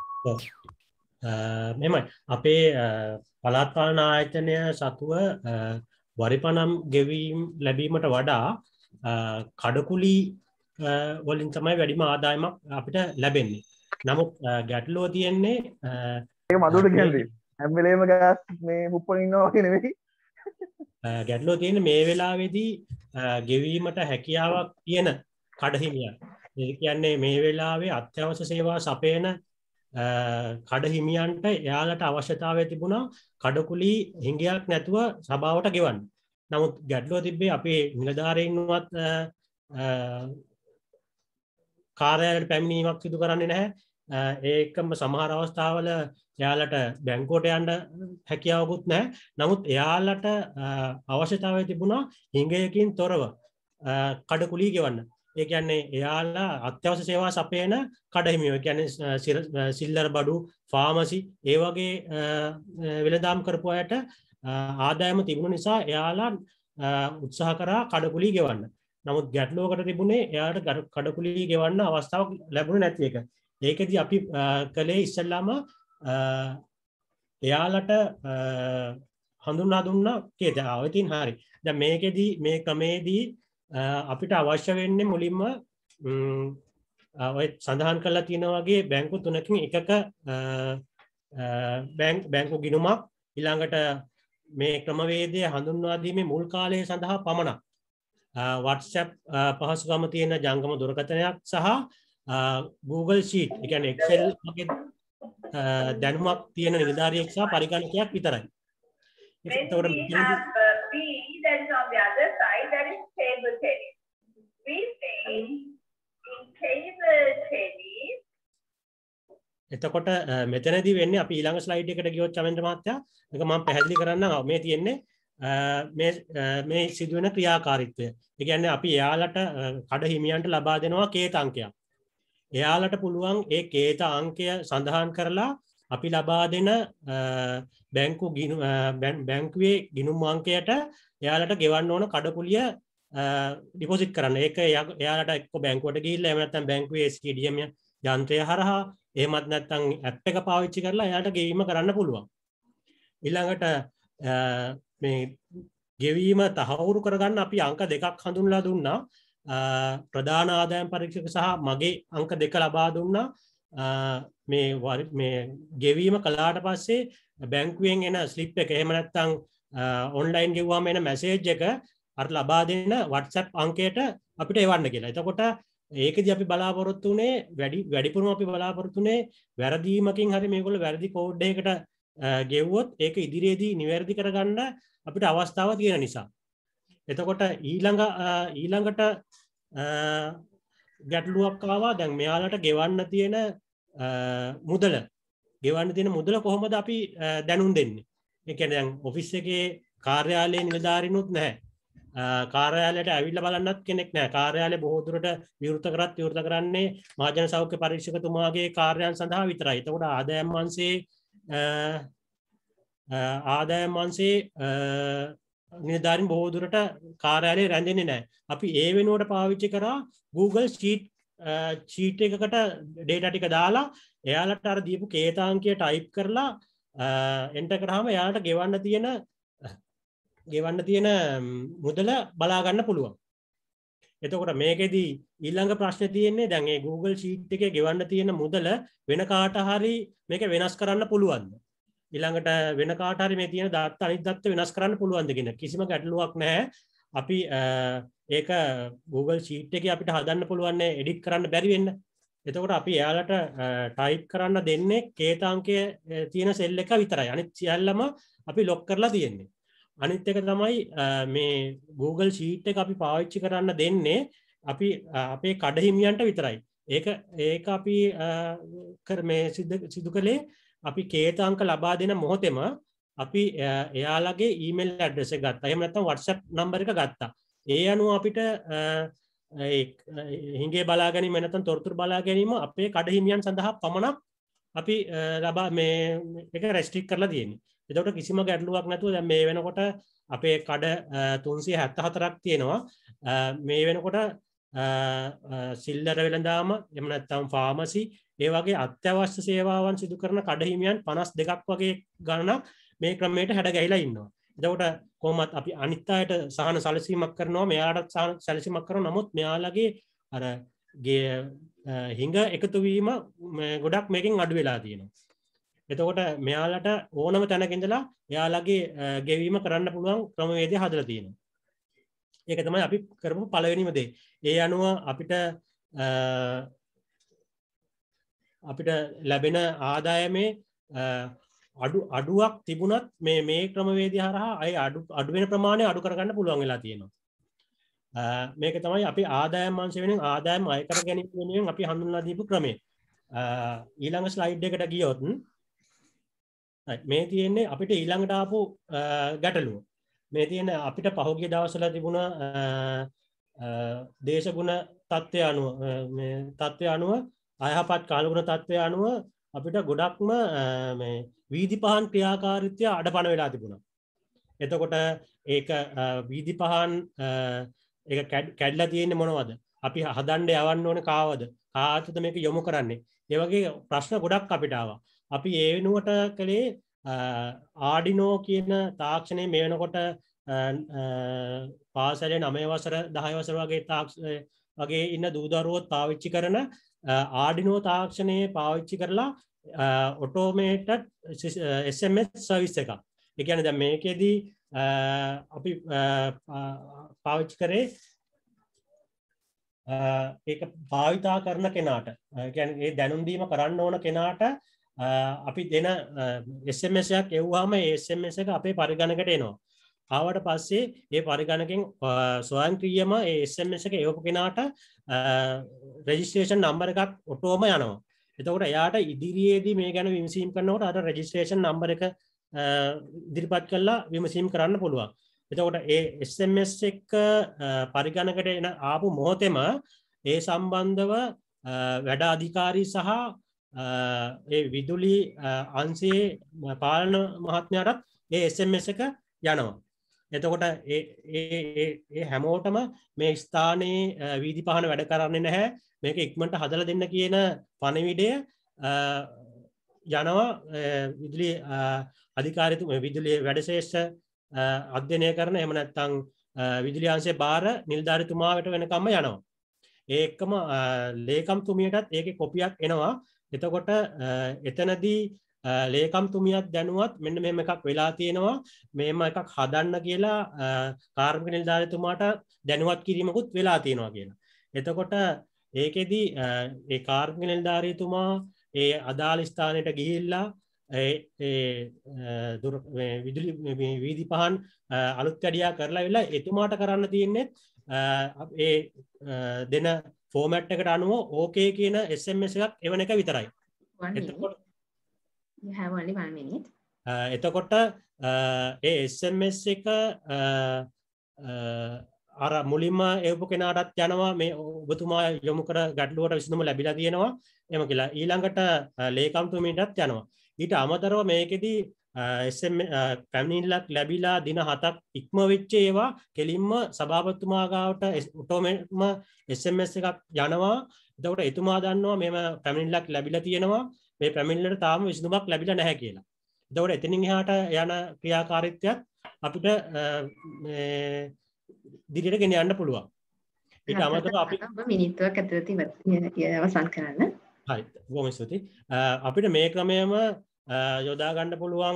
මෙමය අපේ පළාත් පාලන ආයතනය සතුව වරිපනම් ගෙවීම් ලැබීමට වඩා කඩකුලි වලින් තමයි වැඩිම ආදායමක් අපිට ලැබෙන්නේ. නමුත් ගැටලුව තියෙන්නේ ඒක මදුවට කියන්නේ හැම වෙලේම ගෑස් මේ පුප්පන ඉන්නවා වගේ නෙවෙයි. ගැටලුව තියෙන්නේ මේ වෙලාවේදී ගෙවීමට හැකියාවක් තියෙන කඩහිමියන්. ඒ කියන්නේ මේ වෙලාවේ අත්‍යවශ්‍ය සේවා සපයන කඩහිමියන්ට එයාලට අවශ්‍යතාවය තිබුණා කඩකුලි හිඟයක් නැතුව සභාවට ගෙවන්න. නමුත් ගැටලුව තිබ්බේ අපේ නිලධාරීන්වත් කාර්යාලයට පැමිණීමක් සිදු කරන්නේ නැහැ. ඒකම සමහර අවස්ථාවල එයාලට බැංකුවට යන්න හැකියාවකුත් නැහැ. නමුත් එයාලට අවශ්‍යතාවය තිබුණා හිඟයකින් තොරව කඩකුලි ගෙවන්න. ඒ කියන්නේ එයාලා අත්‍යවශ්‍ය සේවා සපයන කඩහිමියෝ. ඒ කියන්නේ සිල්ලර බඩු, ෆාමසි ඒ වගේ වෙළඳාම් කරපු අයට ආදායම තිබුණ නිසා එයාලා උත්සාහ කරා කඩකුලි ගෙවන්න. නමුත් ගැටලුවකට තිබුණේ එයාට කඩකුලි ගෙවන්න අවස්ථාවක් ලැබුණේ නැති එක. ඒකෙදි අපි කළේ ඉස්සෙල්ලාම එයාලට හඳුන්වා දුන්නා කේතාව. ඉතින් හරි. දැන් මේකෙදි මේ ක්‍රමේදී අපිට අවශ්‍ය වෙන්නේ මුලින්ම ඔය සඳහන් කරලා තියෙන වගේ බැංකු තුනකින් එකක බැංකු ගිණුමක්, ඊළඟට මේ ක්‍රමවේදය හඳුන්වා දීමේ මුල් කාලය සඳහා පමණක් WhatsApp පහසුකම තියෙන ජංගම දුරකථනයක් සහ Google Sheet, ඒ කියන්නේ Excel වගේ දැනුමක් තියෙන නිලධාරියෙක් සහ පරිගණකයක් විතරයි. That is on the other side, that is table tennis. We say in table tennis. එතකොට මෙතනදී වෙන්නේ අපි ඊළඟ ස්ලයිඩ් එකට ගියොත් චමෙන්ද්‍ර මහත්තයා ඒක මම පැහැදිලි කරන්නම්. මේ තියෙන්නේ මේ සිදුවෙන ක්‍රියාකාරීත්වය. ඒ කියන්නේ අපි එයාලට කඩ හිමියන්ට ලබා දෙනවා කේත අංකයක්. එයාලට පුළුවන් ඒ කේත අංකය සඳහන් කරලා අපි ලබා දෙන බැංකුවේ ගිණුම් අංකයට එයාලට ගෙවන්න ඕන කඩපුලිය ඩිපොසිට් කරන්න. ඒක එයාලට එක්ක බැංකුවට ගිහිල්ලා එහෙම නැත්නම් බැංකුවේ STDM යන්ත්‍රය හරහා එහෙමත් නැත්නම් ඇප් එක පාවිච්චි කරලා එයාලට ගෙවීම කරන්න පුළුවන්. ඊළඟට මේ ගෙවීම තහවුරු කරගන්න අපි අංක දෙකක් හඳුන්ලා දුන්නා. ප්‍රධාන ආදායම් පරීක්ෂක සහ මගේ අංක දෙක ලබා දුන්නා. මේ ගෙවීම කළාට පස්සේ බැංකුවෙන් එන ස්ලිප් එක එහෙම නැත්නම් ඔන්ලයින් ගෙවුවාම එන මැසේජ් එක අර ලබා දෙන WhatsApp අංකයට අපිට එවන්න කියලා. එතකොට ඒකදී අපි බලාපොරොත්තු වෙන්නේ වැඩිපුරම අපි බලාපොරොත්තු වෙන්නේ වැරදීමකින් හරි මේගොල්ලෝ වැරදි කෝඩ් එකකට ගෙවුවොත් ඒක ඉදිරියේදී නිවැරදි කරගන්න අපිට අවස්ථාව තියෙන නිසා. එතකොට ඊළඟට ගැටලුවක් ආවා. දැන් මෙයාලට ගෙවන්න තියෙන මුදල කොහොමද අපි දැනුම් දෙන්නේ? ඒ කියන්නේ දැන් ඔෆිස් එකේ කාර්යාලයේ නිලධාරිනුත් නැහැ. කාර්යාලයට ඇවිල්ලා බලන්නත් කෙනෙක් නැහැ. කාර්යාලය බොහෝ දුරට විවෘත කරන්නේ මහජන සෞඛ්‍ය පරීක්ෂකතුමාගේ කාර්යයන් සඳහා විතරයි. එතකොට ආදායම් අංශයේ නිලධාරීන් බොහෝ දුරට කාර්යාලයේ රැඳෙන්නේ නැහැ. අපි ඒ වෙනුවට පාවිච්චි කරා Google sheet එකකට data ටික දාලා එයාලට අර දීපු කේතාංකය type කරලා enter කරාම එයාලට ගෙවන්න තියෙන මුදල බලා ගන්න පුළුවන්. එතකොට මේකෙදී ඊළඟ ප්‍රශ්නේ තියෙන්නේ දැන් මේ Google sheet එකේ ගෙවන්න තියෙන මුදල වෙන කාට හරි මේක වෙනස් කරන්න පුළුවන්ද? ඊළඟට වෙන කාට හරි මේ තියෙන දත්ත අනිත් දත්ත වෙනස් කරන්න පුළුවන්ද කියන කිසිම ගැටලුවක් නැහැ. අපි ඒක Google sheet එකේ අපිට හදන්න පුළුවන් edit කරන්න බැරි වෙන්න. එතකොට අපි එයාලට type කරන්න දෙන්නේ කේතාංකය තියෙන සෙල් එක විතරයි. අනිත් සියල්ලම අපි lock කරලා තියෙන්නේ. අනිත් එක තමයි මේ Google sheet එක අපි පාවිච්චි කරන්න දෙන්නේ අපි අපේ කඩහිමියන්ට විතරයි. ඒක අපි මේ සිදු කළේ අපි කේතාංක ලබා දෙන මොහොතේම අපි එයාලගේ ඊමේල් ඇඩ්‍රස් එක ගත්තා. එහෙම නැත්නම් WhatsApp නම්බර් එක ගත්තා. ඒ අනුව අපිට හිඟේ බලා ගැනීම නැත්නම් තොරතුරු බලා ගැනීම අපේ කඩහිමියන් සඳහා පමණක් අපි මේ එක රෙස්ට්‍රික්ට් කරලා තියෙන්නේ. එතකොට කිසිම ගැටලුවක් නැතුව දැන් මේ වෙනකොට අපේ කඩ 374ක් තියෙනවා. මේ වෙනකොට සිල්ලර වෙළඳාම එහෙම නැත්නම් ෆාමසි ඒ වගේ අත්‍යවශ්‍ය සේවාවන් සිදු කරන කඩහිමියන් 52ක් වගේ ගණනක් මේ ක්‍රමයට හැඩ ගැහිලා ඉන්නවා. එතකොට කොහොමත් අපි අනිත් අයට සහන සැලසීමක් කරනවා, මෙයාලට සහන සැලසීමක් කරනවා. නමුත් මෙයාලගේ අර හිඟ එකතු වීම ගොඩක් මේකෙන් අඩු වෙලා තියෙනවා. එතකොට මෙයාලට ඕනම තැනක ඉඳලා එයාලගේ ගෙවීම කරන්න පුළුවන් ක්‍රමවේදය හදලා තියෙනවා. ඒක තමයි අපි කරපු පළවෙනිම දේ. ඒ අනුව අපිට ලැබෙන ආදායමේ අඩුවක් තිබුණත් මේ ක්‍රමවේදය හරහා අය අඩු වෙන ප්‍රමාණය අඩු කරගන්න පුළුවන් වෙලා තියෙනවා. මේක තමයි අපි ආදායම් අංශය වෙනුවෙන් ආදායම් අය කර ගැනීම වෙනුවෙන් අපි හඳුන්වලා දීපු ක්‍රමය. ඊළඟ ස්ලයිඩ් එකට ගියොත් මේ තියෙන්නේ අපිට ඊළඟට ආපු ගැටලුව. මේ තියෙන අපිට පහුගිය දවස්වල තිබුණ දේශගුණ තත්ත්වය අනුව අයහපත් කාලගුණ තත්ත්වය අනුව අපිට ගොඩක්ම මේ වීදි පහන් ක්‍රියාකාරීත්වය අඩපණ වෙලා තිබුණා. එතකොට ඒක වීදි පහන් ඒක කැඩලා තියෙන්නේ මොනවද? අපි හදන්න යවන්න ඕනේ කාවද? කාටද මේක යොමු කරන්නේ? ඒ වගේ ප්‍රශ්න ගොඩක් අපිට ආවා. අපි ඒ වෙනුවට කළේ ආඩිනෝ කියන තාක්ෂණය මේ වෙනකොට පාසලේ 9 වසර 10 වසර වගේ ඉන්න දූ දරුවෝත් පාවිච්චි කරන ආඩිනෝ තාක්ෂණයේ පාවිච්චි කරලා ඔටෝමේටඩ් SMS සර්විස් එකක්. ඒ කියන්නේ දැන් මේකෙදී අපි පාවිච්චි කරේ ඒක භාවිතා කරන කෙනාට, ඒ කියන්නේ ඒ දැනුම් දීම කරන්න ඕන කෙනාට අපි දෙන SMS එකක් එවුවාම ඒ SMS එක අපේ පරිගණකයට එනවා. ආවට පස්සේ ඒ පරිගණකෙන් ස්වයංක්‍රීයම ඒ SMS එක එවපු කෙනාට රෙජිස්ට්‍රේෂන් නම්බර් එකක් ඔටෝම යනවා. එතකොට එයාට ඉදිරියේදී මේ ගැන විමසීම් කරනකොට අර රෙජිස්ට්‍රේෂන් නම්බර් එක ඉදිරිපත් කරලා විමසීම් කරන්න පුළුවන්. එතකොට ඒ SMS එක පරිගණකයට එන ආපු මොහොතේම ඒ සම්බන්ධව වැඩ අධිකාරී සහ ඒ විදුලි අංශයේ පාලන මහත්මයාටත් ඒ SMS එක යනවා. එතකොට ඒ හැමෝටම මේ ස්ථානයේ වීදි පහන වැඩ කරන්නේ නැහැ. මේක ඉක්මනට හදලා දෙන්න කියන පණිවිඩය යනවා විදුලි අධිකාරීතුමා විදුලි වැඩශේෂ්ඨ අධ්‍යයනය කරන එහෙම නැත්නම් විදුලි අංශයේ බාර නිලධාරීතුමාට වෙනකම්ම යනවා. ඒ එක්කම ලේකම්තුමියටත් ඒකේ කොපියක් එනවා. එතකොට එතනදී ලේකම්තුමියත් දැනුවත් මෙන්න මෙහෙම එකක් වෙලා තියෙනවා මෙහෙම එකක් හදන්න කියලා කාර්මික නිලධාරීතුමාට දැනුවත් කිරීමකුත් වෙලා තියෙනවා කියලා. එතකොට ඒකෙදි ඒ කාර්මික නිලධාරීතුමා ඒ අදාළ ස්ථානයට ගිහිල්ලා විදුලි වීදි පහන් අලුත් වැඩියා කරලා ඉවරලා එතුමාට කරන්න තියෙන්නේ ඒ දෙන ෆෝමැට් එකට අනුව ඕකේ කියන SMS එකක් එවන එක විතරයි. You have only 1 minute. එතකොට ඒ SMS එක අර මුලින්ම එවපු කෙනාටත් යනවා මේ ඔබතුමා යොමු කර ගැටලුවට විසඳුම ලැබිලා තියෙනවා එහෙම කියලා. ඊළඟට ලේකම්තුමියටත් යනවා. ඊට අමතරව මේකෙදි පැමිණිල්ලක් ලැබිලා දින 7ක් ඉක්ම වෙච්ච ඒවා කෙලින්ම සභාපතිතුමා ගාවට ඔටෝමේට්ම SMS එකක් යනවා. එතකොට එතුමා දන්නවා මේම පැමිණිල්ලක් ලැබිලා තියෙනවා. මේ පැමිණිල්ලට තාම විසඳුමක් ලැබිලා නැහැ කියලා. එතකොට එතනින් එහාට යන ක්‍රියාකාරීත්වයක් අපිට දිගට ගෙන යන්න පුළුවන්. ඊට අමතරව අපි මිනිත්තුවක් ඇතුළත අවසන් කරන්න. හරි. බොහොම ස්තුතියි. අපිට මේ ක්‍රමයම යොදා ගන්න පුළුවන්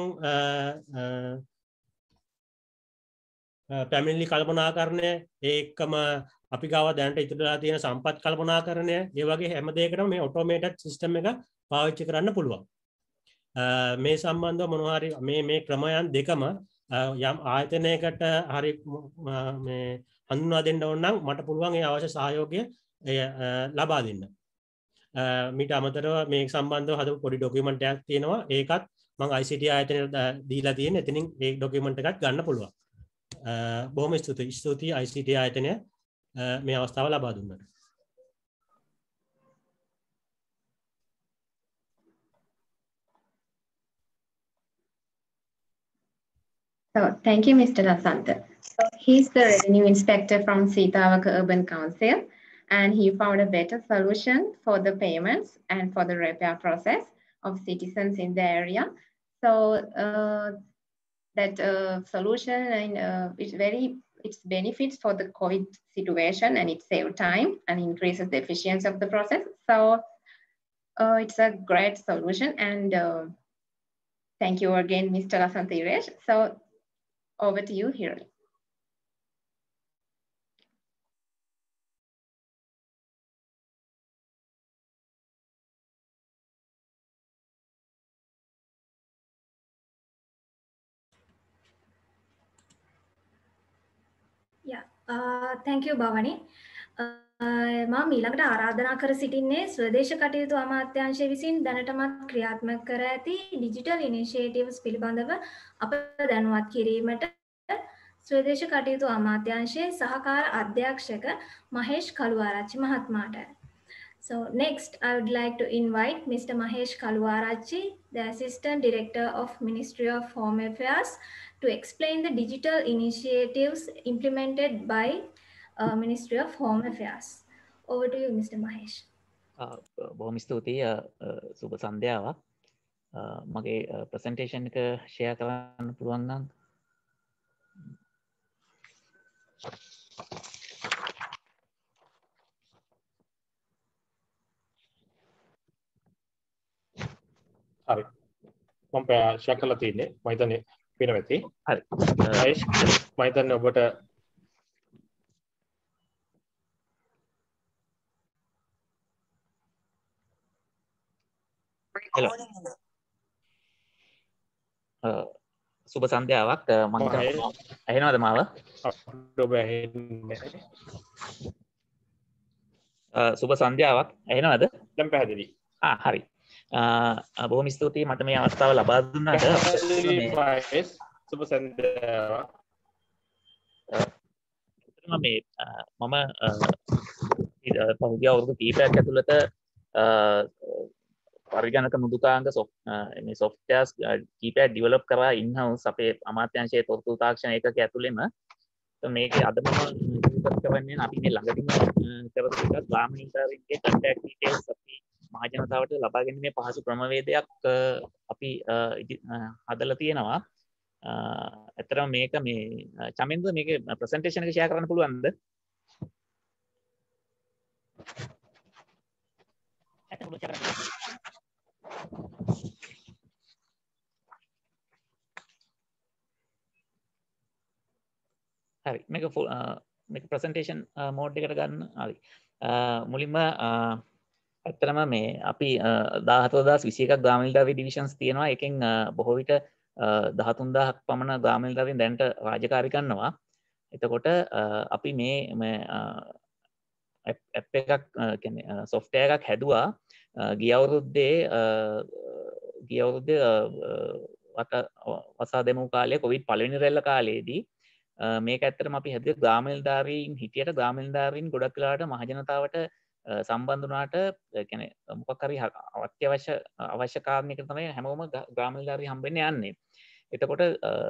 පැමිණිලි කල්පනාකරණය ඒකම අපි ගාව දැනට ඉතුරුලා තියෙන සම්පත් කල්පනාකරණය ඒ වගේ හැම දෙයකටම මේ ඔටෝමේටඩ් සිස්ටම් එක පාවිච්චි කරන්න පුළුවන්. මේ සම්බන්ධව මොනවා හරි මේ ක්‍රමයන් දෙකම යම් ආයතනයකට හරි මේ හඳුන්වා දෙන්න ඕන නම් මට පුළුවන් ඒ අවශ්‍ය සහයෝගය ලබා දෙන්න. මීට අමතරව මේ සම්බන්ධව හදපු පොඩි ඩොකියුමන්ට් එකක් තියෙනවා. ඒකත් මම ICT ආයතනයට දීලා තියෙන. එතනින් ඒ ඩොකියුමන්ට් එකත් ගන්න පුළුවන්. බොහොම ස්තුතියි. ස්තුතියි ICT ආයතනය මේ අවස්ථාව ලබා දුන්නට. So, thank you, Mr. Lasantha. So, he's the revenue inspector from Sitawaka Urban Council, and he found a better solution for the payments and for the repair process of citizens in the area. So, that solution it's benefits for the COVID situation, and it saves time and increases the efficiency of the process. So, it's a great solution, and thank you again, Mr. Lasantha Iresh. So, over to you, Hirali. Yeah, thank you, Bhavani. මම ඊළඟට ආරාධනා කර සිටින්නේ ස්වදේශ කටයුතු අමාත්‍යාංශය විසින් දැනටමත් ක්‍රියාත්මක කර ඇති ඩිජිටල් ඉනිෂියේටිව්ස් පිළිබඳව අප දැනුවත් කිරීමට ස්වදේශ කටයුතු අමාත්‍යාංශයේ සහකාර අධ්‍යක්ෂක Mahesh Kaluarachchi මහත්මයාට. So next, I would like to invite Mr. Mahesh Kaluarachi, the Assistant Director of Ministry of Home Affairs, to explain the digital initiatives implemented by Ministry of Home Affairs. Over to you, Mr. Mahesh. බොහොම ස්තුතියි සුබ සන්ධ්‍යාවක්. මගේ presentation එක share කරන්න පුළුවන් නම් හරි. මම ෂෙයා කරලා තියෙන්නේ. මම හිතන්නේ පේනවා ඇති. හරි. මම හිතන්නේ ඔබට සුබ සන්ධ්‍යාවක්. මම ඇහෙනවද මාව? ඔබ ඇහෙන්නේ. සුබ සන්ධ්‍යාවක්. ඇහෙනවද? දැන් පැහැදිලි. හරි. බොහොම ස්තුතියි මට මේ අවස්ථාව ලබා දුන්නාට. සුබ සන්ධ්‍යාවක්. මම පහුගිය අවුරුදු කීපයක් ඇතුළත පරිගණක මෘදුකාංග මේ softwares කීපයක් develop කරා in-house අපේ අමාත්‍යාංශයේ තොරතුරු තාක්ෂණ ඒකක ඇතුළෙම. මේක අද මම ඉදිරිපත් කරන්නේ අපි මේ ළඟදීම කරපු එකක් ග්‍රාමීණිකරණයේ contact details අපි මහ ජනතාවට ලබා ගැනීමේ පහසු ක්‍රමවේදයක් අපි හදලා තියෙනවා. ඇත්තටම මේක මේ චමින්ද මේකේ ප්‍රසන්ටේෂන් එක ෂෙයා කරන්න පුළුවන්ද? හරි මේක මේක ප්‍රසන්ටේෂන් මෝඩ් එකට ගන්න. හරි මුලින්ම ඇත්තටම මේ අපි 17021ක් ග්‍රාමීණිකරණ ඩිවිෂන්ස් තියෙනවා. එකෙන් බොහෝ විට 13000ක් පමණ ග්‍රාමීණිකරණ දැනට රාජකාරී කරනවා. එතකොට අපි මේ ඇප් එකක් කියන්නේ software එකක් හැදුවා ගිය අවුරුද්දේ වසා දෙමු කාලේ කොවිඩ් පළවෙනි රැල්ල කාලේදී මේක ඇත්තටම අපි හැදුවේ ග්‍රාමීණිකරණ හිටියට ග්‍රාමීණිකරණ ගොඩක් වෙලාවට මහජනතාවට සම්බන්ධ වුණාට කියන්නේ මොකක් හරි අවශ්‍ය කාරණයකට තමයි හැමෝම ග්‍රාමීණිකරණ හම්බෙන්නේ යන්නේ. එතකොට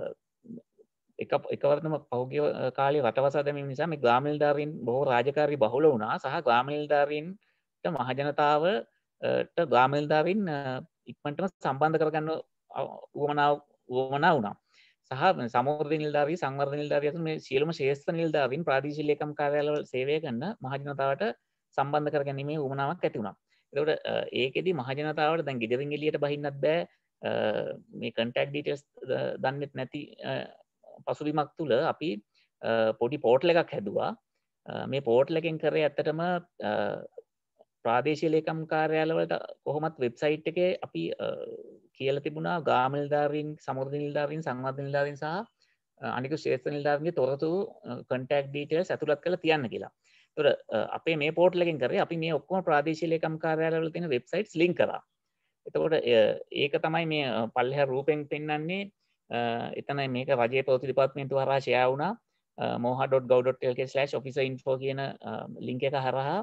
එකවරටම පහුගිය කාලේ රටවසා දැමීම නිසා මේ ග්‍රාමීණිකරණ බොහෝ රාජකාරී බහුල වුණා සහ ග්‍රාමීණිකරණට මහජනතාවට ග්‍රාමීණිකරණ ඉක්මනටම සම්බන්ධ කරගන්න උවමනා වුණා. සහ සමෘද්ධි නිලධාරී සංවර්ධන නිලධාරී අතර මේ සියලුම ශ්‍රේෂ්ඨ නිලධාරීන් ප්‍රාදේශීය ලේකම් කාර්යාලවල සේවය කරන මහජනතාවට සම්බන්ධ කරගැනීමේ උවමනාවක් ඇති වුණා. එතකොට ඒකෙදි මහජනතාවට දැන් ගෙදරින් එළියට බහින්නත් බෑ මේ contact details දන්නෙත් නැති පසුබිමක් තුල අපි පොඩි පෝර්ටල් එකක් හැදුවා. මේ පෝර්ටල් එකෙන් කරේ ඇත්තටම ප්‍රාදේශීය ලේකම් කාර්යාලවලට කොහොමත් වෙබ්සයිට් එකේ අපි කියලා තිබුණා ග්‍රාමීණිකරණ සමෘද්ධි නිලධාරීන් සංවර්ධන නිලධාරීන් සහ අනිකුත් ශ්‍රේෂ්ඨ නිලධාරීන්ගේ තොරතුරු contact details ඇතුළත් කරලා තියන්න කියලා. ඒතකොට අපේ මේ පෝර්ටල් එකෙන් කරේ අපි මේ ඔක්කොම ප්‍රාදේශීය ලේකම් කාර්යාලවල තියෙන වෙබ්සයිට්ස් ලින්ක් කරා. එතකොට ඒක තමයි මේ පල්ලෙහා රූපෙන් පෙන්වන්නේ. එතන මේක රජයේ ප්‍රවෘත්ති දෙපාර්තමේන්තුව හරහා ෂෙයා වුණා. moha.gov.lk/officerinfo කියන ලින්ක් එක හරහා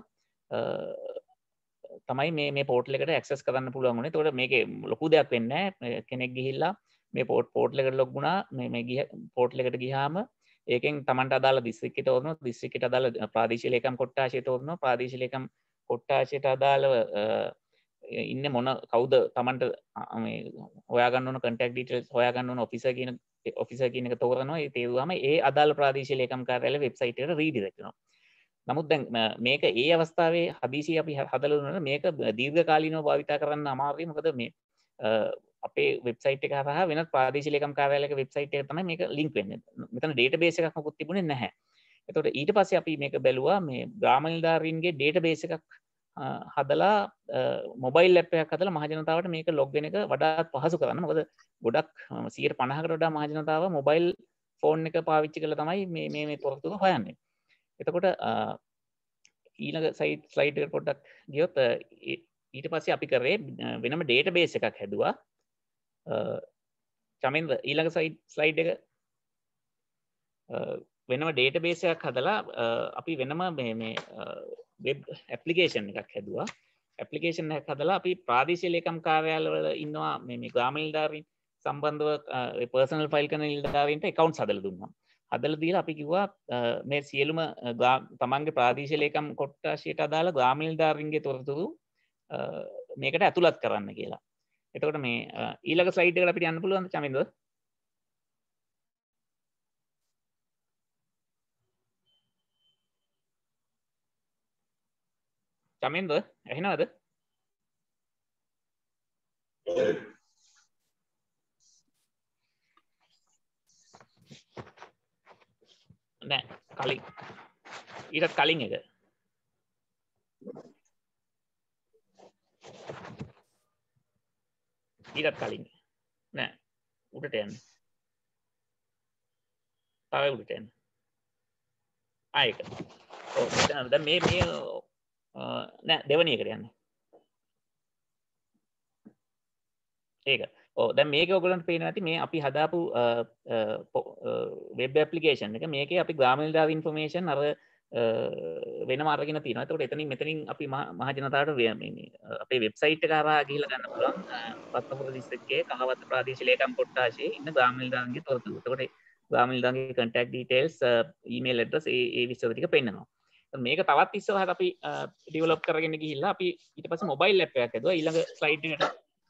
තමයි මේ පෝර්ටල් එකට ඇක්සස් කරන්න පුළුවන් වුණේ. ඒතකොට මේකේ ලොකු දෙයක් වෙන්නේ නැහැ. කෙනෙක් ගිහිල්ලා මේ පෝර්ටල් එකට ලොග් වුණා. මේ පෝර්ටල් එකට ගියාම ඒකෙන් Tamanට අදාළ දිස්ත්‍රික්කයට තෝරනවා. දිස්ත්‍රික්කයට අදාළ ප්‍රාදේශීය ලේකම් කොට්ටාශය තෝරනවා. ප්‍රාදේශීය ලේකම් කොට්ටාශයට අදාළව ඉන්නේ කවුද Tamanට මේ හොයාගන්න ඕන contact details හොයාගන්න ඕන ඔෆිසර් කියන එක තෝරනවා. ඒ තේරුවාම ඒ අදාළ ප්‍රාදේශීය ලේකම් කාර්යාලයේ වෙබ්සයිට් එකට රීඩිරෙක්ට් වෙනවා. නමුත් දැන් මේක ඒ අවස්ථාවේ හදිසිය අපි හදලා දුන්නා මේක දීර්ඝකාලීනව භාවිතා කරන්න අමාරුයි. මොකද මේ අපේ වෙබ්සයිට් එක හරහා වෙනත් ප්‍රාදේශීය ලේකම් කාර්යාලයක වෙබ්සයිට් එකට තමයි මේක ලින්ක් වෙන්නේ. මෙතන ඩේටාබේස් එකක් මොකුත් තිබුණේ නැහැ. එතකොට ඊට පස්සේ අපි මේක බැලුවා මේ ග්‍රාමීණිකරණගේ ඩේටාබේස් එකක් හදලා මොබයිල් ඇප් එකක් හදලා මහජනතාවට මේක ලොග් වෙන එක වඩාත් පහසු කරන්න. මොකද ගොඩක් 150කට වඩා මහජනතාව මොබයිල් ෆෝන් එක පාවිච්චි කරලා තමයි මේ තොරතුරු හොයන්නේ. එතකොට ඊළඟ ස්ලයිඩ් එකට පොඩ්ඩක් ගියොත් ඊට පස්සේ අපි කරේ වෙනම ඩේටාබේස් එකක් හැදුවා. චමින්ද ඊළඟ ස්ලයිඩ් එක වෙනම ඩේටාබේස් එකක් හදලා අපි වෙනම මේ වෙබ් ඇප්ලිකේෂන් එකක් හැදුවා. ඇප්ලිකේෂන් එකක් හදලා අපි ප්‍රාදේශීය ලේකම් කාර්යාලවල ඉන්නවා මේ ග්‍රාමීණිකරණ සම්බන්ධව පර්සනල් ෆයිල් කරන නිලධාරීන්ට accounts හදලා දුන්නා. හදලා දීලා අපි කිව්වා මේ සියලුම තමන්ගේ ප්‍රාදේශීය ලේකම් කොට්ටාශයට අදාළ ග්‍රාමීණිකරණගේ තොරතුරු මේකට ඇතුළත් කරන්න කියලා. එතකොට මේ ඊළඟ ස්ලයිඩ් එකට අපිට යන්න පුළුවන්ද චමින්ද? චමින්ද ඇහෙනවද? නෑ කලින් ඊටත් කලින් එක ඊටත් කලින් නෑ උඩට යන්න තව උඩට යන්න ආයෙක ඔව් දැන් මේ නෑ දෙවෙනි එකට යන්න ඒක ඔව් දැන් මේක ඔයගොල්ලන්ට පේනවා ඇති මේ අපි හදාපු වෙබ් ඇප්ලිකේෂන් එක මේකේ අපි ග්‍රාමීණිකරණ ඉන්ෆර්මේෂන් අර වෙන මාර්ගකින් තියෙනවා. ඒකට එතනින් මෙතනින් අපි මහ ජනතාවට අපේ වෙබ්සයිට් එක හරහා ගිහිල්ලා ගන්න පුළුවන් රත්නපුර දිස්ත්‍රික්කයේ කහවත්ත ප්‍රාදේශීය ලේකම් කොට්ටාශයේ ඉන්න ග්‍රාම නිලධාරීන්ගේ තොරතුරු. එතකොට ග්‍රාම නිලධාරීන්ගේ contact details, email address ඒ විස්තර ටික පෙන්නනවා. මේක තවත් ඉස්සරහට අපි ඩෙවලොප් කරගෙන ගිහිල්ලා අපි ඊට පස්සේ මොබයිල් ඇප් එකක් හදුවා. ඊළඟ ස්ලයිඩ් එකට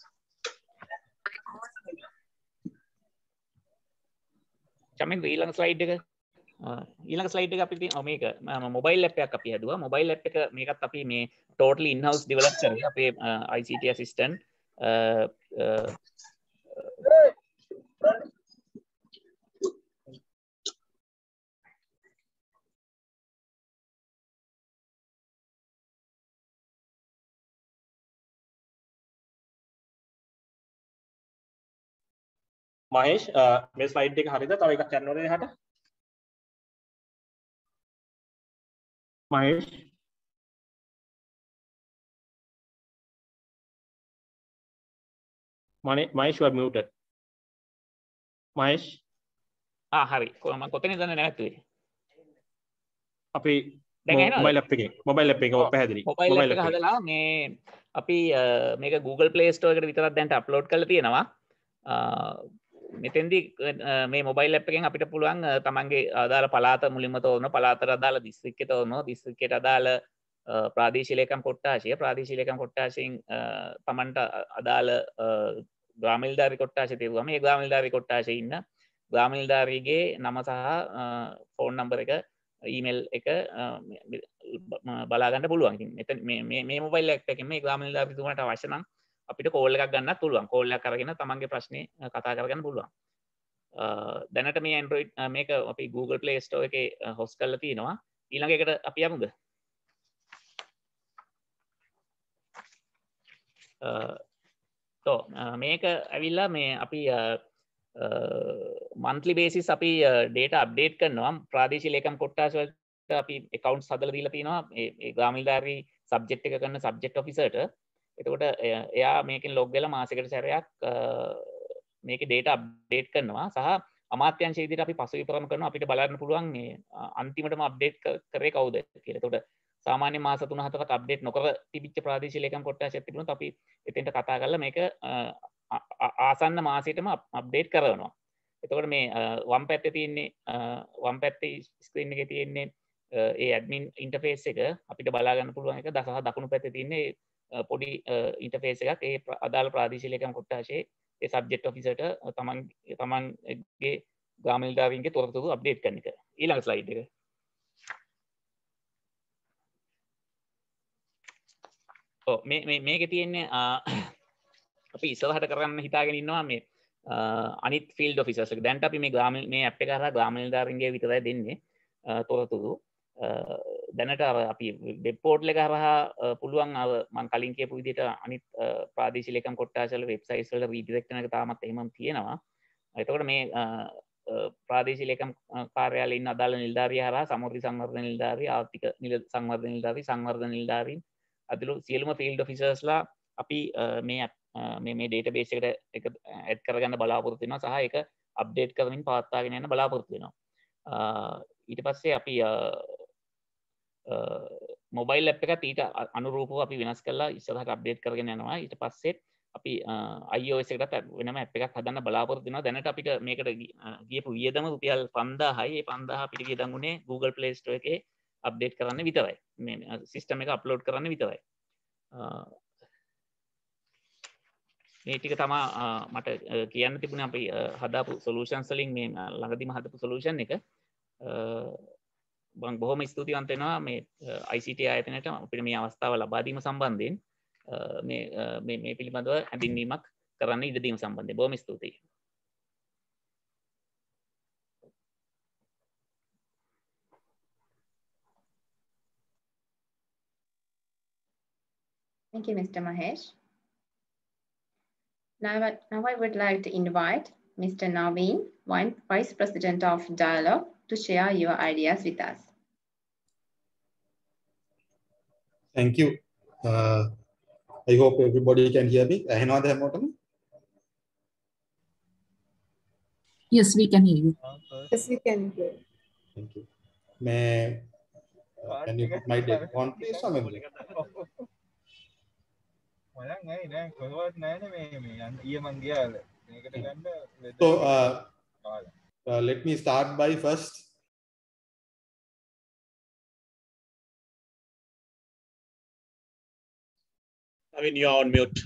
චමින් ඊළඟ ස්ලයිඩ් එක අපි තියෙනවා මේක මොබයිල් ඇප් එකක් අපි හදුවා. මොබයිල් ඇප් එක මේකත් අපි මේ totally in house develop කරේ අපේ ICT assistant මහේෂ් මේ ස්ලයිඩ් එක හරියද? තව එකක් යන්න ඕනේ එහාට. Mahesh Mahesh, you are muted. Mahesh හරි. මම කොතනින්ද නැවතුනේ? අපි මොබයිල් ඇප් එකේ පැහැදිලි. මොබයිල් ඇප් එක හදලා මේ අපි මේක Google Play Store එකට විතරක් දැන් අප්ලෝඩ් කරලා තියෙනවා. මෙතෙන්දී මේ මොබයිල් ඇප් එකෙන් අපිට පුළුවන් තමන්ගේ අදාළ පළාත මුලින්ම තෝරන පළාතට අදාළ දිස්ත්‍රික්කය තෝරනවා. දිස්ත්‍රික්කයට අදාළ ප්‍රාදේශීය ලේකම් කොට්ටාශයෙන් තමන්ට අදාළ ග්‍රාම නිලධාරී කොට්ටාශය තියුවම මේ ග්‍රාම නිලධාරී කොට්ටාශයේ ඉන්න ග්‍රාම නිලධාරීගේ නම සහ ෆෝන් නම්බර් එක ඊමේල් එක බලා ගන්න පුළුවන්. ඉතින් මෙතන මේ මොබයිල් ඇප් එකෙන් මේ ග්‍රාම නිලධාරීතුමාට අවශ්‍ය නම් අපිට කෝල් එකක් ගන්නත් පුළුවන්. කෝල් එකක් අරගෙන තමන්ගේ ප්‍රශ්නේ කතා කරගන්න පුළුවන්. දැනට මේ Android මේක අපි Google Play Store එකේ හොස්ට් කරලා තියෙනවා. ඊළඟ එකට අපි යමුද? මේක ඇවිල්ලා මේ අපි monthly basis අපි data update කරනවා. ප්‍රාදේශීය ලේකම් කොට්ටාශ වලට අපි accounts හදලා දීලා තියෙනවා. ඒ ග්‍රාම නිලධාරී subject එක කරන subject officerට. එතකොට එයා මේකෙන් ලොග් වෙලා මාසෙකට සැරයක් මේකේ data update කරනවා සහ අමාත්‍යාංශ විදිහට අපි පසුවිපරම කරනවා. අපිට බලන්න පුළුවන් මේ අන්තිමටම update කරේ කවුද කියලා. එතකොට සාමාන්‍ය මාස 3-4ක් අප්ඩේට් නොකර තිබිච්ච ප්‍රාදේශීය ලේකම් කොට්ටාශයක් තිබුණොත් අපි එතෙන්ට කතා කරලා මේක ආසන්න මාසෙටම අප්ඩේට් කරනවා. එතකොට මේ වම් පැත්තේ තියෙන්නේ වම් පැත්තේ ස්ක්‍රීන් එකේ තියෙන්නේ ඒ ඇඩ්මින් ඉන්ටර්ෆේස් එක අපිට බලා ගන්න පුළුවන් එක. සහ දකුණු පැත්තේ තියෙන්නේ පොඩි ඉන්ටර්ෆේස් එකක්. ඒ අදාළ ප්‍රාදේශීය ලේකම් කොට්ටාශයේ ඒ සබ්ජෙක්ට් ඔෆිසර්ට තමන්ගේ ග්‍රාම නිලධාරීන්ගේ තොරතුරු අප්ඩේට් කරන එක. ඊළඟ ස්ලයිඩ් එක. මේක තියෙන්නේ අපි ඉස්සරහට කරන්න හිතාගෙන ඉන්නවා මේ අනිත් ෆීල්ඩ් ඔෆිසර්ස් එක. දැන්ට අපි මේ මේ ඇප් එක හරහා ග්‍රාම නිලධාරීන්ගේ විතරයි දෙන්නේ තොරතුරු. දැනට අපි වෙබ් පෝර්ටල් එක හරහා පුළුවන් මම කලින් කියපු විදිහට අනිත් ප්‍රාදේශීය ලේකම් කොට්ටාශ වල වෙබ්සයිට්ස් වල රීඩිරෙක්ට් කරන එක තාමත් එහෙමම තියෙනවා. එතකොට මේ ප්‍රාදේශීය ලේකම් කාර්යාලයේ ඉන්න අදාළ නිලධාරියා හරහා සමෘද්ධි සංවර්ධන නිලධාරී, ආර්ථික සංවර්ධන නිලධාරී, සංවර්ධන නිලධාරීන් අදලු සියලුම ෆීල්ඩ් ඔෆිසර්ස්ලා අපි මේ ඩේටාබේස් එකට ඇඩ් කරගන්න බලාපොරොත්තු වෙනවා සහ ඒක අප්ඩේට් කරමින් පවත්වාගෙන යන්න බලාපොරොත්තු වෙනවා. ඊට පස්සේ අපි මොබයිල් ඇප් එකත් ඊට අනුරූපව අපි වෙනස් කරලා ඉස්සරහට අප්ඩේට් කරගෙන යනවා. ඊට පස්සේ අපි iOS එකටත් වෙනම ඇප් එකක් හදන්න බලාපොරොත්තු වෙනවා. දැනට අපිට මේකට ගියපු වියදම රුපියල් 5000යි. ඒ 5000 අපිට වියදම් උනේ Google Play Store එකේ අප්ඩේට් කරන්න විතරයි. මේ සිස්ටම් එක අප්ලෝඩ් කරන්න විතරයි. මේ ටික තමයි මට කියන්න තිබුණේ අපි හදාපු සොලියුෂන්ස් වලින් මේ ළඟදිම හදපු සොලියුෂන් එක. මම බොහොම ස්තුතිවන්ත වෙනවා මේ ICT ආයතනයට අපිට මේ අවස්ථාව ලබා දීම සම්බන්ධයෙන් මේ පිළිබඳව හැඳින්වීමක් කරන්න ඉඩ දීම සම්බන්ධයෙන් බොහොම ස්තුතියි. Thank you, Mr. Mahesh. Now I would like to invite Mr. Naveen, Vice President of Dialogue, to share your ideas with us. Thank you. I hope everybody can hear me. Yes, we can hear you. Yes, we can hear you. Thank you. मैं Can you put my date on, please, Samendra? So let me start by first. I mean, you're on mute.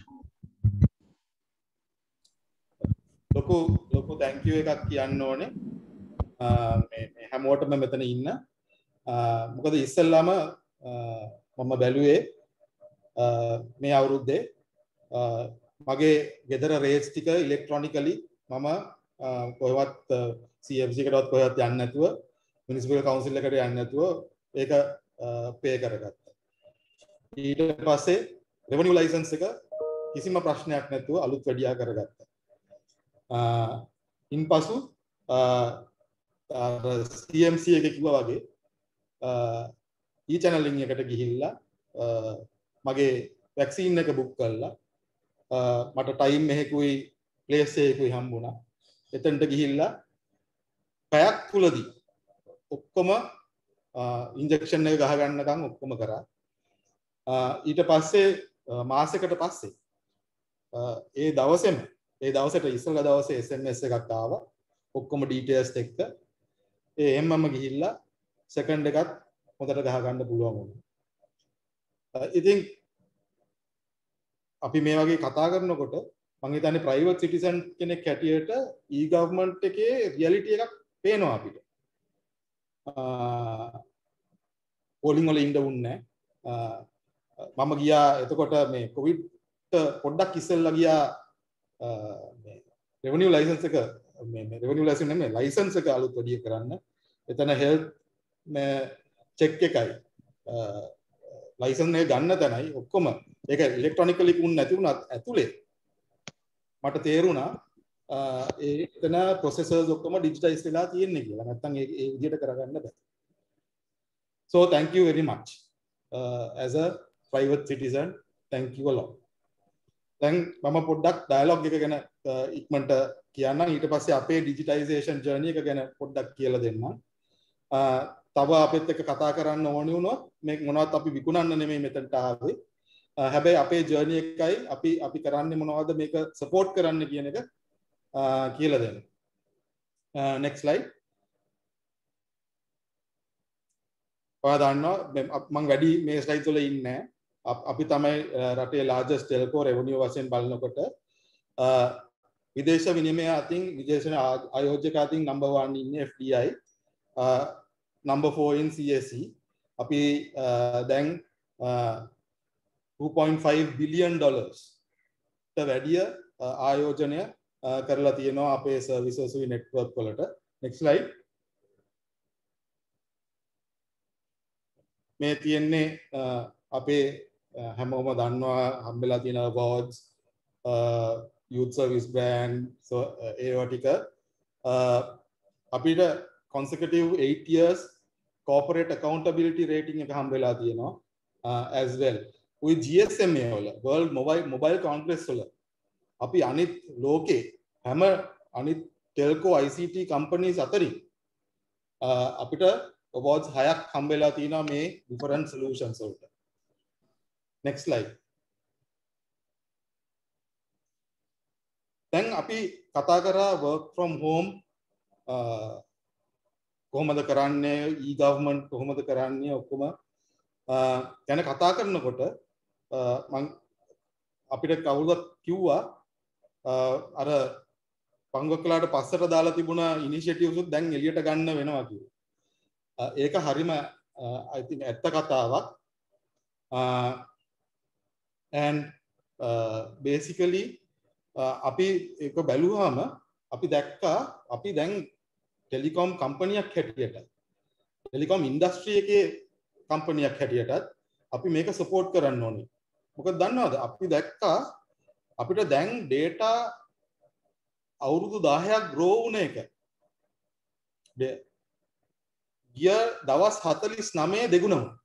ලොකු thank you එකක් කියන්න ඕනේ මේ හැමෝටම මෙතන ඉන්න මොකද ඉස්සෙල්ලාම මම බැලුවේ මේ අවුරුද්දේ මගේ ගෙදර රේස් ටික ඉලෙක්ට්‍රොනිකලි මම කොහෙවත් CMC එකටවත් කොහෙවත් යන්නේ නැතුව මියුනිසිපල් කවුන්සිල් එකට යන්නේ නැතුව ඒක පේ කරගත්තා. ඊට පස්සේ රෙවෙනියු ලයිසන්ස් එක කිසිම ප්‍රශ්නයක් නැතුව අලුත් වැඩියා කරගත්තා. ඉන්පසු CMC එක කිව්වා වගේ e-channeling එකට ගිහිල්ලා මගේ වැක්සින් එක බුක් කරලා මට ටයිම් එකකුයි ප්ලේස් එකකුයි හම්බුණා. එතනට ගිහිල්ලා පැයක් තුලදී ඔක්කොම ඉන්ජෙක්ෂන් එක ගහ ගන්නකම් ඔක්කොම කරා. ඊට පස්සේ මාසයකට පස්සේ ඒ දවසට ඉස්සෙල්ලා දවසේ SMS එකක් ආවා ඔක්කොම ඩීටේල්ස් එක්ක. එහෙමම ගිහිල්ලා සෙකන්ඩ් එකත් හොඳට ගහ ගන්න පුළුවන් වුණා. ඉතින් අපි මේ වගේ කතා කරනකොට මම හිතන්නේ ප්‍රයිවට් සිටිසන් කෙනෙක් හැටියට e-government එකේ රියැලිටි එකක් පේනවා අපිට. පෝලිං වල ඉන්න උන්නේ මම ගියා එතකොට මේ කොවිඩ් පොඩ්ඩක් ඉස්සෙල්ලා ගියා මේ රෙවෙනියු ලයිසන්ස් එක මේ රෙවෙනියු ලයිසන්ස් නෙමෙයි ලයිසන්ස් එක අලුත් වැඩි කරන්න. එතන හෙල්ත් මේ චෙක් එකයි ලයිසන්ස් එක ගන්න තැනයි ඔක්කොම ඒක ඉලෙක්ට්‍රොනිකලි වුණ නැති වුණත් ඇතුලේ මට තේරුණා එතන ප්‍රොසෙසර්ස් ඔක්කොම ඩිජිටයිස් වෙලා තියෙන්නේ කියලා. නැත්තම් ඒ විදිහට කරගන්න බෑ. So thank you very much as a private citizen. Thank you a lot. දැන් මම පොඩ්ඩක් ඩයලොග් එක ගැන ඉක්මනට කියන්නම්. ඊට පස්සේ අපේ ඩිජිටයිසේෂන් ජර්නි එක ගැන පොඩ්ඩක් කියලා දෙන්නම්. තව අපිත් එක්ක කතා කරන්න ඕනි වුණොත් මේ මොනවත් අපි විකුණන්න නෙමෙයි මෙතනට ආවේ. හැබැයි අපේ ජර්නි එකයි අපි කරන්නේ මොනවද මේක සපෝට් කරන්න කියන එක කියලා දෙන්න. next slide. ඔයා දන්නවා මම වැඩි මේ ස්ලයිඩ් වල ඉන්නේ නැහැ. අපි තමයි රටේ largest telco revenue වශයෙන් බලනකොට විදේශ විනිමය අතින් විදේශ ආයෝජක අතින් number 1 ඉන්නේ FDI, number 4 in CSE. අපි දැන් $2.5 billion ට වැඩිය ආයෝජනය කරලා තියෙනවා අපේ සර්විසස් network වලට. next slide. මේ තියෙන්නේ අපේ හැමෝම දන්නවා හම්බෙලා තියෙන awards, youth service brand, so ඒවා ටික අපිට consecutive 8 years corporate accountability rating එක හම්බෙලා තියෙනවා as well. ওই GSMA වල World Mobile Congress වල අපි අනිත් ලෝකේ හැම අනිත් telco ICT companies අතරින් අපිට awards 6ක් හම්බෙලා තියෙනවා මේ different solutions වලට. next slide. දැන් අපි කතා කරා work from home කොහොමද කරන්නේ, e-government කොහොමද කරන්නේ ඔක්කොම ගැන කතා කරනකොට මම අපිට කවුරුත් කිව්වා අර පංගොක්කලාට පස්සට දාලා තිබුණ ඉනිෂියටිව්ස් උත් දැන් එළියට ගන්න වෙනවා කිව්වා. ඒක හරිම I think ඇත්ත කතාවක්. and basically අපි ඒක බැලුවාම අපි දැක්කා අපි දැන් ටෙලිකොම් කම්පනියක් හැටියට ටෙලිකොම් ඉන්ඩස්ට්‍රි එකේ කම්පනියක් හැටියටත් අපි මේක සපෝට් කරන්න ඕනේ. මොකද දන්නවද අපි දැක්කා අපිට දැන් data අවුරුදු 10ක් grow වුණ එක ගිය දවස් 49 දෙගුණ වුණා.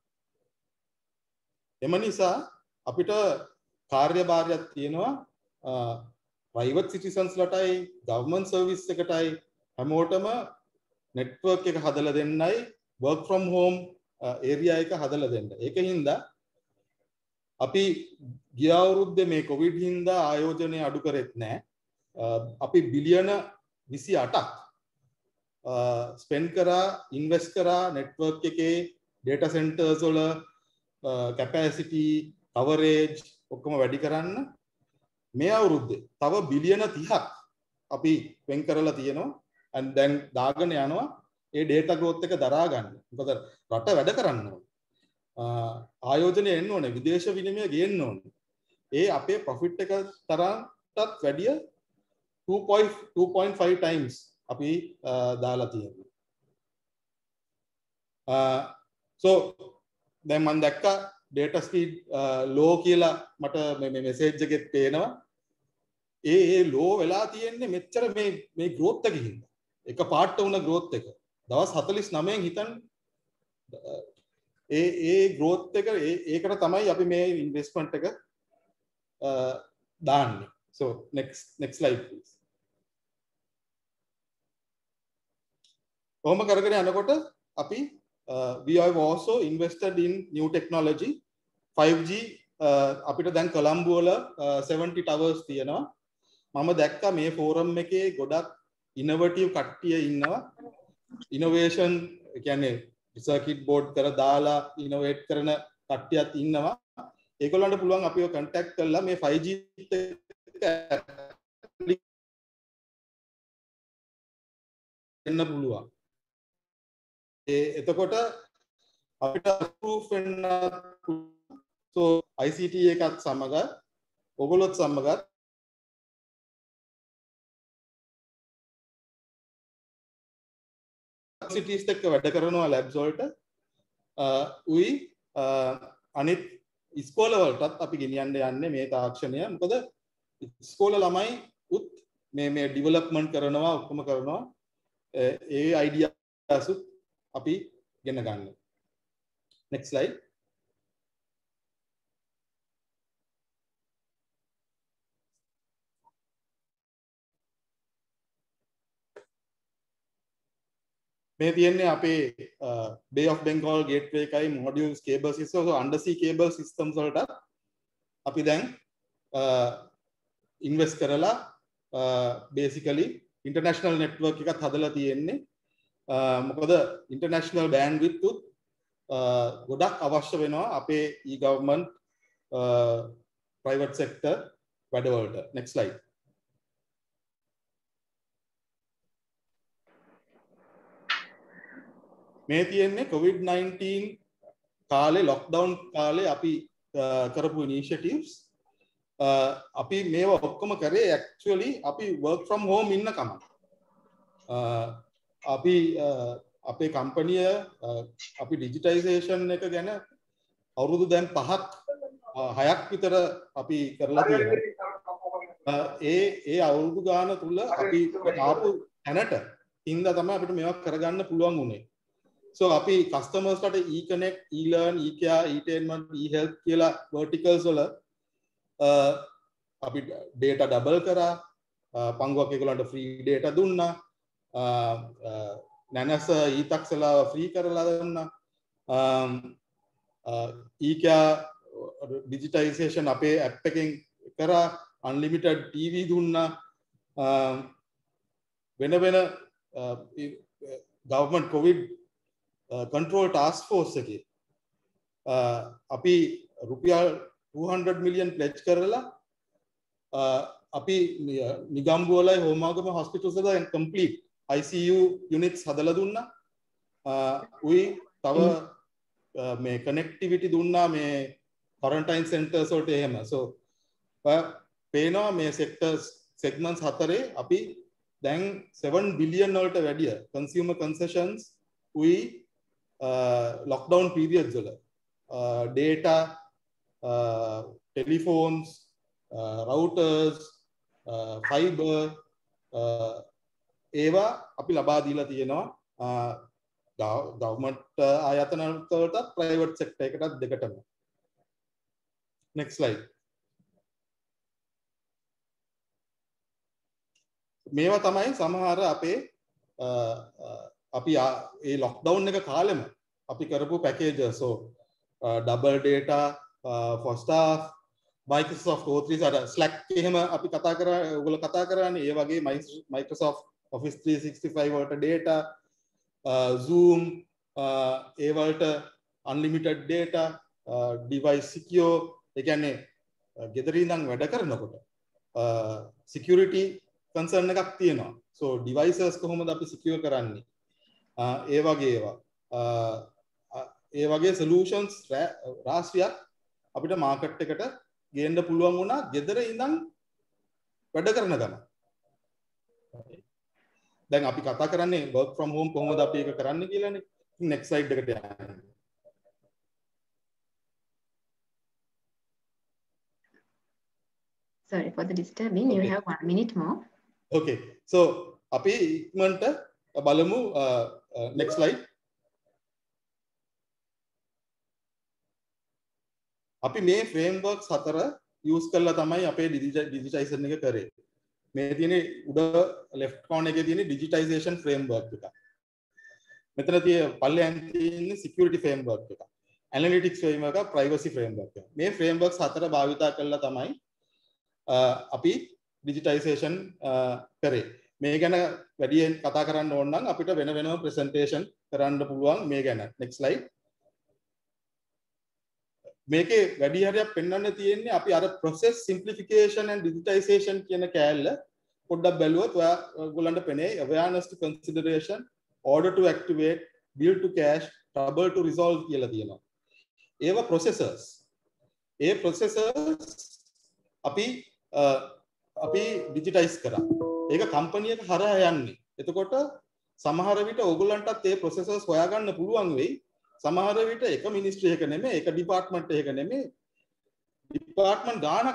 එම නිසා අපිට කාර්යභාරයක් තියෙනවා private citizens ලටයි government service එකටයි හැමෝටම network එක හදලා දෙන්නයි work from home ඒරියා එක හදලා දෙන්න. ඒකින්ද අපි ගිය අවුරුද්දේ මේ කොවිඩ් හින්දා ආයෝජනය අඩු කරෙත් නැහැ. අපි බිලියන 28ක් ස්පෙන්ඩ් කරා, ඉන්වෙස්ට් කරා නෙට්වර්ක් එකේ data centers වල capacity, coverage ඔක්කොම වැඩි කරන්න. මේ අවුරුද්දේ තව බිලියන 30ක් අපි වෙන් කරලා තියෙනවා. and දැන් දාගෙන යනවා ඒ data growth එක දරා ගන්න. මොකද රට වැඩ කරන්න ඕනේ. ආයෝජනය එන්න ඕනේ, විදේශ විනිමය ගේන්න ඕනේ. ඒ අපේ profit එක තරම්ටත් වැඩිය 2.5 times අපි දාලා තියෙනවා. so දැන් මම දැක්කා data speed low කියලා මට මේ message එකෙත් පේනවා. ඒ low වෙලා තියෙන්නේ මෙච්චර මේ growth එකකින් හින්දා. එක පාට වුණ growth එක. දවස් 49න් හිතන්න ඒ growth එක ඒකට තමයි අපි මේ investment එක දාන්නේ. so next slide please. කොහොම කරගෙන යනකොට අපි we have also invested in new technology 5G අපිට දැන් කොළඹ වල 70 towers තියෙනවා. මම දැක්කා මේ ෆෝරම් එකේ ගොඩක් innovative කට්ටිය ඉන්නවා. innovation කියන්නේ circuit board කර දාලා innovate කරන කට්ටියත් ඉන්නවා. ඒගොල්ලන්ට පුළුවන් අපිව contact කරලා මේ 5G එන්න පුළුවන්. එතකොට අපිට proof වෙන්න so ICT එකත් සමග ඔයගොල්ලොත් සමග cities එක්ක වැඩ කරනවා labs වලට උයි අනිත් ඉස්කෝල වලටත් අපි ගෙනියන්න යන්නේ මේ තාක්ෂණය. මොකද ඉස්කෝල ළමයි උත් මේ ඩෙවලොප්මන්ට් කරනවා ඔක්කොම කරනවා. ඒ අයිඩියාස් උත් අපි ගෙන ගන්න. next slide. මේ තියන්නේ අපේ Bay of Bengal gateway එකයි modules cable system so undersea cable systems වලට අපි දැන් invest කරලා basically international network එකක් හදලා තියෙන්නේ. මොකද international bandwidth උත් ගොඩක් අවශ්‍ය වෙනවා අපේ e-government private sector වැඩවලට. next slide. මේ තියෙන්නේ COVID-19 කාලේ lockdown කාලේ අපි කරපු initiatives. අපි මේවා ඔක්කොම කරේ actually අපි work from home ඉන්න කම. අපි අපේ කම්පැනි අපි digitization එක ගැන අවුරුදු දැන් 5ක් 6ක් විතර අපි කරලා තියෙනවා. ඒ අවුරුදු ගාන තුල අපි ආපු තැනට හින්දා තමයි අපිට මේවා කරගන්න පුළුවන් වුනේ. So අපි customers කට e-connect, e-learn, e-care, e-tainment, e-health කියලා verticals වල අපි data double කරා. පංගුවක් ඒගොල්ලන්ට free data දුන්නා. නැනස e-taxලා free කරලා දුන්නා. e-care digitization අපේ app එකෙන් කරා. unlimited TV දුන්නා. වෙන government covid control task force එකේ අපි රුපියල් 200 million pledge කරලා අපි නිගම්බුවලයි හෝමාගම hospitals වල complete ICU units හදලා දුන්නා. උයි තව මේ connectivity දුන්නා මේ quarantine centers වලට එහෙම. so පේනවා මේ sectors segments හතරේ අපි දැන් 7 billion වලට වැඩිය consumer concessions උයි lockdown periods වල data telephones routers fiber ඒවා අපි ලබා දීලා තියෙනවා government ආයතන වලට private sector එකටත් දෙකටම. next slide. මේවා තමයි සමහර අපේ අපි ඒ lockdown එක කාලෙම අපි කරපු packages. So double data for staff, Microsoft O3 Slack එහෙම අපි කතා කරා ඔයගොල්ලෝ කතා කරානේ ඒ වගේ Microsoft Office 365 වලට data, Zoom ඒ වලට unlimited data, device secure ඒ කියන්නේ ගෙදරින් ඉඳන් වැඩ කරනකොට security concern එකක් තියෙනවා. So devices කොහොමද අපි secure කරන්නේ? ඒ වගේ ඒවා ඒ වගේ solutions රාශියක් අපිට market එකට ගේන්න පුළුවන් වුණා ගෙදර ඉඳන් වැඩ කරන ගමන්. දැන් අපි කතා කරන්නේ work from home කොහොමද අපි ඒක කරන්නේ කියලානේ. next slide එකට යන්න. Sorry for the disturbing. You have 1 minute more. Okay. So අපි ඉක්මනට බලමු next slide. අපි මේ frameworks හතර use කරලා තමයි අපේ digitization එක කරේ. මේ තියෙන්නේ උඩ left corner එකේ තියෙන්නේ digitization framework එක. මෙතන පල්ලෙන් තියෙන්නේ security framework එක. analytics framework එක, privacy framework එක. මේ frameworks හතර භාවිතා කරලා තමයි අපි digitization කරේ. මේ ගැන වැඩියෙන් කතා කරන්න ඕන නම් අපිට වෙන වෙනම presentation කරන්න පුළුවන් මේ ගැන. next slide. මේකේ වැඩි හරියක් පෙන්වන්න තියෙන්නේ අපි අර process simplification and digitization කියන කෑල්ල පොඩ්ඩක් බැලුවොත් ඔයගොල්ලන්ට පෙනේ awareness to consideration, order to activate, bill to cash, trouble to resolve කියලා තියෙනවා. ඒවා processors. ඒ processors අපි digitize කරා. ඒක company එක හරහා යන්නේ. එතකොට සමහර විට ඔයගොල්ලන්ටත් ඒ processors හොයාගන්න පුළුවන් වෙයි. සමහර විට එක මිනිස්ට්‍රි එක නෙමෙයි එක ඩිපාර්ට්මන්ට් එක නෙමෙයි ඩිපාර්ට්මන්ට් ගානක්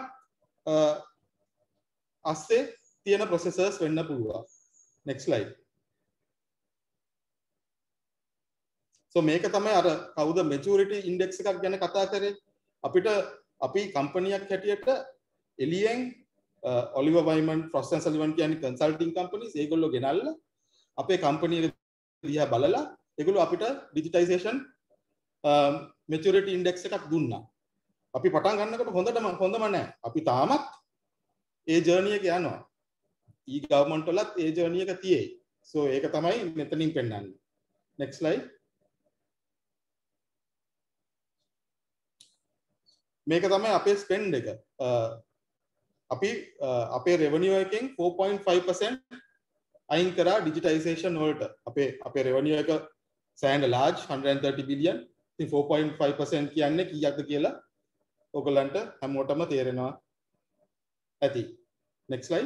අස්සේ තියෙන processors වෙන්න පුළුවන්. next slide. so මේක තමයි අර කවුද maturity index එකක් ගැන කතා කරේ. අපි කම්පනියක් හැටියට එලියෙන් Oliver Wyman, Frost & Sullivan කියන්නේ consulting companies ඒගොල්ලෝ ගෙනල්ලා අපේ කම්පනිය එක දිහා බලලා ඒගොල්ලෝ අපිට digitization maturity index එකක් දුන්නා. අපි පටන් ගන්නකොට හොඳම නැහැ. අපි තාමත් ඒ journey එක යනවා. e-government වලත් ඒ journey එක තියෙයි. so ඒක තමයි මෙතනින් පෙන්නන්නේ. next slide. මේක තමයි අපේ spend එක. අපි අපේ revenue එකෙන් 4.5% අයින් කරා digitization වලට. අපේ revenue එක stand large 130 billion. ඉතින් 4.5% කියන්නේ කීයක්ද කියලා ඔයගලන්ට හැමෝටම තේරෙනවා ඇති. next slide.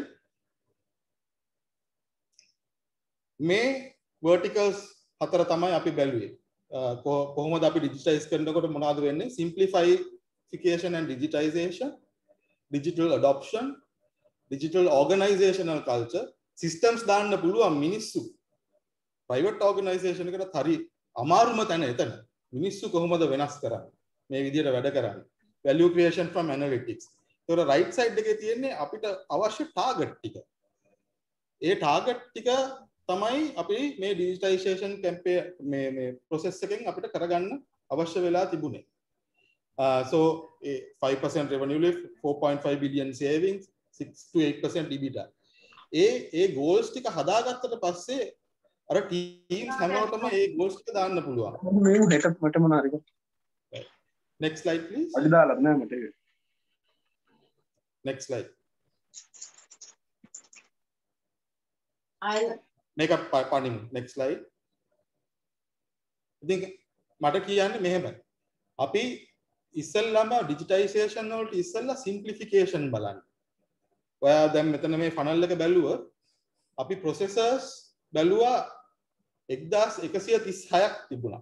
මේ verticals හතර තමයි අපි බැලුවේ. කොහොමද අපි digitize කරනකොට මොනවද වෙන්නේ? simplification and digitization, digital adoption, digital organizational culture, systems දාන්න පුළුවන් මිනිස්සු. private organization එකකට හරි අමාරුම තැන එතන. මිනිස්සු කොහොමද වෙනස් කරන්නේ? මේ විදිහට වැඩ කරන්නේ. value creation from analytics. ඒතකොට right side එකේ තියෙන්නේ අපිට අවශ්‍ය target ටික. ඒ target ටික තමයි අපි මේ digitization campaign මේ process එකෙන් අපිට කරගන්න අවශ්‍ය වෙලා තිබුණේ. So 5% revenue lift, 4.5 billion savings, 6 to 8% EBITDA. A goals ටික හදාගත්තට පස්සේ අර teams හැමෝටම ඒ goals ටික දාන්න පුළුවන්. මේ හෙට මට මොනාරික. Next slide please. අඩි දාලා නෑ මට ඒක. Next slide. I'll මේක පණිමු. Next slide. ඉතින් මට කියන්නේ මෙහෙම. අපි ඉස්සෙල්ලාම digitization වලට ඉස්සෙල්ලා simplification බලන්න. ඔයා දැන් මෙතන මේ funnel එක බැලුවොත් අපි processors බැලුවා 1136ක් තිබුණා.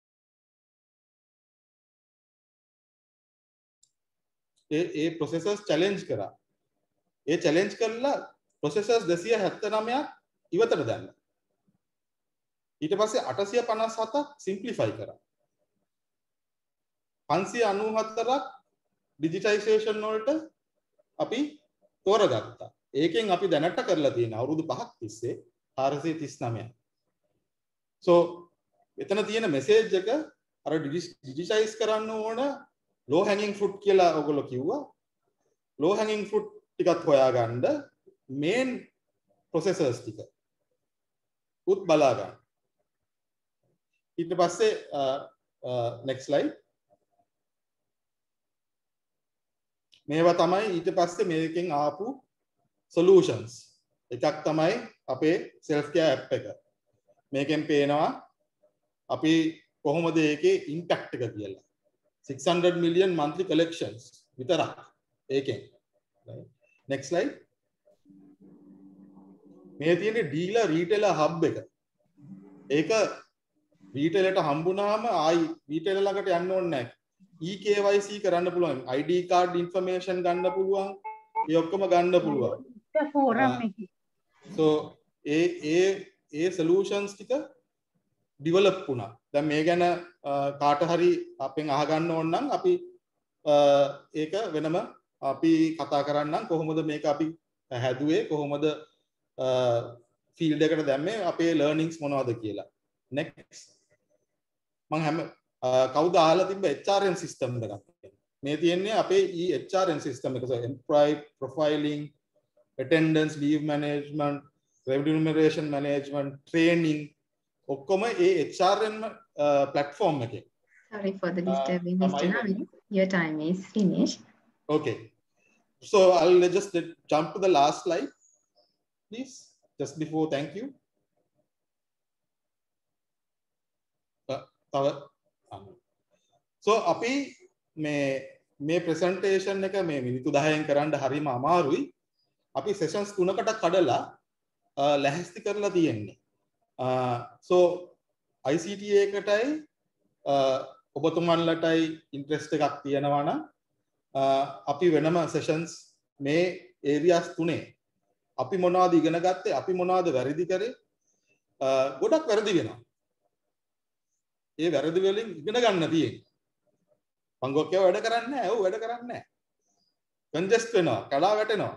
ඒ processors challenge කරා. ඒ challenge කරලා processors 279ක් ඉවතට දැම්මා. ඊට පස්සේ 857ක් simplify කරා. 594ක් digitization වලට අපි තෝරගත්තා. ඒකෙන් අපි දැනට කරලා තියෙන අවුරුදු 5ක් තිස්සේ 439. So එතන තියෙන message එක අර digitize කරන්න ඕන low hanging fruit කියලා ඔයගොල්ලෝ කිව්වා. low hanging fruit ටිකත් හොයාගන්න main processors ටික උත් බලා ගන්න. ඊට පස්සේ next slide. මේවා තමයි ඊට පස්සේ මේකෙන් ආපු solutions. එකක් තමයි අපේ self care app එක. මේකෙන් පේනවා අපි කොහොමද ඒකේ impact එක කියලා. 600 million monthly collections විතරක් ඒකෙන්. next slide. මේ තියෙන්නේ dealer retailer hub එක. ඒක retailerට හම්බුනාම ආයි retailer ළඟට යන්න ඕනේ නැහැ. EKYC කරන්න පුළුවන්. ID card information ගන්න පුළුවන්. ඒ ඔක්කොම ගන්න පුළුවන්. ෆෝරම් එකේ. so ඒ solutions ටික develop වුණා. දැන් මේ ගැන කාට හරි අපෙන් අහගන්න ඕන නම් අපි ඒක වෙනම අපි කතා කරන්නම් කොහොමද මේක අපි හැදුවේ කොහොමද ෆීල්ඩ් එකට දැම්මේ අපේ ලර්නින්ග්ස් මොනවද කියලා. next මම හැම කවුද අහලා තිබ්බ HRM system එකක්. මේ තියෙන්නේ අපේ HRM system එක. employee profiling, attendance, leave management, remuneration management, training ඔක්කොම ඒ HRM platform එකේ. Sorry for the disturbing, Mr. Navin. Your time is finished. Okay. So I'll just jump to the last slide, please. Just before, thank you. So අපි මේ presentation එක මේ මිනිත්තු 10න් කරන්න හරිම අමාරුයි. අපි sessions 3කට කඩලා ලැහැස්ති කරලා තියෙන්නේ. So ICT එකටයි ඔබතුමන්ලටයි ඉන්ට්‍රෙස්ට් එකක් තියෙනවා නම් අපි වෙනම sessions මේ areas තුනේ අපි මොනවද ඉගෙන ගත්තේ අපි මොනවද වැරදි කරේ ගොඩක් වැරදි වෙනවා. ඒ වැරදි වලින් ඉගෙන ගන්න තියෙන්නේ. පංගුවක්කව වැඩ කරන්නේ නැහැ. ඔව් වැඩ කරන්නේ නැහැ. කන්ජස්ට් වෙනවා, කඩා වැටෙනවා.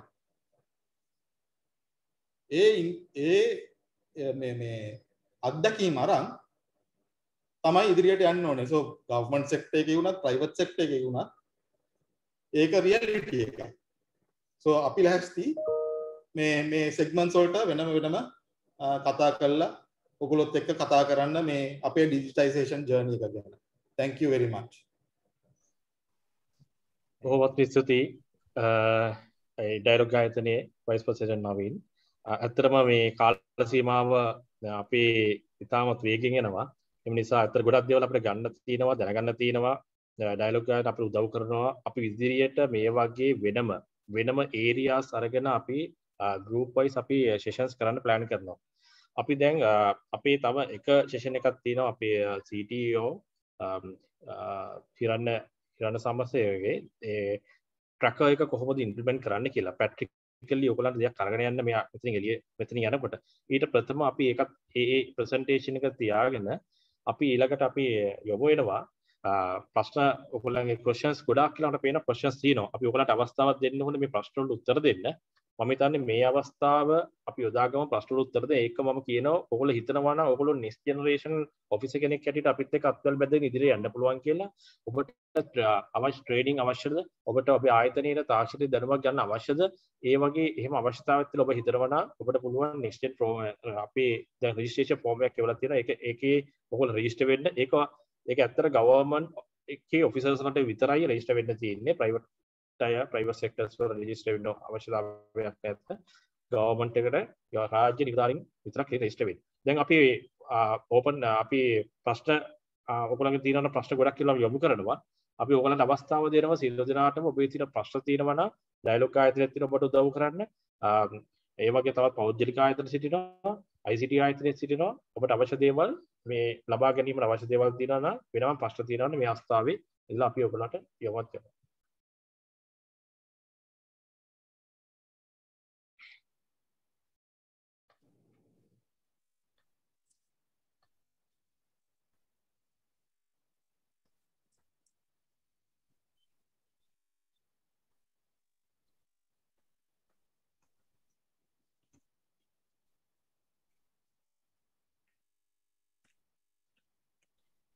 මේ අත්දැකීම් අරන් තමයි ඉදිරියට යන්න ඕනේ. So government sector එකේ වුණත් private sector එකේ වුණත් ඒක reality එකක්. So අපි ලැහැස්ති මේ segments වලට වෙනම කතා කරලා ඔගොල්ලොත් එක්ක කතා කරන්න මේ අපේ digitization journey එක ගැන. Thank you very much. බොහොමත් ස්තුතියි. ඩයලොග් ආයතනයේ වයිස් ප්‍රෙසිඩන්ට් නවීන්. ඇත්තටම මේ කාල සීමාව අපේ ඉතාමත් වේගෙන් යනවා. ඒ නිසා ඇත්තට ගොඩක් දේවල් අපිට ගන්න තියෙනවා, දැනගන්න තියෙනවා. ඩයලොග් ආයතන අපිට උදව් කරනවා. අපි ඉදිරියට මේ වගේ වෙනම ඒරියාස් අරගෙන අපි group wise අපි sessions කරන්න plan කරනවා. අපි දැන් අපේ තව එක session එකක් තියෙනවා අපේ CTO හිරන්න සමසේගේ ඒ tracker එක කොහොමද implement කරන්න කියලා practically ඔයගොල්ලන්ට දෙයක් අරගෙන යන්න මෙයා මෙතන යනකොට ඊට ප්‍රථම අපි ඒකත් ඒ presentation එක තියාගෙන අපි ඊළඟට අපි යොමු වෙනවා ප්‍රශ්න ඔයගොල්ලන්ගේ questions ගොඩාක් කියලා අපිට පේන questions තියෙනවා. අපි ඔයගොල්ලන්ට අවස්ථාවක් දෙන්න ඕනේ මේ ප්‍රශ්න වලට උත්තර දෙන්න. මම හිතන්නේ මේ අවස්ථාව අපි යොදාගමු ප්‍රශ්න වලට උත්තර දෙන්න. ඒක මම කියනවා ඔයගොල්ලෝ හිතනවා නම් ඔයගොල්ලෝ next generation officer කෙනෙක් හැටියට අපිත් එක්ක අත්වල බැඳගෙන ඉදිරියට යන්න පුළුවන් කියලා. ඔබට අවශ්‍ය training අවශ්‍යද? ඔබට අපේ ආයතනයේ තාක්ෂණික දැනුමක් ගන්න අවශ්‍යද? ඒ වගේ එහෙම අවශ්‍යතාවයක් තියෙනවා ඔබ හිතනවා නම් ඔබට පුළුවන් next gen අපේ දැන් registration form එකක් එවලා තියෙනවා. ඒකේ ඔයගොල්ලෝ register වෙන්න. ඒක ඇත්තට government එකේ officers ලාට විතරයි register වෙන්න තියෙන්නේ. private sectors වල register වෙන්න අවශ්‍යතාවයක් නැත්නම් government එකට රාජ්‍ය නිලධාරීන් විතරක් register වෙන්න. දැන් අපි open අපි ප්‍රශ්න ඔයගොල්ලන්ගේ තියෙන ප්‍රශ්න ගොඩක් කියලා යොමු කරනවා. අපි ඔයගොල්ලන්ට අවස්ථාව දෙනවා සියලු දෙනාටම ඔබේ තියෙන ප්‍රශ්න තියෙනවා නම් dialogue ආයතනයේ තියෙන ඔබට උදව් කරන්න. ඒ වගේ තවත් පෞද්ගලික ආයතන සිටිනවා, ICT ආයතනයේ සිටිනවා. ඔබට අවශ්‍ය දේවල් මේ ලබා ගැනීමට අවශ්‍ය දේවල් තියෙනවා නම් වෙනම ප්‍රශ්න තියෙනවා නම් මේ අවස්ථාවේ ඉතින් අපි ඔයගොල්ලන්ට යොමුත් කරනවා.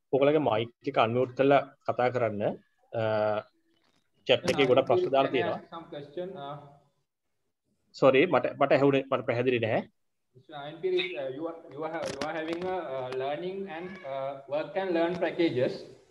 ඔයගලගේ මයික් එක අන්මියුට් කරලා කතා කරන්න. chat එකේ ගොඩක් ප්‍රශ්න දාලා තියෙනවා. Some question. Sorry මට ඇහුනේ මට පැහැදිලි නැහැ. Mr. Nayan Piris, you are having a learning and work and learn packages.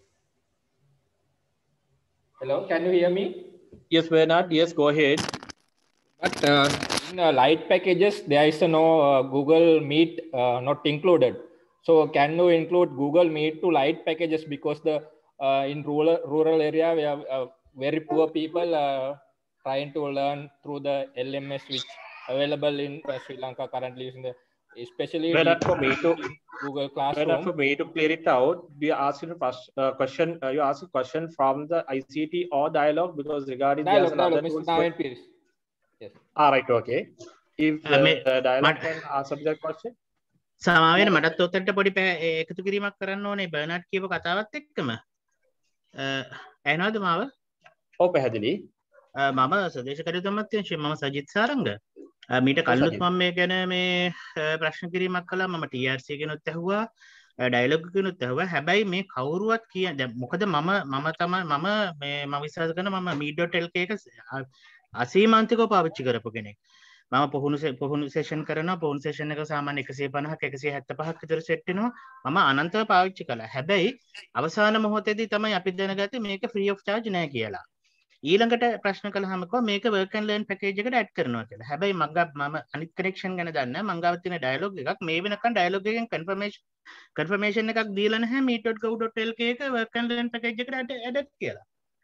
Hello, can you hear me? Yes, Bernard. Yes, go ahead. But in light packages, there is no Google Meet not included. So can you include Google Meet to light packages, because the in rural area we have very poor people trying to learn through the LMS which available in Sri Lanka currently using the especially for me to Google Classroom. For me to clear it out, we are asking a question. You ask a question from the ICT or dialogue, because regarding dialogue, Mr. Nayan Piris. Yes. All right. Okay. If dialogue can answer that question. සමාවෙන මටත් ඔතනට පොඩි එකතු කිරීමක් කරන්න ඕනේ Bernard කියපු කතාවත් එක්කම. ඇහෙනවද මාව? ඔව් පැහැදිලි. මම සදේශ කටයුතු අමාත්‍යාංශයේ මම සජිත් සාරංග. මීට කලිනුත් මම මේ ගැන මේ ප්‍රශ්න කිරීමක් කළා. මම TRC කෙනුත් ඇහුවා, ඩයලොග් කෙනුත් ඇහුවා. හැබැයි මේ කවුරුවත් කියන්නේ දැන් මොකද මම විශ්වාස කරන මම meet.lk එක අසීමාන්තිකව පාවිච්චි කරපු කෙනෙක්. මම පුහුණු සෙෂන් කරනවා. පුහුණු සෙෂන් එක සාමාන්‍ය 150ක් 175ක් විතර සෙට් වෙනවා. මම අනන්තව පාවිච්චි කළා. හැබැයි අවසාන මොහොතේදී තමයි අපි දැනගත්තේ මේක free of charge නෑ කියලා. ඊළඟට ප්‍රශ්න කළාම කිව්වා මේක work and learn package එකට add කරනවා කියලා. හැබැයි මම අනිත් connection ගැන දන්නේ නැහැ. මං ගාව තියෙන dialogue එකක් මේ වෙනකන් dialogue එකෙන් confirmation එකක් දීලා නැහැ meet.gov.lk එක work and learn package එකට add කියලා.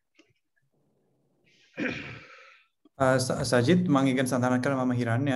සජිත් මම ඉගෙන සඳහන් කරා මම හිරන්නේ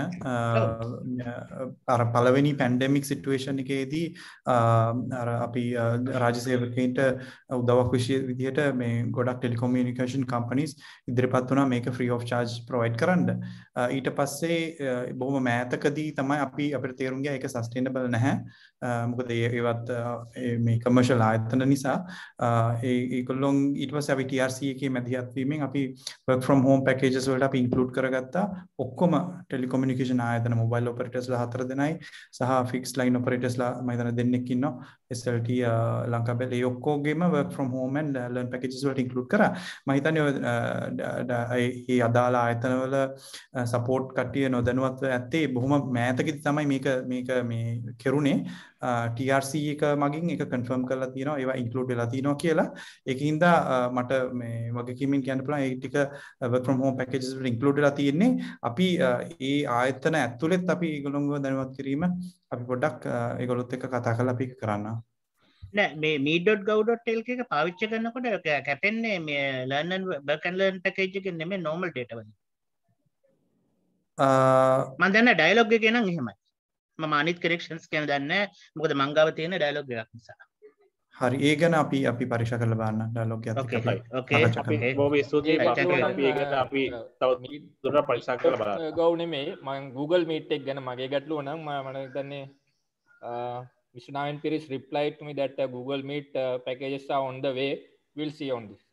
අර පළවෙනි පැන්ඩෙමික් සිටුේෂන් එකේදී අර අපි රාජ්‍ය සේවකයින්ට උදව්වක් විදිහට මේ ගොඩක් ටෙලිකොමියුනිකේෂන් කම්පනීස් ඉදිරිපත් වුණා මේක ෆ්‍රී ඔෆ් චාර්ජ් ප්‍රොවයිඩ් කරන්න. ඊට පස්සේ බොහොම මෑතකදී තමයි අපිට තේරුම් ගියා ඒක සස්ටේනබල් නැහැ. මොකද ඒවත් මේ කමර්ෂල් ආයතන නිසා ඒගොල්ලොන් ඊට පස්සේ අපි TRC එකේ මැදිහත් වීමෙන් අපි work from home packages වලට අපි ඉන්ක්ලූඩ් කරගත්තා ඔක්කොම ටෙලිකොමියුනිකේෂන් ආයතන මොබයිල් ඔපරේටර්ස්ලා 4 දෙනයි සහ ෆික්ස්ඩ් ලයින් ඔපරේටර්ස්ලා මම හිතන දෙන්නෙක් ඉන්නවා SLT ලංකාබෙල් ඒ ඔක්කොගේම work from home and learn packages වලට ඉන්ක්ලූඩ් කරා. මම හිතන්නේ ඒ අදාළ ආයතනවල සපෝට් කට්ටිය නොදැනුවත් ඇත්තේ බොහොම මෑතකදී තමයි මේක මේ කෙරුණේ. TRC එක මගින් ඒක කන්ෆර්ම් කරලා තියෙනවා ඒවා ඉන්ක්ලූඩ් වෙලා තියෙනවා කියලා. ඒකින්ද මට මේ වගකීමෙන් කියන්න පුළුවන් ඒ ටික work from home packages වල ඉන්ක්ලූඩ් වෙලා තියෙන්නේ. අපි ඒ ආයතන ඇතුළෙත් අපි ඒගොල්ලෝව දැනුවත් කිරීම අපි පොඩ්ඩක් ඒගොල්ලොත් එක්ක කතා කරලා අපි කරන්න. නෑ මේ meet.gov.lk එක පාවිච්චි කරනකොට කැපෙන්නේ මේ learn and work and learn package එකෙන් නෙමෙයි normal data වලින්. මම දන්නේ dialogue එකේ නම් එහෙමයි. මම අනිත් corrections කියන දන්නේ නැහැ. මොකද මං ගාව තියෙන dialogue එකක් නිසා. හරි ඒ ගැන අපි පරීක්ෂා කරලා බලන්න dialogue එකත් එක්ක. Okay. අපි බොහොම ස්තුතියි. අපි ඒකට අපි තව දුරට පරීක්ෂා කරලා බලන්න. ගව් නෙමෙයි මම Google Meet එක ගැන මගේ ගැටලුව නම් මම හිතන්නේ Mr. Nayan Piris replied to me that Google Meet packages are on the way. We'll see on this.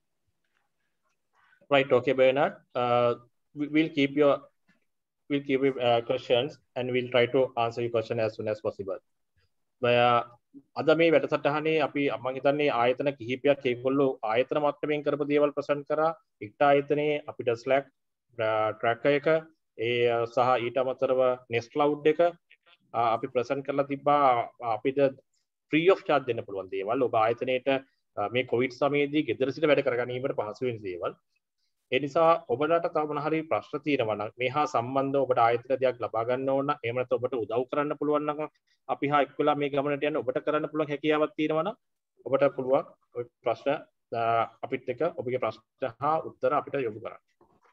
Right. Okay, Bernard. We'll keep your questions and we'll try to answer your question as soon as possible. අද මේ වැඩසටහනේ අපි මම හිතන්නේ ආයතන කිහිපයක් ඒගොල්ලෝ ආයතන මට්ටමින් කරපු දේවල් ප්‍රසන්ට් කරා. එක්ට ආයතනයේ අපිට Slack tracker එක සහ ඊට අමතරව Nest Cloud එක අපි ප්‍රසන්ට් කරලා තිබ්බා. අපිට free of charge දෙන්න පුළුවන් දේවල් ඔබ ආයතනයේට මේ COVID සමයේදී ගෙදර සිට වැඩ කරගැනීමට පහසු වෙන දේවල්. ඒ නිසා ඔබට තව මොන හරි ප්‍රශ්න තියෙනවා නම් මේ හා සම්බන්ධව ඔබට ආයතන දෙයක් ලබා ගන්න ඕන නම් එහෙම නැත්නම් ඔබට උදව් කරන්න පුළුවන් නම් අපි හා එක් වෙලා මේ ගමනට යන්න ඔබට කරන්න පුළුවන් හැකියාවක් තියෙනවා නම් ඔබට පුළුවන් ඔය ප්‍රශ්න අපිත් එක්ක ඔබගේ ප්‍රශ්න හා උත්තර අපිට යොමු කරන්න.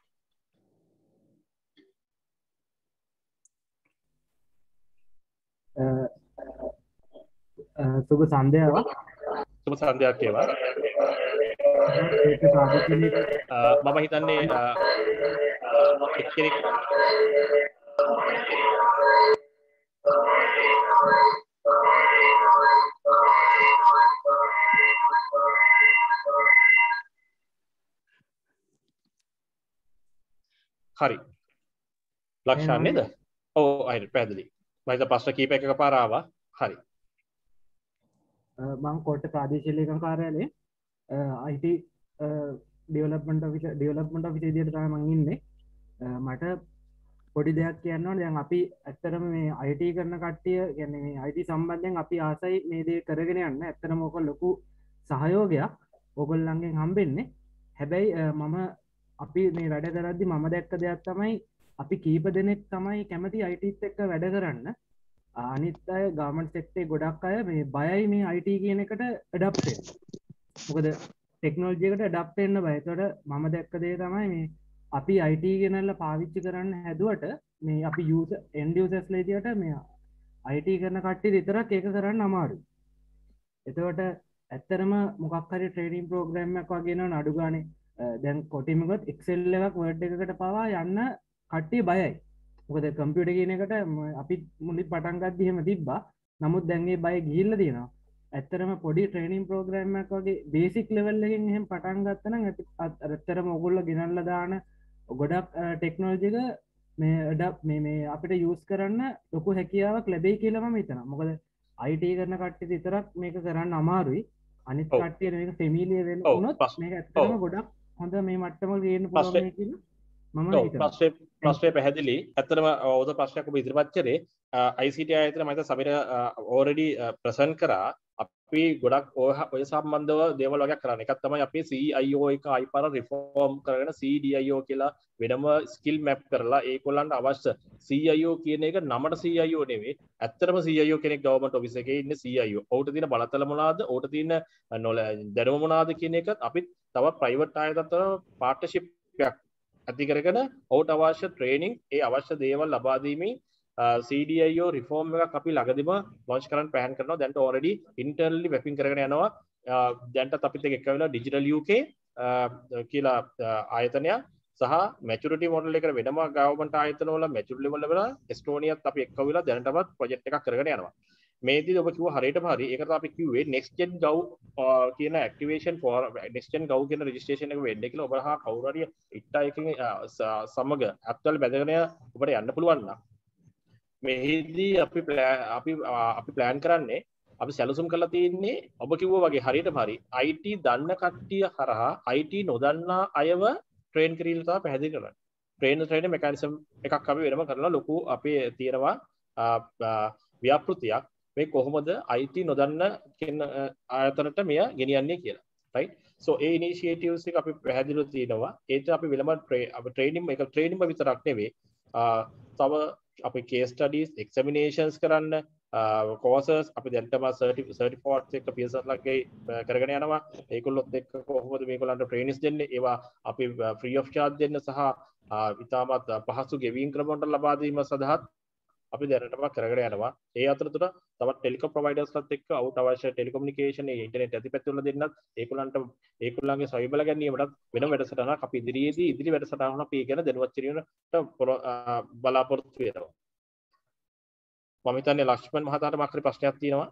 සුබ සන්ධ්‍යාවක්. සුබ සන්ධ්‍යාවක් වේවා. මම හිතන්නේ එක්කෙනෙක් හරි ලක්ෂණ නේද? ඔව් හරි පැහැදිලි. මම හිත ප්‍රශ්න කීපයක් එකපාර ආවා. හරි. මම කොට්ට ප්‍රාදේශීය ලේකම් කාර්යාලයේ IT ඩෙවලොප්මන්ට් ඔෆිසර් විදියට තමයි මම ඉන්නේ. මට පොඩි දෙයක් කියන්න ඕනේ. දැන් අපි ඇත්තටම මේ IT කරන කට්ටිය කියන්නේ මේ IT සම්බන්ධයෙන් අපි ආසයි මේ දේ කරගෙන යන්න. ඇත්තටම ඔක ලොකු සහයෝගයක් ඕගොල්ලන්ගෙන් හම්බෙන්නේ. හැබැයි මම අපි මේ වැඩ කරද්දි මම දැක්ක දෙයක් තමයි අපි කීප දෙනෙක් තමයි කැමති ITත් එක්ක වැඩ කරන්න. අනිත් අය ගවර්න්මන්ට් සෙක්ටරේ ගොඩක් අය මේ බයයි මේ IT කියන එකට ඇඩප්ට් වෙන්න. මොකද ටෙක්නොලොජි එකට ඇඩප්ට් වෙන්න බය. ඒතකොට මම දැක්ක දේ තමයි මේ අපි IT ගෙනල්ලා පාවිච්චි කරන්න හැදුවට මේ අපි end users ලා විදියට මේ IT කරන කට්ටිය විතරක් ඒක කරන්න අමාරුයි. එතකොට ඇත්තරම මොකක් හරි ට්‍රේනින් ප්‍රෝග්‍රෑම් එකක් වගේ නෝ අඩු ගානේ දැන් කොටිම ගොත් Excel එකක් Word එකකට පවා යන්න කට්ටිය බයයි. මොකද කම්පියුටර් කියන එකට අපි මුලින් පටන් ගද්දි එහෙම තිබ්බා. නමුත් දැන් ඒ බය ගිහිල්ලා තියෙනවා. ඇත්තරම පොඩි ට්‍රේනින් ප්‍රෝග්‍රෑම් එකක් වගේ බේසික් ලෙවල් එකකින් එහෙම පටන් ගත්තා නම් ඇත්තරම ඕගොල්ලෝ ගෙනල්ලා දාන ගොඩක් ටෙක්නොලොජි එක මේ අපිට යූස් කරන්න ලොකු හැකියාවක් ලැබෙයි කියලා මම හිතනවා. මොකද IT කරන කට්ටිය විතරක් මේක කරන්න අමාරුයි. අනිත් කට්ටියට මේක ෆැමිලියර් වෙන්න උනොත් මේක ඇත්තටම ගොඩක් හොඳ මේ මට්ටමක ගේන්න පුළුවන් මේ කියලා මම හිතනවා. ප්‍රශ්නේ පැහැදිලි. ඇත්තටම ඔය ප්‍රශ්නයක් ඔබ ඉදිරිපත් කරේ ICT ආයතන මම හිතා සමීර already present කරා. අපි ගොඩක් ඔය සම්බන්ධව දේවල් වගේක් කරන්න. එකක් තමයි අපි CIO එක අයිපාර රිෆෝම් කරගෙන CDIO කියලා වෙනම ස්කිල් මැප් කරලා ඒගොල්ලන්ට අවශ්‍ය CIO කියන එක නමට CIO නෙවෙයි. ඇත්තටම CIO කෙනෙක් ගවර්න්මන්ට් ඔෆිස් එකේ ඉන්නේ CIO. ඔහුට තියෙන බලතල මොනවාද? ඔහුට තියෙන දැනුම මොනවාද කියන එක අපි තව ප්‍රයිවට් ආයතන පාර්ට්නර්ෂිප් එකක් ඇති කරගෙන ඔහුට අවශ්‍ය ට්‍රේනින් ඒ අවශ්‍ය දේවල් ලබා දීමේ CDIO රිෆෝම් එකක් අපි ළඟදිම ලොන්ච් කරන්න ප්ලෑන් කරනවා. දැන්ට already internally mapping කරගෙන යනවා. දැන්ටත් අපිත් එක්ක එක්ක digital UK කියලා ආයතනයක් සහ maturity model එකට වෙනම government ආයතන වල maturity level වල එස්ටෝනියාත් අපි එක්ක වෙලා දැනටමත් project එකක් කරගෙන යනවා. මේදී ඔබ කිව්ව හරියටම හරි. ඒකට අපි කිව්වේ next gen gov කියන activation for next gen gov කියන registration එක වෙන්න කියලා ඔබ හා කවුරු හරි ඉට්ටා එකකින් සමග actual බැඳගෙන ඔබට යන්න පුළුවන් නම් මේදී අපි ප්ලෑන් කරන්නේ අපි සැලසුම් කරලා තියෙන්නේ ඔබ කිව්වා වගේ හරියටම හරි IT දන්න කට්ටිය හරහා IT නොදන්නා අයව ට්‍රේන් කිරීම තමයි පැහැදිලි කරන්නේ. ට්‍රේනින් මෙකැනිසම් එකක් අපි වෙනම කරලා ලොකු අපේ තියෙනවා ව්‍යාපෘතියක් මේ කොහොමද IT නොදන්න කියන ආයතනට මෙය ගෙනියන්නේ කියලා. right? so ඒ initiatives එක අපි පැහැදිලිව තියෙනවා. ඒත් අපි වෙනම ට්‍රේනින් විතරක් නෙවෙයි තව අපි case studies examinations කරන්න courses අපි දැන්ටම certificates එක PSR ලගේ කරගෙන යනවා. ඒගොල්ලොත් එක්ක කොහොමද මේගොල්ලන්ට trainings දෙන්නේ ඒවා අපි free of charge දෙන්න සහ ඉතාමත් පහසු ගෙවීම් ක්‍රමවලට ලබා දීම සඳහා අපි දැනටම කරගෙන යනවා. ඒ අතරතුර තවත් ටෙලිකොම් ප්‍රොවයිඩර්ස්ලත් එක්ක අවුත් අවශ්‍ය ටෙලිකොමියුනිකේෂන් ඒ ඉන්ටර්නෙට් ඇතිපැති වල දෙන්නත් ඒගොල්ලන්ගේ සවිබල ගැනීමටත් වෙන වැඩසටහනක් අපි ඉදිරි වැඩසටහනක් අපි ගැන දැනුවත් කිරීමට බලාපොරොත්තු වෙනවා. මම හිතන්නේ ලක්ෂ්මන් මහතාට මාක්‍රි ප්‍රශ්නයක් තියෙනවා.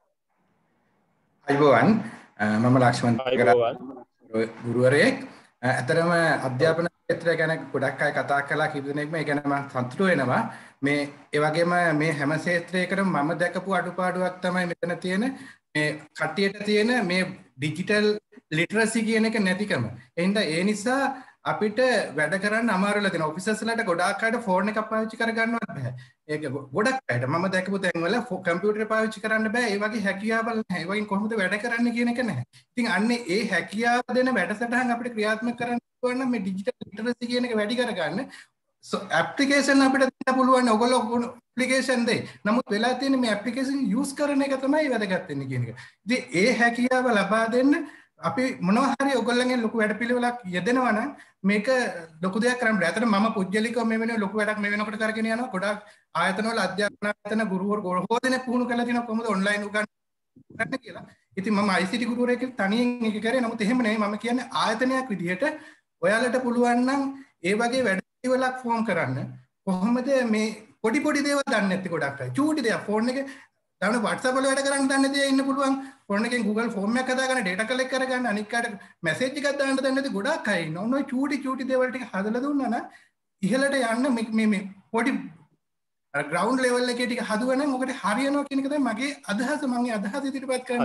අයිබෝවන් මම ලක්ෂ්මන් ගුරුවරයෙක්. ඇතරම අධ්‍යාපන ක්ෂේත්‍රය ගැන ගොඩක් අය කතා කළා කීප දෙනෙක්ම ඒ ගැන මම සතුටු වෙනවා. මේ ඒ වගේම මේ හැම ක්ෂේත්‍රයකටම මම දැකපු අඩුපාඩුවක් තමයි මෙතන තියෙන මේ කට්ටියට තියෙන මේ ඩිජිටල් ලිටරසි කියන එක නැතිකම. එහෙනම් ඒ නිසා අපිට වැඩ කරන්න අමාරුලා තියෙනවා. ඔෆිසර්ස්ලාට ගොඩාක් අයට ෆෝන් එකක් පාවිච්චි කරගන්නවත් බෑ. ඒක ගොඩක් අයට මම දැකපු තැන්වල කම්පියුටර් පාවිච්චි කරන්න බෑ. ඒ වගේ හැකියාවල් නැහැ. ඒ වගේ කොහොමද වැඩ කරන්න කියන එක නැහැ. ඉතින් අන්නේ ඒ හැකියාව දෙන වැඩසටහන් අපිට ක්‍රියාත්මක කරන්න පුළුවන් නම් මේ ඩිජිටල් ලිටරසි කියන එක වැඩි කරගන්න ඇප්ලිකේෂන් අපිට දෙන්න පුළුවන්. ඔයගොල්ලෝ ඇප්ලිකේෂන් දෙයි. නමුත් වෙලා තියෙන්නේ මේ ඇප්ලිකේෂන් යූස් කරන එක තමයි වැදගත් වෙන්නේ කියන එක. ඉතින් ඒ හැකියාව ලබා දෙන්න අපි මොනවා හරි ඔයගොල්ලන්ගෙන් ලොකු වැඩපිළිවෙලක් යෙදෙනවා නම් මේක ලොකු දෙයක් කරන්න බෑ. අතන මම පුජ්‍යලිකව මේ වෙන ලොකු වැඩක් මේ වෙනකොට කරගෙන යනවා. ගොඩාක් ආයතනවල අධ්‍යාපන ආයතන ගුරුවරු ගොඩක් පුහුණු කරලා තියෙනවා කොහොමද ඔන්ලයින් උගන්වන්න කියලා. ඉතින් මම ICT ගුරුවරයෙක් තනියෙන් ඒක කරේ. නමුත් එහෙම නෙවෙයි මම කියන්නේ ආයතනයක් විදිහට ඔයාලට පුළුවන් නම් ඒ වගේ වැඩපිළිවෙලක් ෆෝම් කරන්න. කොහොමද මේ පොඩි දේවල් දන්නේ නැති ගොඩක් අය. චූටි දෙයක් ෆෝන් එකේ තවන WhatsApp වල වැඩ කරන්න දන්නේ නැති අය ඉන්න පුළුවන්. ෆෝන් එකෙන් Google ෆෝම් එකක් හදාගන්න data collect කරගන්න අනික් කාට මැසේජ් එකක් දාන්න දන්නේ නැති ගොඩක් අය ඉන්නවා. ඔන්න ඔය චූටි දේවල් ටික හදලා දුන්නා නම් ඉහළට යන්න මේ පොඩි ග්‍රවුන්ඩ් ලෙවල් එකේ ටික හදුවා නම් ඔකට හරියනවා කියන එක තමයි මගේ අදහස. මම අදහස ඉදිරිපත් කරනවා.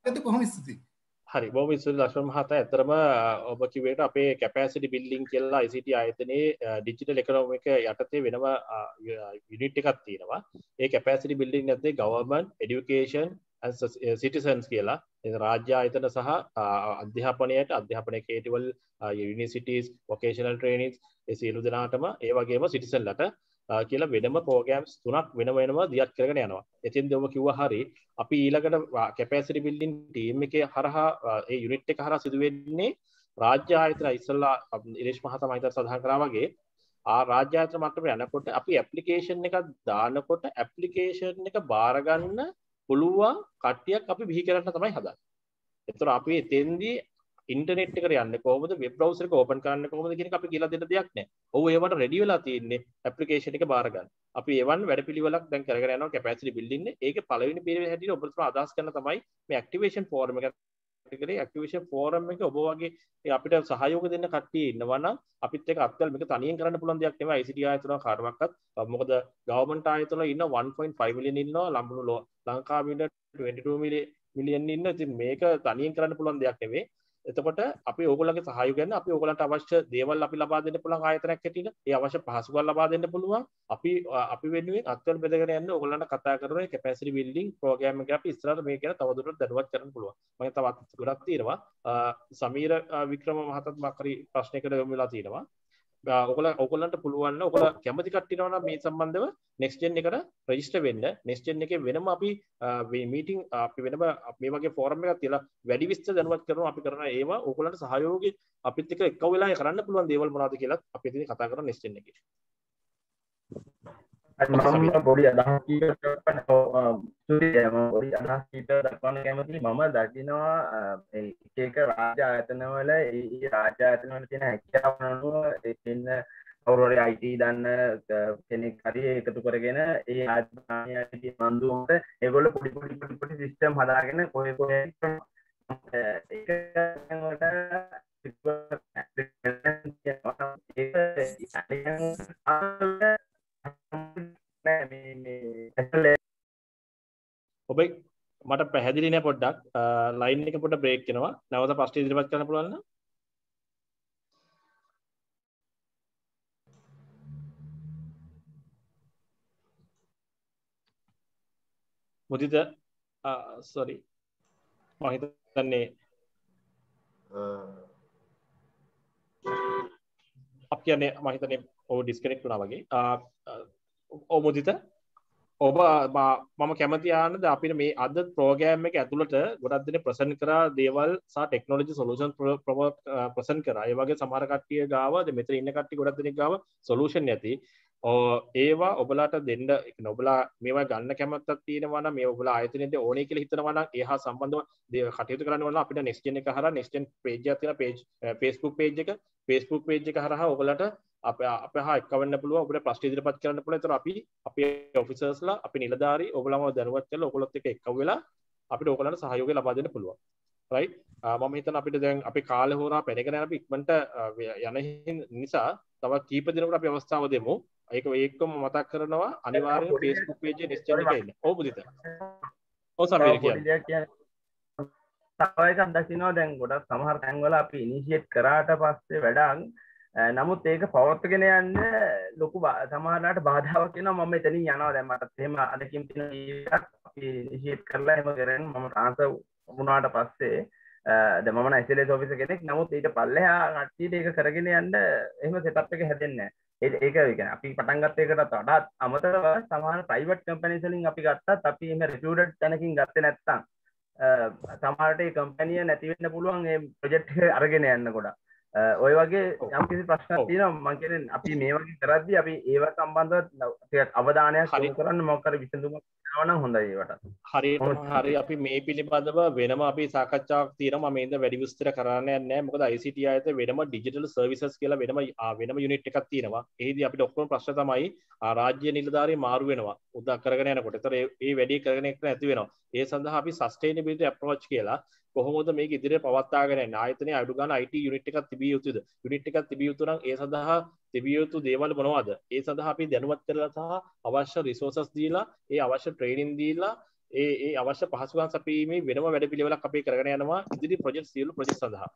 ඇති කොහොම ස්තුතියි. හරි බොහොම ස්තුතියි ලක්ෂ්මන් මහතා. ඇත්තටම ඔබ කිව්වට අපේ කැපැසිටි බිල්ඩින් කියලා ICT ආයතනයේ ඩිජිටල් ඉකොනොමි එක යටතේ වෙනම යුනිට් එකක් තියෙනවා. ඒ කැපැසිටි බිල්ඩින් යටතේ ගවර්න්මන්ට්, এডুকেෂන් and citizens කියලා රාජ්‍ය ආයතන සහ අධ්‍යාපනයට අධ්‍යාපනයේ කේටවල් යුනිවර්සිටිස් වොකේෂනල් ට්‍රේනින්ග්ස් ඒ සියලු දෙනාටම ඒ වගේම සිටිසන්ලට කියලා වෙනම ප්‍රෝග්‍රෑම්ස් තුනක් වෙන වෙනම දියත් කරගෙන යනවා. එතෙන්ද ඔබ කිව්වා හරි අපි ඊළඟට කැපැසිටි බිල්ඩින් ටීම් එකේ හරහා ඒ යුනිට් එක හරහා සිදු වෙන්නේ රාජ්‍ය ආයතන ඉස්සල්ලා ඉරේෂ් මහතා මම හිතා සඳහන් කරා වගේ රාජ්‍ය ආයතන මට්ටමේ යනකොට අපි ඇප්ලිකේෂන් එකක් දානකොට ඇප්ලිකේෂන් එක බාර ගන්න පුළුවන් කට්ටියක් අපි බිහි කරන්න තමයි හදන්නේ. ඒතර අපි එතෙන්දී ඉන්ටර්නෙට් එකට යන්නේ කොහොමද වෙබ් බ්‍රවුසර් එක ඕපන් කරන්නේ කොහොමද කියන එක අපි කියලා දෙන්න දෙයක් නැහැ. ඔව් ඒවට රෙඩි වෙලා තියෙන්නේ ඇප්ලිකේෂන් එක බාර ගන්න. අපි ඒවන් වැඩපිළිවෙලක් දැන් කරගෙන යනවා කැපැසිටි බිල්ඩින් එක. ඒකේ පළවෙනි පිළිවෙල හැටියට ඔබතුමා අදහස් කරන තමයි මේ ඇක්ටිවේෂන් ෆෝරම් එක කරේ ඇක්ටිවේෂන් ෆෝරම් එක ඔබ වගේ අපිට සහයෝග දෙන්න කට්ටිය ඉන්නවා නම් අපිත් එක්ක අත්වල මේක තනියෙන් කරන්න පුළුවන් දෙයක් නෙවෙයි ICT ආයතන කාටවත්. මොකද ගවර්න්මන්ට් ආයතන ඉන්න 1.5 මිලියන් ඉන්නවා ලංකාවේ ඉන්න 22 මිලියන් ඉන්න. ඉතින් මේක තනියෙන් කරන්න පුළුවන් දෙයක් නෙවෙයි. එතකොට අපි ඕගොල්ලන්ගේ සහයෝගයෙන් අපි ඕගොල්ලන්ට අවශ්‍ය දේවල් අපි ලබා දෙන්න පුළුවන් ආයතනයක් හැටියට ඒ අවශ්‍ය පහසුකම් ලබා දෙන්න පුළුවන්. අපි වෙනුවෙන් අත්වල බෙදගෙන යන්න ඕගොල්ලන්ට කතා කරන කැපැසිටි බිල්ඩින් ප්‍රෝග්‍රෑම් එක අපි ඉස්සරහට මේක ගැන තවදුරටත් දැනුවත් කරන්න පුළුවන්. මම තවත් ගොඩක් තියෙනවා. සමීර වික්‍රම මහතාත් මාකරි ප්‍රශ්නයකට යොමු වෙලා තියෙනවා. ඔයගොල්ලන්ට පුළුවන් ඔයගොල්ලෝ කැමති කට්ටිය නම් මේ සම්බන්ධව next gen එකට register වෙන්න. next gen එකේ වෙනම අපි meeting අපි වෙනම මේ වගේ forum එකක් තියලා වැඩි විස්තර දැනුවත් කරනවා. අපි කරන ඒවා ඔයගොල්ලන්ට සහයෝගී අපිත් එක්ක එක වෙලාවෙ කරන්න පුළුවන් දේවල් මොනවද කියලා අපි ඉතින් කතා කරනවා next gen එකේ. මම පොඩි අදහස් කීපයක් දක්වන්න කැමතියි. මම දකිනවා එක එක රාජ්‍ය ආයතනවල ඒ රාජ්‍ය ආයතනවල තියෙන හැකියාව අනුව ඉන්න කවුරු හරි IT දන්න කෙනෙක් හරි එකතු කරගෙන ඒ ආයතනයේ මන්දුවට ඒගොල්ලෝ පොඩි සිස්ටම් හදාගෙන කොහේ කොහේ ඒක ඔබ මට පැහැදිලි නෑ පොඩ්ඩක් ලයින් එක පොඩ්ඩක් බ්‍රේක් වෙනවා. නැවත ප්‍රශ්න ඉදිරිපත් කරන්න පුළුවන් නේද? මුදිත sorry මම හිතන්නේ අප කියන්නේ මම හිතන්නේ ඔව් ඩිස්කනෙක්ට් වුණා වගේ. ඔව් මුදිත ඔබ මම කැමති ආනන්ද අපිට මේ අද ප්‍රෝග්‍රෑම් එක ඇතුළත ගොඩක් දෙනෙක් ප්‍රසන්ට් කරා දේවල් සහ ටෙක්නොලොජි සොලියුෂන් ප්‍රසන්ට් කරා. ඒ වගේ සමහර කට්ටිය ගාව මෙතන ඉන්න කට්ටිය ගොඩක් දෙනෙක් ගාව සොලියුෂන් නැති. ඒවා ඔබලාට දෙන්න ඔබලා මේවා ගන්න කැමැත්තක් තියෙනවා නම් මේ ඔබලා ආයතනෙට ඕනේ කියලා හිතනවා නම් ඒ හා සම්බන්ධව කටයුතු කරන්න ඕන නම් අපිට next gen එක හරහා next gen page එකක් තියෙන Facebook page එක හරහා ඔබලාට අපේ හා එක්කවෙන්න පුළුවන්. ඔබට ප්‍රශ්න ඉදිරිපත් කරන්න පුළුවන්. ඒතර අපි අපේ ඔෆිසර්ස්ලා අපි නිලධාරී ඔයගොල්ලන්ව දැනුවත් කරලා ඔයගොල්ලොත් එක්ක එක්ක වෙලා අපිට ඔයගොල්ලන්ට සහයෝගය ලබා දෙන්න පුළුවන්. රයිට්. මම හිතනවා අපිට දැන් අපේ කාලය හොරා පැනගෙන යන අපි ඉක්මනට යන නිසා තව කීප දිනකට අපි අවස්ථාව දෙමු. ඒකම මතක් කරනවා අනිවාර්යයෙන් Facebook page එකේ next gen එකේ ඉන්න. ඔව් බුදිත. ඔව් සමීර කියන්නේ. තව එකක් දකින්නවා දැන් ගොඩක් සමහර තැන්වල අපි ඉනිෂියේට් කරාට පස්සේ වැඩක් නමුත් ඒක පවත්වාගෙන යන්න ලොකු සමහරලාට බාධාවක් වෙනවා. මම එතනින් යනවා දැන් මට එහෙම අදකින් තියෙන එකක් අපි ඉනිෂියේට් කරලා එහෙම කරගෙන මම ට්‍රාන්ස්ෆර් වුණාට පස්සේ දැන් මම නම් SLS ඔෆිසර් කෙනෙක්. නමුත් ඊට පල්ලෙහා කට්ටියට ඒක කරගෙන යන්න එහෙම සෙටප් එක හැදෙන්නේ නැහැ. ඒක කියන්නේ අපි පටන් ගත්ත එකටත් වඩා අමතරව සමහර ප්‍රයිවට් කම්පැනිස් වලින් අපි ගත්තත් අපි එහෙම රිපියුටඩ් තැනකින් ගත්තේ නැත්නම් සමහරට ඒ කම්පැනිය නැති වෙන්න පුළුවන් ඒ ප්‍රොජෙක්ට් එක අරගෙන යන්න ගොඩක්. ඔය වගේ යම් කිසි ප්‍රශ්නයක් තියෙනවා. මම කියන්නේ අපි මේ වගේ කරද්දී අපි ඒව සම්බන්ධව ටිකක් අවධානයක් යොමු කරන්න මොකක් හරි විසඳුමක් ගන්නවා නම් හොඳයි ඒවට. හරි අපි මේ පිළිබඳව වෙනම අපි සාකච්ඡාවක් තියෙනවා. මම මේක වැඩි විස්තර කරන්න යන්නේ නැහැ. මොකද ICT ආයතනයේ වෙනම ඩිජිටල් සර්විසස් කියලා වෙනම යුනිට් එකක් තියෙනවා. එහිදී අපිට ඔක්කොම ප්‍රශ්න තමයි රාජ්‍ය නිලධාරී මාරු වෙනවා. උදා කරගෙන යනකොට. ඒතර ඒ වැඩි කරගෙන යන්න නැති වෙනවා. ඒ සඳහා අපි සස්ටේනබිලිටි අප්‍රෝච් කියලා කොහොමද මේක ඉදිරියට පවත්වාගෙන යන්නේ? ආයතනයේ අඩු ගන්න IT යුනිට් එකක් තිබිය යුතුද? යුනිට් එකක් තිබිය යුතු නම් ඒ සඳහා තිබිය යුතු දේවල් මොනවද? ඒ සඳහා අපි දැනුවත් කරලා සහ අවශ්‍ය රිසෝසස් දීලා, ඒ අවශ්‍ය ට්‍රේනින් දීලා ඒ අවශ්‍ය පහසුකම් සපයීමේ වෙනම වැඩපිළිවෙලක් අපි කරගෙන යනවා ඉදිරි ප්‍රොජෙක්ට් සියලු ප්‍රොජෙක්ට් සඳහා.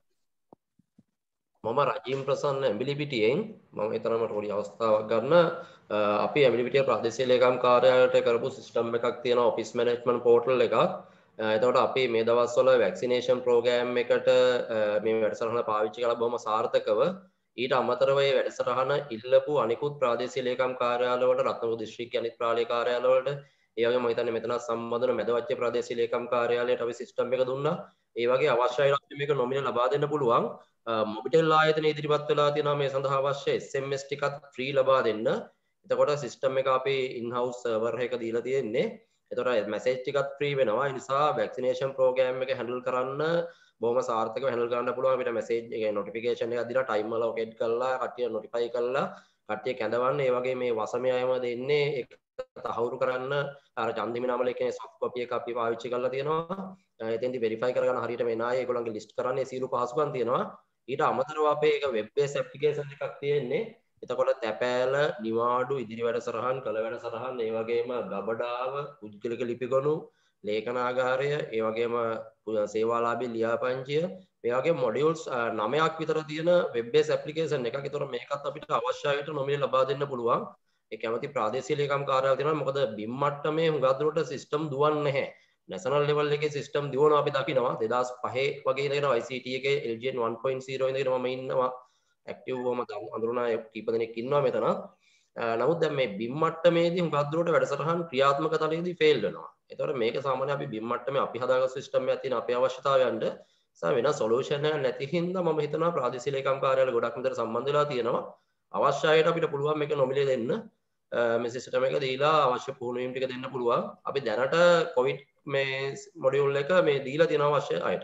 මම රජීම් ප්‍රසන්න ඇඹිලිපිටියෙන් මම ඊතරමට පොඩි අවස්ථාවක් ගන්න අපි ඇඹිලිපිටිය ප්‍රාදේශීය ලේකම් කාර්යාලයට කරපු සිස්ටම් එකක් තියෙනවා ඔෆිස් මැනේජ්මන්ට් පෝර්ටල් එකක්. එතකොට අපි මේ දවස්වල වැක්සිනේෂන් ප්‍රෝග්‍රෑම් එකට මේ වැඩසටහන පාවිච්චි කරලා බොහොම සාර්ථකව ඊට අමතරව මේ වැඩසටහන ඉල්ලපු අනිකුත් ප්‍රාදේශීය ලේකම් කාර්යාලවලට රත්නපුර දිස්ත්‍රික්කයේ අනිත් ප්‍රාලේ කාර්යාලවලට ඒ වගේම මම හිතන්නේ මෙතන සම්බන්ධන මැදවච්චේ ප්‍රාදේශීය ලේකම් කාර්යාලයට අපි සිස්ටම් එක දුන්නා. ඒ වගේ අවශ්‍යයි නම් මේක නොමිනල් ලබා දෙන්න පුළුවන්. මොබිටෙල් ආයතන ඉදිරිපත් වෙලා තියෙනවා මේ සඳහා අවශ්‍ය SMS ටිකත් ෆ්‍රී ලබා දෙන්න. එතකොට සිස්ටම් එක අපි ඉන් හවුස් සර්වර් එක දීලා තියෙන්නේ. එතකොට මැසේජ් ටිකත් ෆ්‍රී වෙනවා. ඒ නිසා වැක්සිනේෂන් ප්‍රෝග්‍රෑම් එක හැන්ඩල් කරන්න බොහොම සාර්ථකව හැන්ඩල් කරන්න පුළුවන්. අපිට මැසේජ් එක නොටිෆිකේෂන් එකක් දීලා ටයිම් වල ඔකෙට් කරලා කට්ටිය නොටිෆයි කරලා කට්ටිය කැඳවන්න. ඒ වගේ මේ වසමේ අයම දෙන්නේ ඒක තහවුරු කරන්න අර චන්දිමි නාමලේ කියන සොෆ්ට් කොපි එක අපි පාවිච්චි කරලා තියෙනවා. එතෙන්දි වෙරිෆයි කරගන්න හරියට මේ නාය ඒගොල්ලන්ගේ ලිස්ට් කරන්නේ සීරු පහසුකම් තියෙනවා. ඊට අමතරව අපේ එක වෙබ් බේස් ඇප්ලිකේෂන් එකක් තියෙන්නේ. එතකොට තැපෑල, නිවාඩු, ඉදිරි වැඩසටහන්, කළ වැඩසටහන්, ඒ වගේම ගබඩාව, පුද්ගලික ලිපිගොනු, ලේඛනාගාරය, ඒ වගේම සේවාලාභී ලියාපදිංචිය, මේ වගේ මොඩියුල්ස් 9ක් විතර තියෙන වෙබ් බේස් ඇප්ලිකේෂන් එකක්. ඒතකොට මේකත් අපිට අවශ්‍ය අයට නොමිලේ ලබා දෙන්න පුළුවන්. ඒ කැමති ප්‍රාදේශීය ලේකම් කාර්යාල තියෙනවා. මොකද බිම් මට්ටමේ හුඟක් දුරට සිස්ටම් දුවන්නේ නැහැ. නැෂනල් ලෙවල් එකේ සිස්ටම් දියුණුව අපි දකිනවා 2005 වගේ ඉඳගෙන ICT එකේ LGN 1.0 ඉඳගෙන මම ඉන්නවා ඇක්ටිව් වම අඳුරනා කීප දෙනෙක් ඉන්නවා මෙතන. නමුත් දැන් මේ බිම් මට්ටමේදී හුඟක් දුරට වැඩසටහන් ක්‍රියාත්මක තලයේදී ෆේල් වෙනවා. ඒතකොට මේක සාමාන්‍යයෙන් අපි බිම් මට්ටමේ අපි හදාගත්තු සිස්ටම් එකක් තියෙන අපේ අවශ්‍යතාවයන්ට වෙන සොලියුෂන් එකක් නැති හින්දා මම හිතනවා ප්‍රාදේශීය ලේකම් කාර්යාල ගොඩක් විතර සම්බන්ධ වෙලා තියෙනවා. අවශ්‍ය අයට අපිට පුළුවන් මේක නොමිලේ දෙන්න. මේ සිස්ටම් එක දීලා අවශ්‍ය පුහුණුවීම් ටික දෙන්න පුළුවන්. අපි දැනට කොවිඩ් මේ මොඩියුල් එක මේ දීලා තියෙන අවශ්‍ය අයට.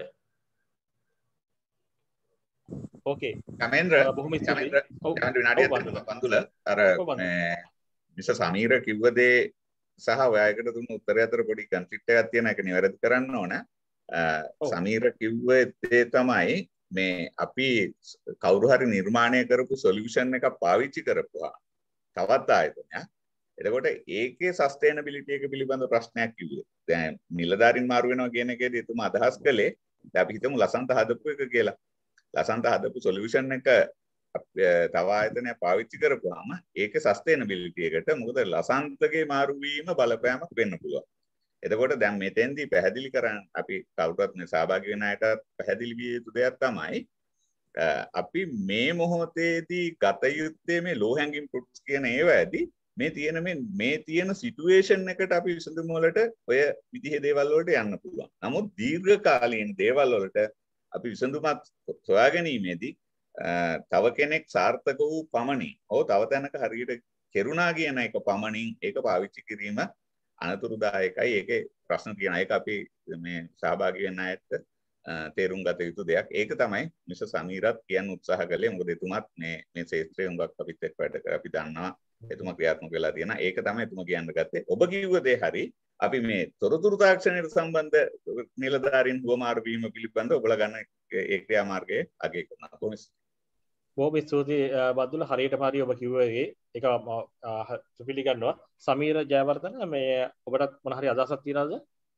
ඕකේ. කමෙන්ද්‍ර විනාඩියක් බන්දුල අර මිස සමීර කිව්ව දේ සහ ඔයායකට දුන්න උත්තරය අතර පොඩි කන්ෆ්ලික්ට් එකක් තියෙන එක නිවැරදි කරන්න ඕන. සමීර කිව්ව දේ තමයි මේ අපි කවුරු හරි නිර්මාණය කරපු සොලියුෂන් එකක් පාවිච්චි කරපුවා තවත් ආයතනයක්. එතකොට ඒකේ සස්ටේනබිලිටි එක පිළිබඳ ප්‍රශ්නයක් කිව්වේ. දැන් නිලධාරීන් මාරු වෙනවා කියන එකේදී එතුමා අදහස් කළේ දැන් අපි හිතමු ලසන්ත හදපු එක කියලා. ලසන්ත හදපු සොලියුෂන් එක තව ආයතනයක් පාවිච්චි කරපුවාම ඒකේ සස්ටේනබිලිටි එකට මොකද ලසන්තගේ මාරු වීම බලපෑමක් වෙන්න පුළුවන්. එතකොට දැන් මෙතෙන්දී පැහැදිලි කරන්න අපි කවුරුත් මේ සහභාගී වෙන අයට පැහැදිලි විය යුතු දෙයක් තමයි අපි මේ මොහොතේදී ගත යුත්තේ මේ low hanging fruits කියන ඒවාදී මේ තියෙන සිටුේෂන් එකට අපි විසඳුම් වලට ඔය විදිහේ දේවල් වලට යන්න පුළුවන්. නමුත් දීර්ඝකාලීන දේවල් වලට අපි විසඳුමක් සොයා ගැනීමේදී තව කෙනෙක් සාර්ථක වූ පමණින් තව තැනක හරියට කෙරුණා කියන එක පමණින් ඒක පාවිච්චි කිරීම අනතුරුදායකයි. ඒකේ ප්‍රශ්න තියෙන එක අපි මේ සහභාගී වෙන අයට තේරුම් ගත යුතු දෙයක්. ඒක තමයි මිස සමීරත් කියන්න උත්සාහ කළේ. මොකද එතුමත් මේ ක්ෂේත්‍රයේ හුඟක් අපිත් එක්ක වැඩ කර අපි දන්නවා එතුමා ක්‍රියාත්මක වෙලා තියෙනවා. ඒක තමයි එතුමා කියන්න ගත්තේ. ඔබ කිව්ව දේ හරි. අපි මේ තොරතුරු තාක්ෂණයට සම්බන්ධ නිලධාරීන් හුවමාරු වීම පිළිබඳ ඔබලා ගන්න ඒ ක්‍රියාමාර්ගයේ අගය කරනවා. කොහොමද? බොහොම ස්තුතියි බද්දුල හරියටම හරි ඔබ කිව්වේ ඒක පිළිගන්නවා. සමීර ජයවර්ධන මේ ඔබට මොන හරි අදහසක් තියනවද?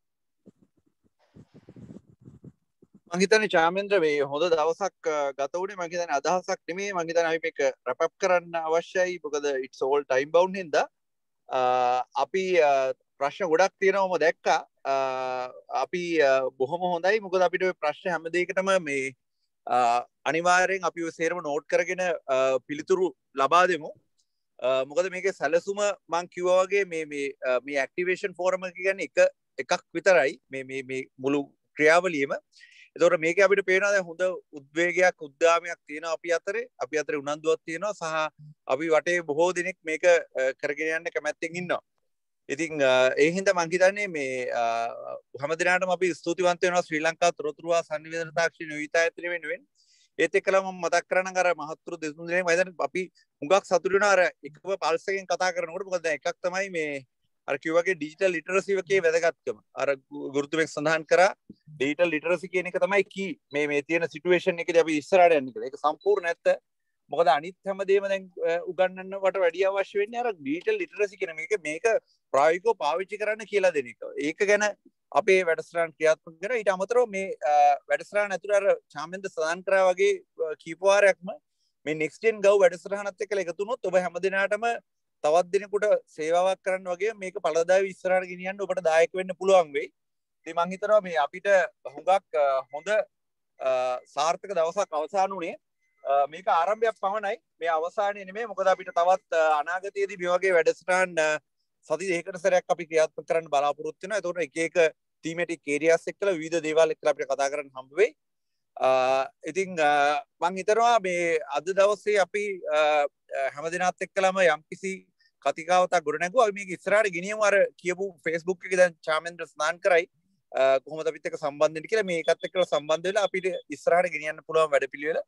මං හිතන්නේ චාමෙන්ද්‍ර මේ හොඳ දවසක් ගත වුණේ. මං හිතන්නේ අදහසක් නෙමෙයි. මං හිතන්නේ අපි මේක රැප් අප් කරන්න අවශ්‍යයි. මොකද it's all time bound හින්දා අපි ප්‍රශ්න ගොඩක් තියෙනවම දැක්කා. අපි බොහොම හොඳයි. මොකද අපිට ඔය ප්‍රශ්න හැම දෙයකටම මේ අනිවාර්යෙන් අපි ඔය සේරම නෝට් කරගෙන පිළිතුරු ලබා දෙමු. මොකද මේකේ සැලසුම මං කිව්වා වගේ මේ ඇක්ටිවේෂන් ෆෝරම් එක කියන්නේ එකක් විතරයි මේ මුළු ක්‍රියාවලියෙම. එතකොට මේක අපිට පේනවා දැන් හොඳ උද්වේගයක් උද්දාමයක් තියෙනවා අපි අතරේ උනන්දුවක් තියෙනවා සහ අපි වටේ බොහෝ දෙනෙක් මේක කරගෙන යන්න කැමැත්තෙන් ඉන්නවා. ඉතින් ඒ හින්දා මම හිතන්නේ මේ හැම දිනකටම අපි ස්තුතිවන්ත වෙනවා ශ්‍රී ලංකා තොරතුරු සංනිවේදන තාක්ෂණ විවිධායතන වෙනුවෙන්. ඒත් එක්කලා මම මතක් කරනම් අර මහත්තුරු දෙතුන් දිනක් මම හිතන්නේ අපි හුඟක් සතුටු වෙනවා අර එකම පල්ස් එකෙන් කතා කරනකොට. මොකද දැන් එකක් තමයි මේ අර කිව්වාගේ ඩිජිටල් ලිටරසි එකේ වැදගත්කම. අර ගුරුතුමෙක් සඳහන් කරා ඩිජිටල් ලිටරසි කියන එක තමයි කී මේ තියෙන සිටුේෂන් එකේදී අපි ඉස්සරහට යන්න කියලා. ඒක සම්පූර්ණ නැත්te මොකද අනිත් හැමදේම දැන් උගන්වන්නවට වැඩි අවශ්‍ය වෙන්නේ අර ඩිජිටල් ලිටරසි කියන මේක ප්‍රායෝගිකව පාවිච්චි කරන්න කියලා දෙන එක. ඒක ගැන අපේ වැඩසටහන් ක්‍රියාත්මක කරනවා. ඊට අමතරව මේ වැඩසටහන ඇතුළේ අර චාමෙන්ද සදාන් කරා වගේ කීප වාරයක්ම මේ next gen gov වැඩසටහනත් එක්කලා එකතු වුණොත් ඔබ හැමදිනාටම තවත් දිනෙකට සේවාවක් කරන්න වගේ මේක පළදායි ඉස්සරහට ගෙනියන්න ඔබට දායක වෙන්න පුළුවන් වෙයි. ඉතින් මම හිතනවා මේ අපිට හුඟක් හොඳ සාර්ථක දවසක් අවසන් වුණේ. මේක ආරම්භයක් පමණයි. මේ අවසානයේ නෙමෙයි. මොකද අපිට තවත් අනාගතයේදී මේ වගේ වැඩසටහන් සති දෙකකට සැරයක් අපි ක්‍රියාත්මක කරන්න බලාපොරොත්තු වෙනවා. ඒතකොට එක එක තීමැටික් ඒරියාස් එක්කලා විවිධ දේවල් එක්කලා අපිට කතා කරන්න හම්බ වෙයි. ඉතින් මම හිතනවා මේ අද දවසේ අපි හැමදිනත් එක්කලම යම්කිසි කතිකාවතක් ගොඩ නැගුවා. අපි මේක ඉස්සරහට ගෙනියමු. අර කියපු Facebook එකේ දැන් චාමෙන්ද්‍ර ස්නාන් කරයි කොහොමද අපිත් එක්ක සම්බන්ධ වෙන්නේ කියලා මේකත් එක්කලා සම්බන්ධ වෙලා අපිට ඉස්සරහට ගෙනියන්න පුළුවන් වැඩපිළිවෙල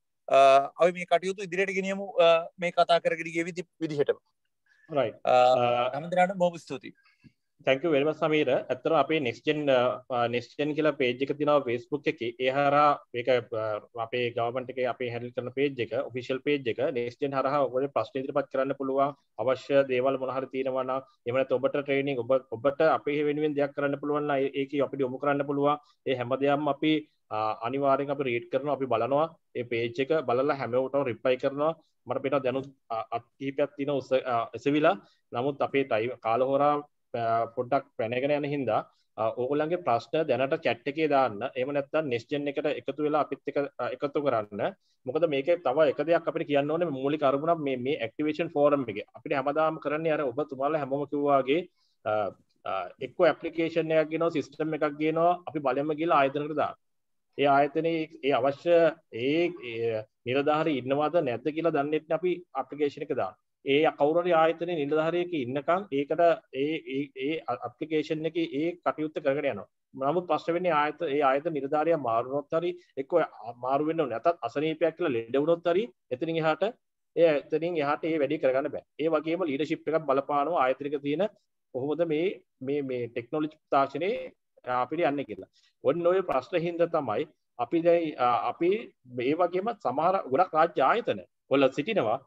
අපි මේ කටයුතු ඉදිරියට ගෙනියමු මේ කතා කරගෙන ගිය විදිහටම. right හැමදිනාටම බොහොම ස්තුතියි. thank you very much Sameera. ඇත්තටම අපේ next gen කියලා page එක තියෙනවා Facebook එකේ. ඒ හරහා මේක අපේ government එකේ අපේ handle කරන page එක official page එක next gen හරහා ඔයගොල්ලෝ ප්‍රශ්න ඉදිරිපත් කරන්න පුළුවන්. අවශ්‍ය දේවල් මොන හරි තියෙනවා නම් එහෙම නැත්නම් ඔබට training ඔබට අපේ වෙනුවෙන් දෙයක් කරන්න පුළුවන් නම් ඒකේ අපිට යොමු කරන්න පුළුවන්. ඒ හැමදේම අපි අනිවාර්යෙන් අපි read කරනවා, අපි බලනවා. ඒ page එක බලලා හැමෝටම reply කරනවා. මට පේනවා දැනුත් අත් කිහිපයක් තියෙනවා එසවිලා. නමුත් අපේ කාලහොරා පොඩ්ඩක් පැනගෙන යන හින්දා ඕගොල්ලන්ගේ ප්‍රශ්න දැනට chat එකේ දාන්න. එහෙම නැත්නම් next gen එකට එකතු වෙලා අපිත් එක්ක එකතු කරන්න. මොකද මේකේ තව එක දෙයක් අපිට කියන්න ඕනේ මූලික අරමුණක් මේ activation forum එකේ. අපිට හැමදාම කරන්නේ අර ඔබතුමාලා හැමෝම කිව්වා වගේ එක්ක application එකක් ගෙනව system එකක් ගෙනව අපි බලෙන්ම ගිහලා ආයතනකට දාන්න. ඒ ආයතනයේ ඒ අවශ්‍ය ඒ නිලධාරී ඉන්නවද නැද්ද කියලා දන්නේ නැත්නම් අපි application එක දාන්න. ඒ කවුරු හරි ආයතනයේ නිලධාරියෙක් ඉන්නකම් ඒකට ඒ ඇප්ලිකේෂන් එකේ ඒ කටයුත්ත කරගෙන යනවා. නමුත් ප්‍රශ්න වෙන්නේ ඒ ආයතන නිලධාරියා මාරු වුණොත් හරි එක්ක මාරු වෙන්න ඕනේ. නැත්නම් අසනීපයක් කියලා ලෙඩ වුණොත් හරි එතනින් එහාට ඒ වැඩි කරගන්න බෑ. ඒ වගේම ලීඩර්ෂිප් එකක් බලපානවා ආයතනික තියෙන කොහොමද මේ ටෙක්නොලොජි තාක්ෂණේ අපිට යන්නේ කියලා. ඔන්න ඔය ප්‍රශ්න හින්දා තමයි අපි දැන් අපි මේ වගේම සමහර ගොඩක් රාජ්‍ය ආයතන වල සිටිනවා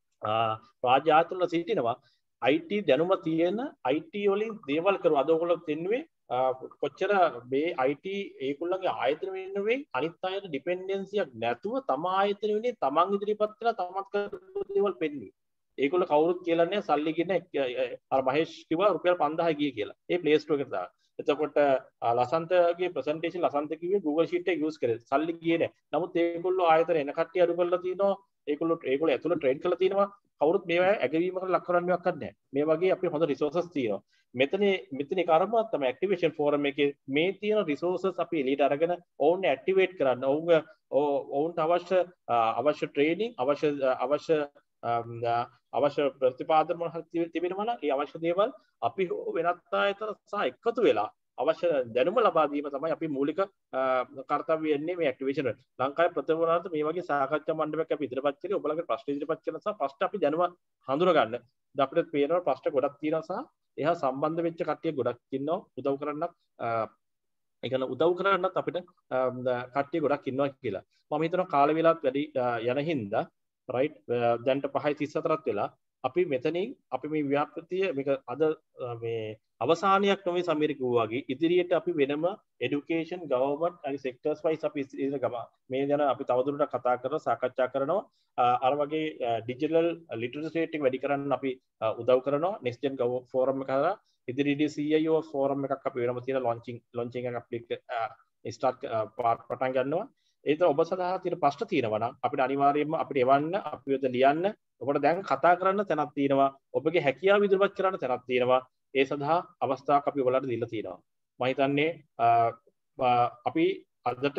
රාජ්‍ය ආයතන වල සිටිනවා IT දැනුම තියෙන IT වලින් දේවල් කරන අද ඔයගොල්ලෝ දෙන්නේ කොච්චර මේ IT ඒගොල්ලන්ගේ ආයතන වෙනුවෙන් අනිත් අයට ඩිපෙන්ඩන්සියක් නැතුව තම ආයතන වෙනුවෙන් තමන් ඉදිරිපත් කරලා තමන් කරපු දේවල් පෙන්වන්නේ. ඒගොල්ලෝ කවුරුත් කියලා නැහැ සල්ලි ගෙන අර මහේෂ් කිව්වා රුපියල් 5000 ගියේ කියලා. ඒ ප්ලේ ස්ටෝර් එකට දාන්න. එතකොට ලසන්තගේ ප්‍රසන්ටේෂන් ලසන්ත කිව්වේ Google Sheet එක යූස් කරේ. සල්ලි ගියේ නැහැ. නමුත් ඒගොල්ලෝ ආයතන එන කට්ටිය අඩු කරලා තිනවා. ඒගොල්ලෝ ඇතුළේ ට්‍රේඩ් කරලා තිනවා. කවුරුත් මේවා ඇගවීමකට ලක් කරන්නේවත් නැහැ. මේ වගේ අපේ හොඳ රිසෝසස් තියෙනවා. මෙතන කාරණාවක් තමයි ඇක්ටිවේෂන් ෆෝරම් එකේ මේ තියෙන රිසෝසස් අපි එළියට අරගෙන ඔවුන් ඇක්ටිවේට් කරන්න. ඔවුන්ට අවශ්‍ය ට්‍රේනින් අවශ්‍ය ප්‍රතිපාදන මොන හරි තිබෙනවා නම් ඒ අවශ්‍ය දේවල් අපි වෙනත් ආයතන සහ එකතු වෙලා අවශ්‍ය දැනුම ලබා දීම තමයි අපි මූලික කාර්යය වෙන්නේ මේ ඇක්ටිවේෂන් වල. ලංකාවේ ප්‍රථම වරට මේ වගේ සාකච්ඡා මණ්ඩපයක් අපි ඉදිරිපත් කරේ ඔයගොල්ලන්ගේ ප්‍රශ්න ඉදිරිපත් කරන සහ ප්‍රශ්න අපි දැනුම හඳුනා ගන්න. අපිට පේනවා ප්‍රශ්න ගොඩක් තියෙනවා සහ එහා සම්බන්ධ වෙච්ච කට්ටිය ගොඩක් ඉන්නවා උදව් කරන්නත් ඒ කියන්නේ උදව් කරන්නත් අපිට කට්ටිය ගොඩක් ඉන්නවා කියලා. මම හිතනවා කාල වේලාවත් වැඩි යන හින්දා right දැන්ට 5:34ක් වෙලා අපි මෙතනින් අපි මේ ව්‍යාපෘතිය මේක අද මේ අවසානයක් නොවේ සමීර කිව්වා වගේ ඉදිරියට අපි වෙනම education government and sectors wise අපි මේ ගැන අපි තවදුරටත් කතා කරලා සාකච්ඡා කරනවා අර වගේ digital literacy rate එක වැඩි කරන්න අපි උදව් කරනවා next gen gov forum එක හරහා ඉදිරියේදී CIO forum එකක් අපි වෙනම තියෙන launching එකක් අපි start පටන් ගන්නවා. ඒතර ඔබ සඳහා තියෙන ප්‍රශ්න තියෙනවා නම් අපිට අනිවාර්යයෙන්ම අපිට එවන්න අපි වෙත ලියන්න. ඔබට දැන් කතා කරන්න තැනක් තියෙනවා. ඔබගේ හැකියාව ඉදිරිපත් කරන්න තැනක් තියෙනවා. ඒ සඳහා අවස්ථාවක් අපි ඔයාලට දීලා තියෙනවා. මම හිතන්නේ අපි අදට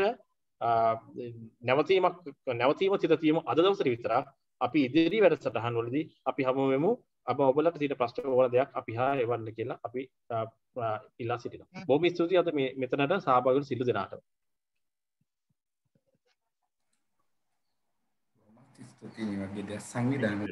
නැවතීම සිත තියමු අද දවසේ විතරක්. අපි ඉදිරි වැඩසටහන් වලදී අපි හමු වෙමු. ඔබලට තියෙන ප්‍රශ්න වල දෙයක් අපි හා එවන්න කියලා අපි ඉල්ලා සිටිනවා. බොහොම ස්තුතියි අද මෙතනට සහභාගී වුණු සියලු දෙනාට. ස්තුතියි වගේ දෙයක් සංවිධානය.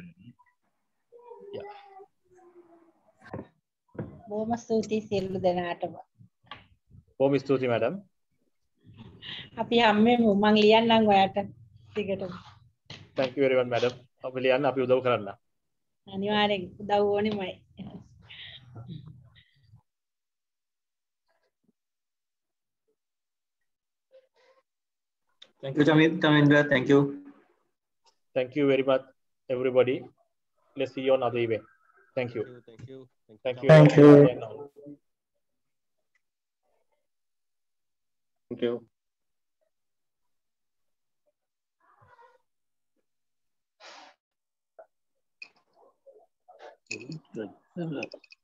බොහොම ස්තුතියි සියලු දෙනාටම. බොහොම ස්තුතියි මැඩම්. අපි හැමෝම මං ලියන්නම් ඔයාලට ටිකටම. Thank you very much, madam. අපි ලියන්න අපි උදව් කරන්න. අනිවාර්යෙන් උදව් ඕනෙමයි. Thank you, Tamindra. Thank you. Thank you very much, everybody. Let's see you on other event. Thank you. Thank you. Thank you. Thank you. Thank you. Good.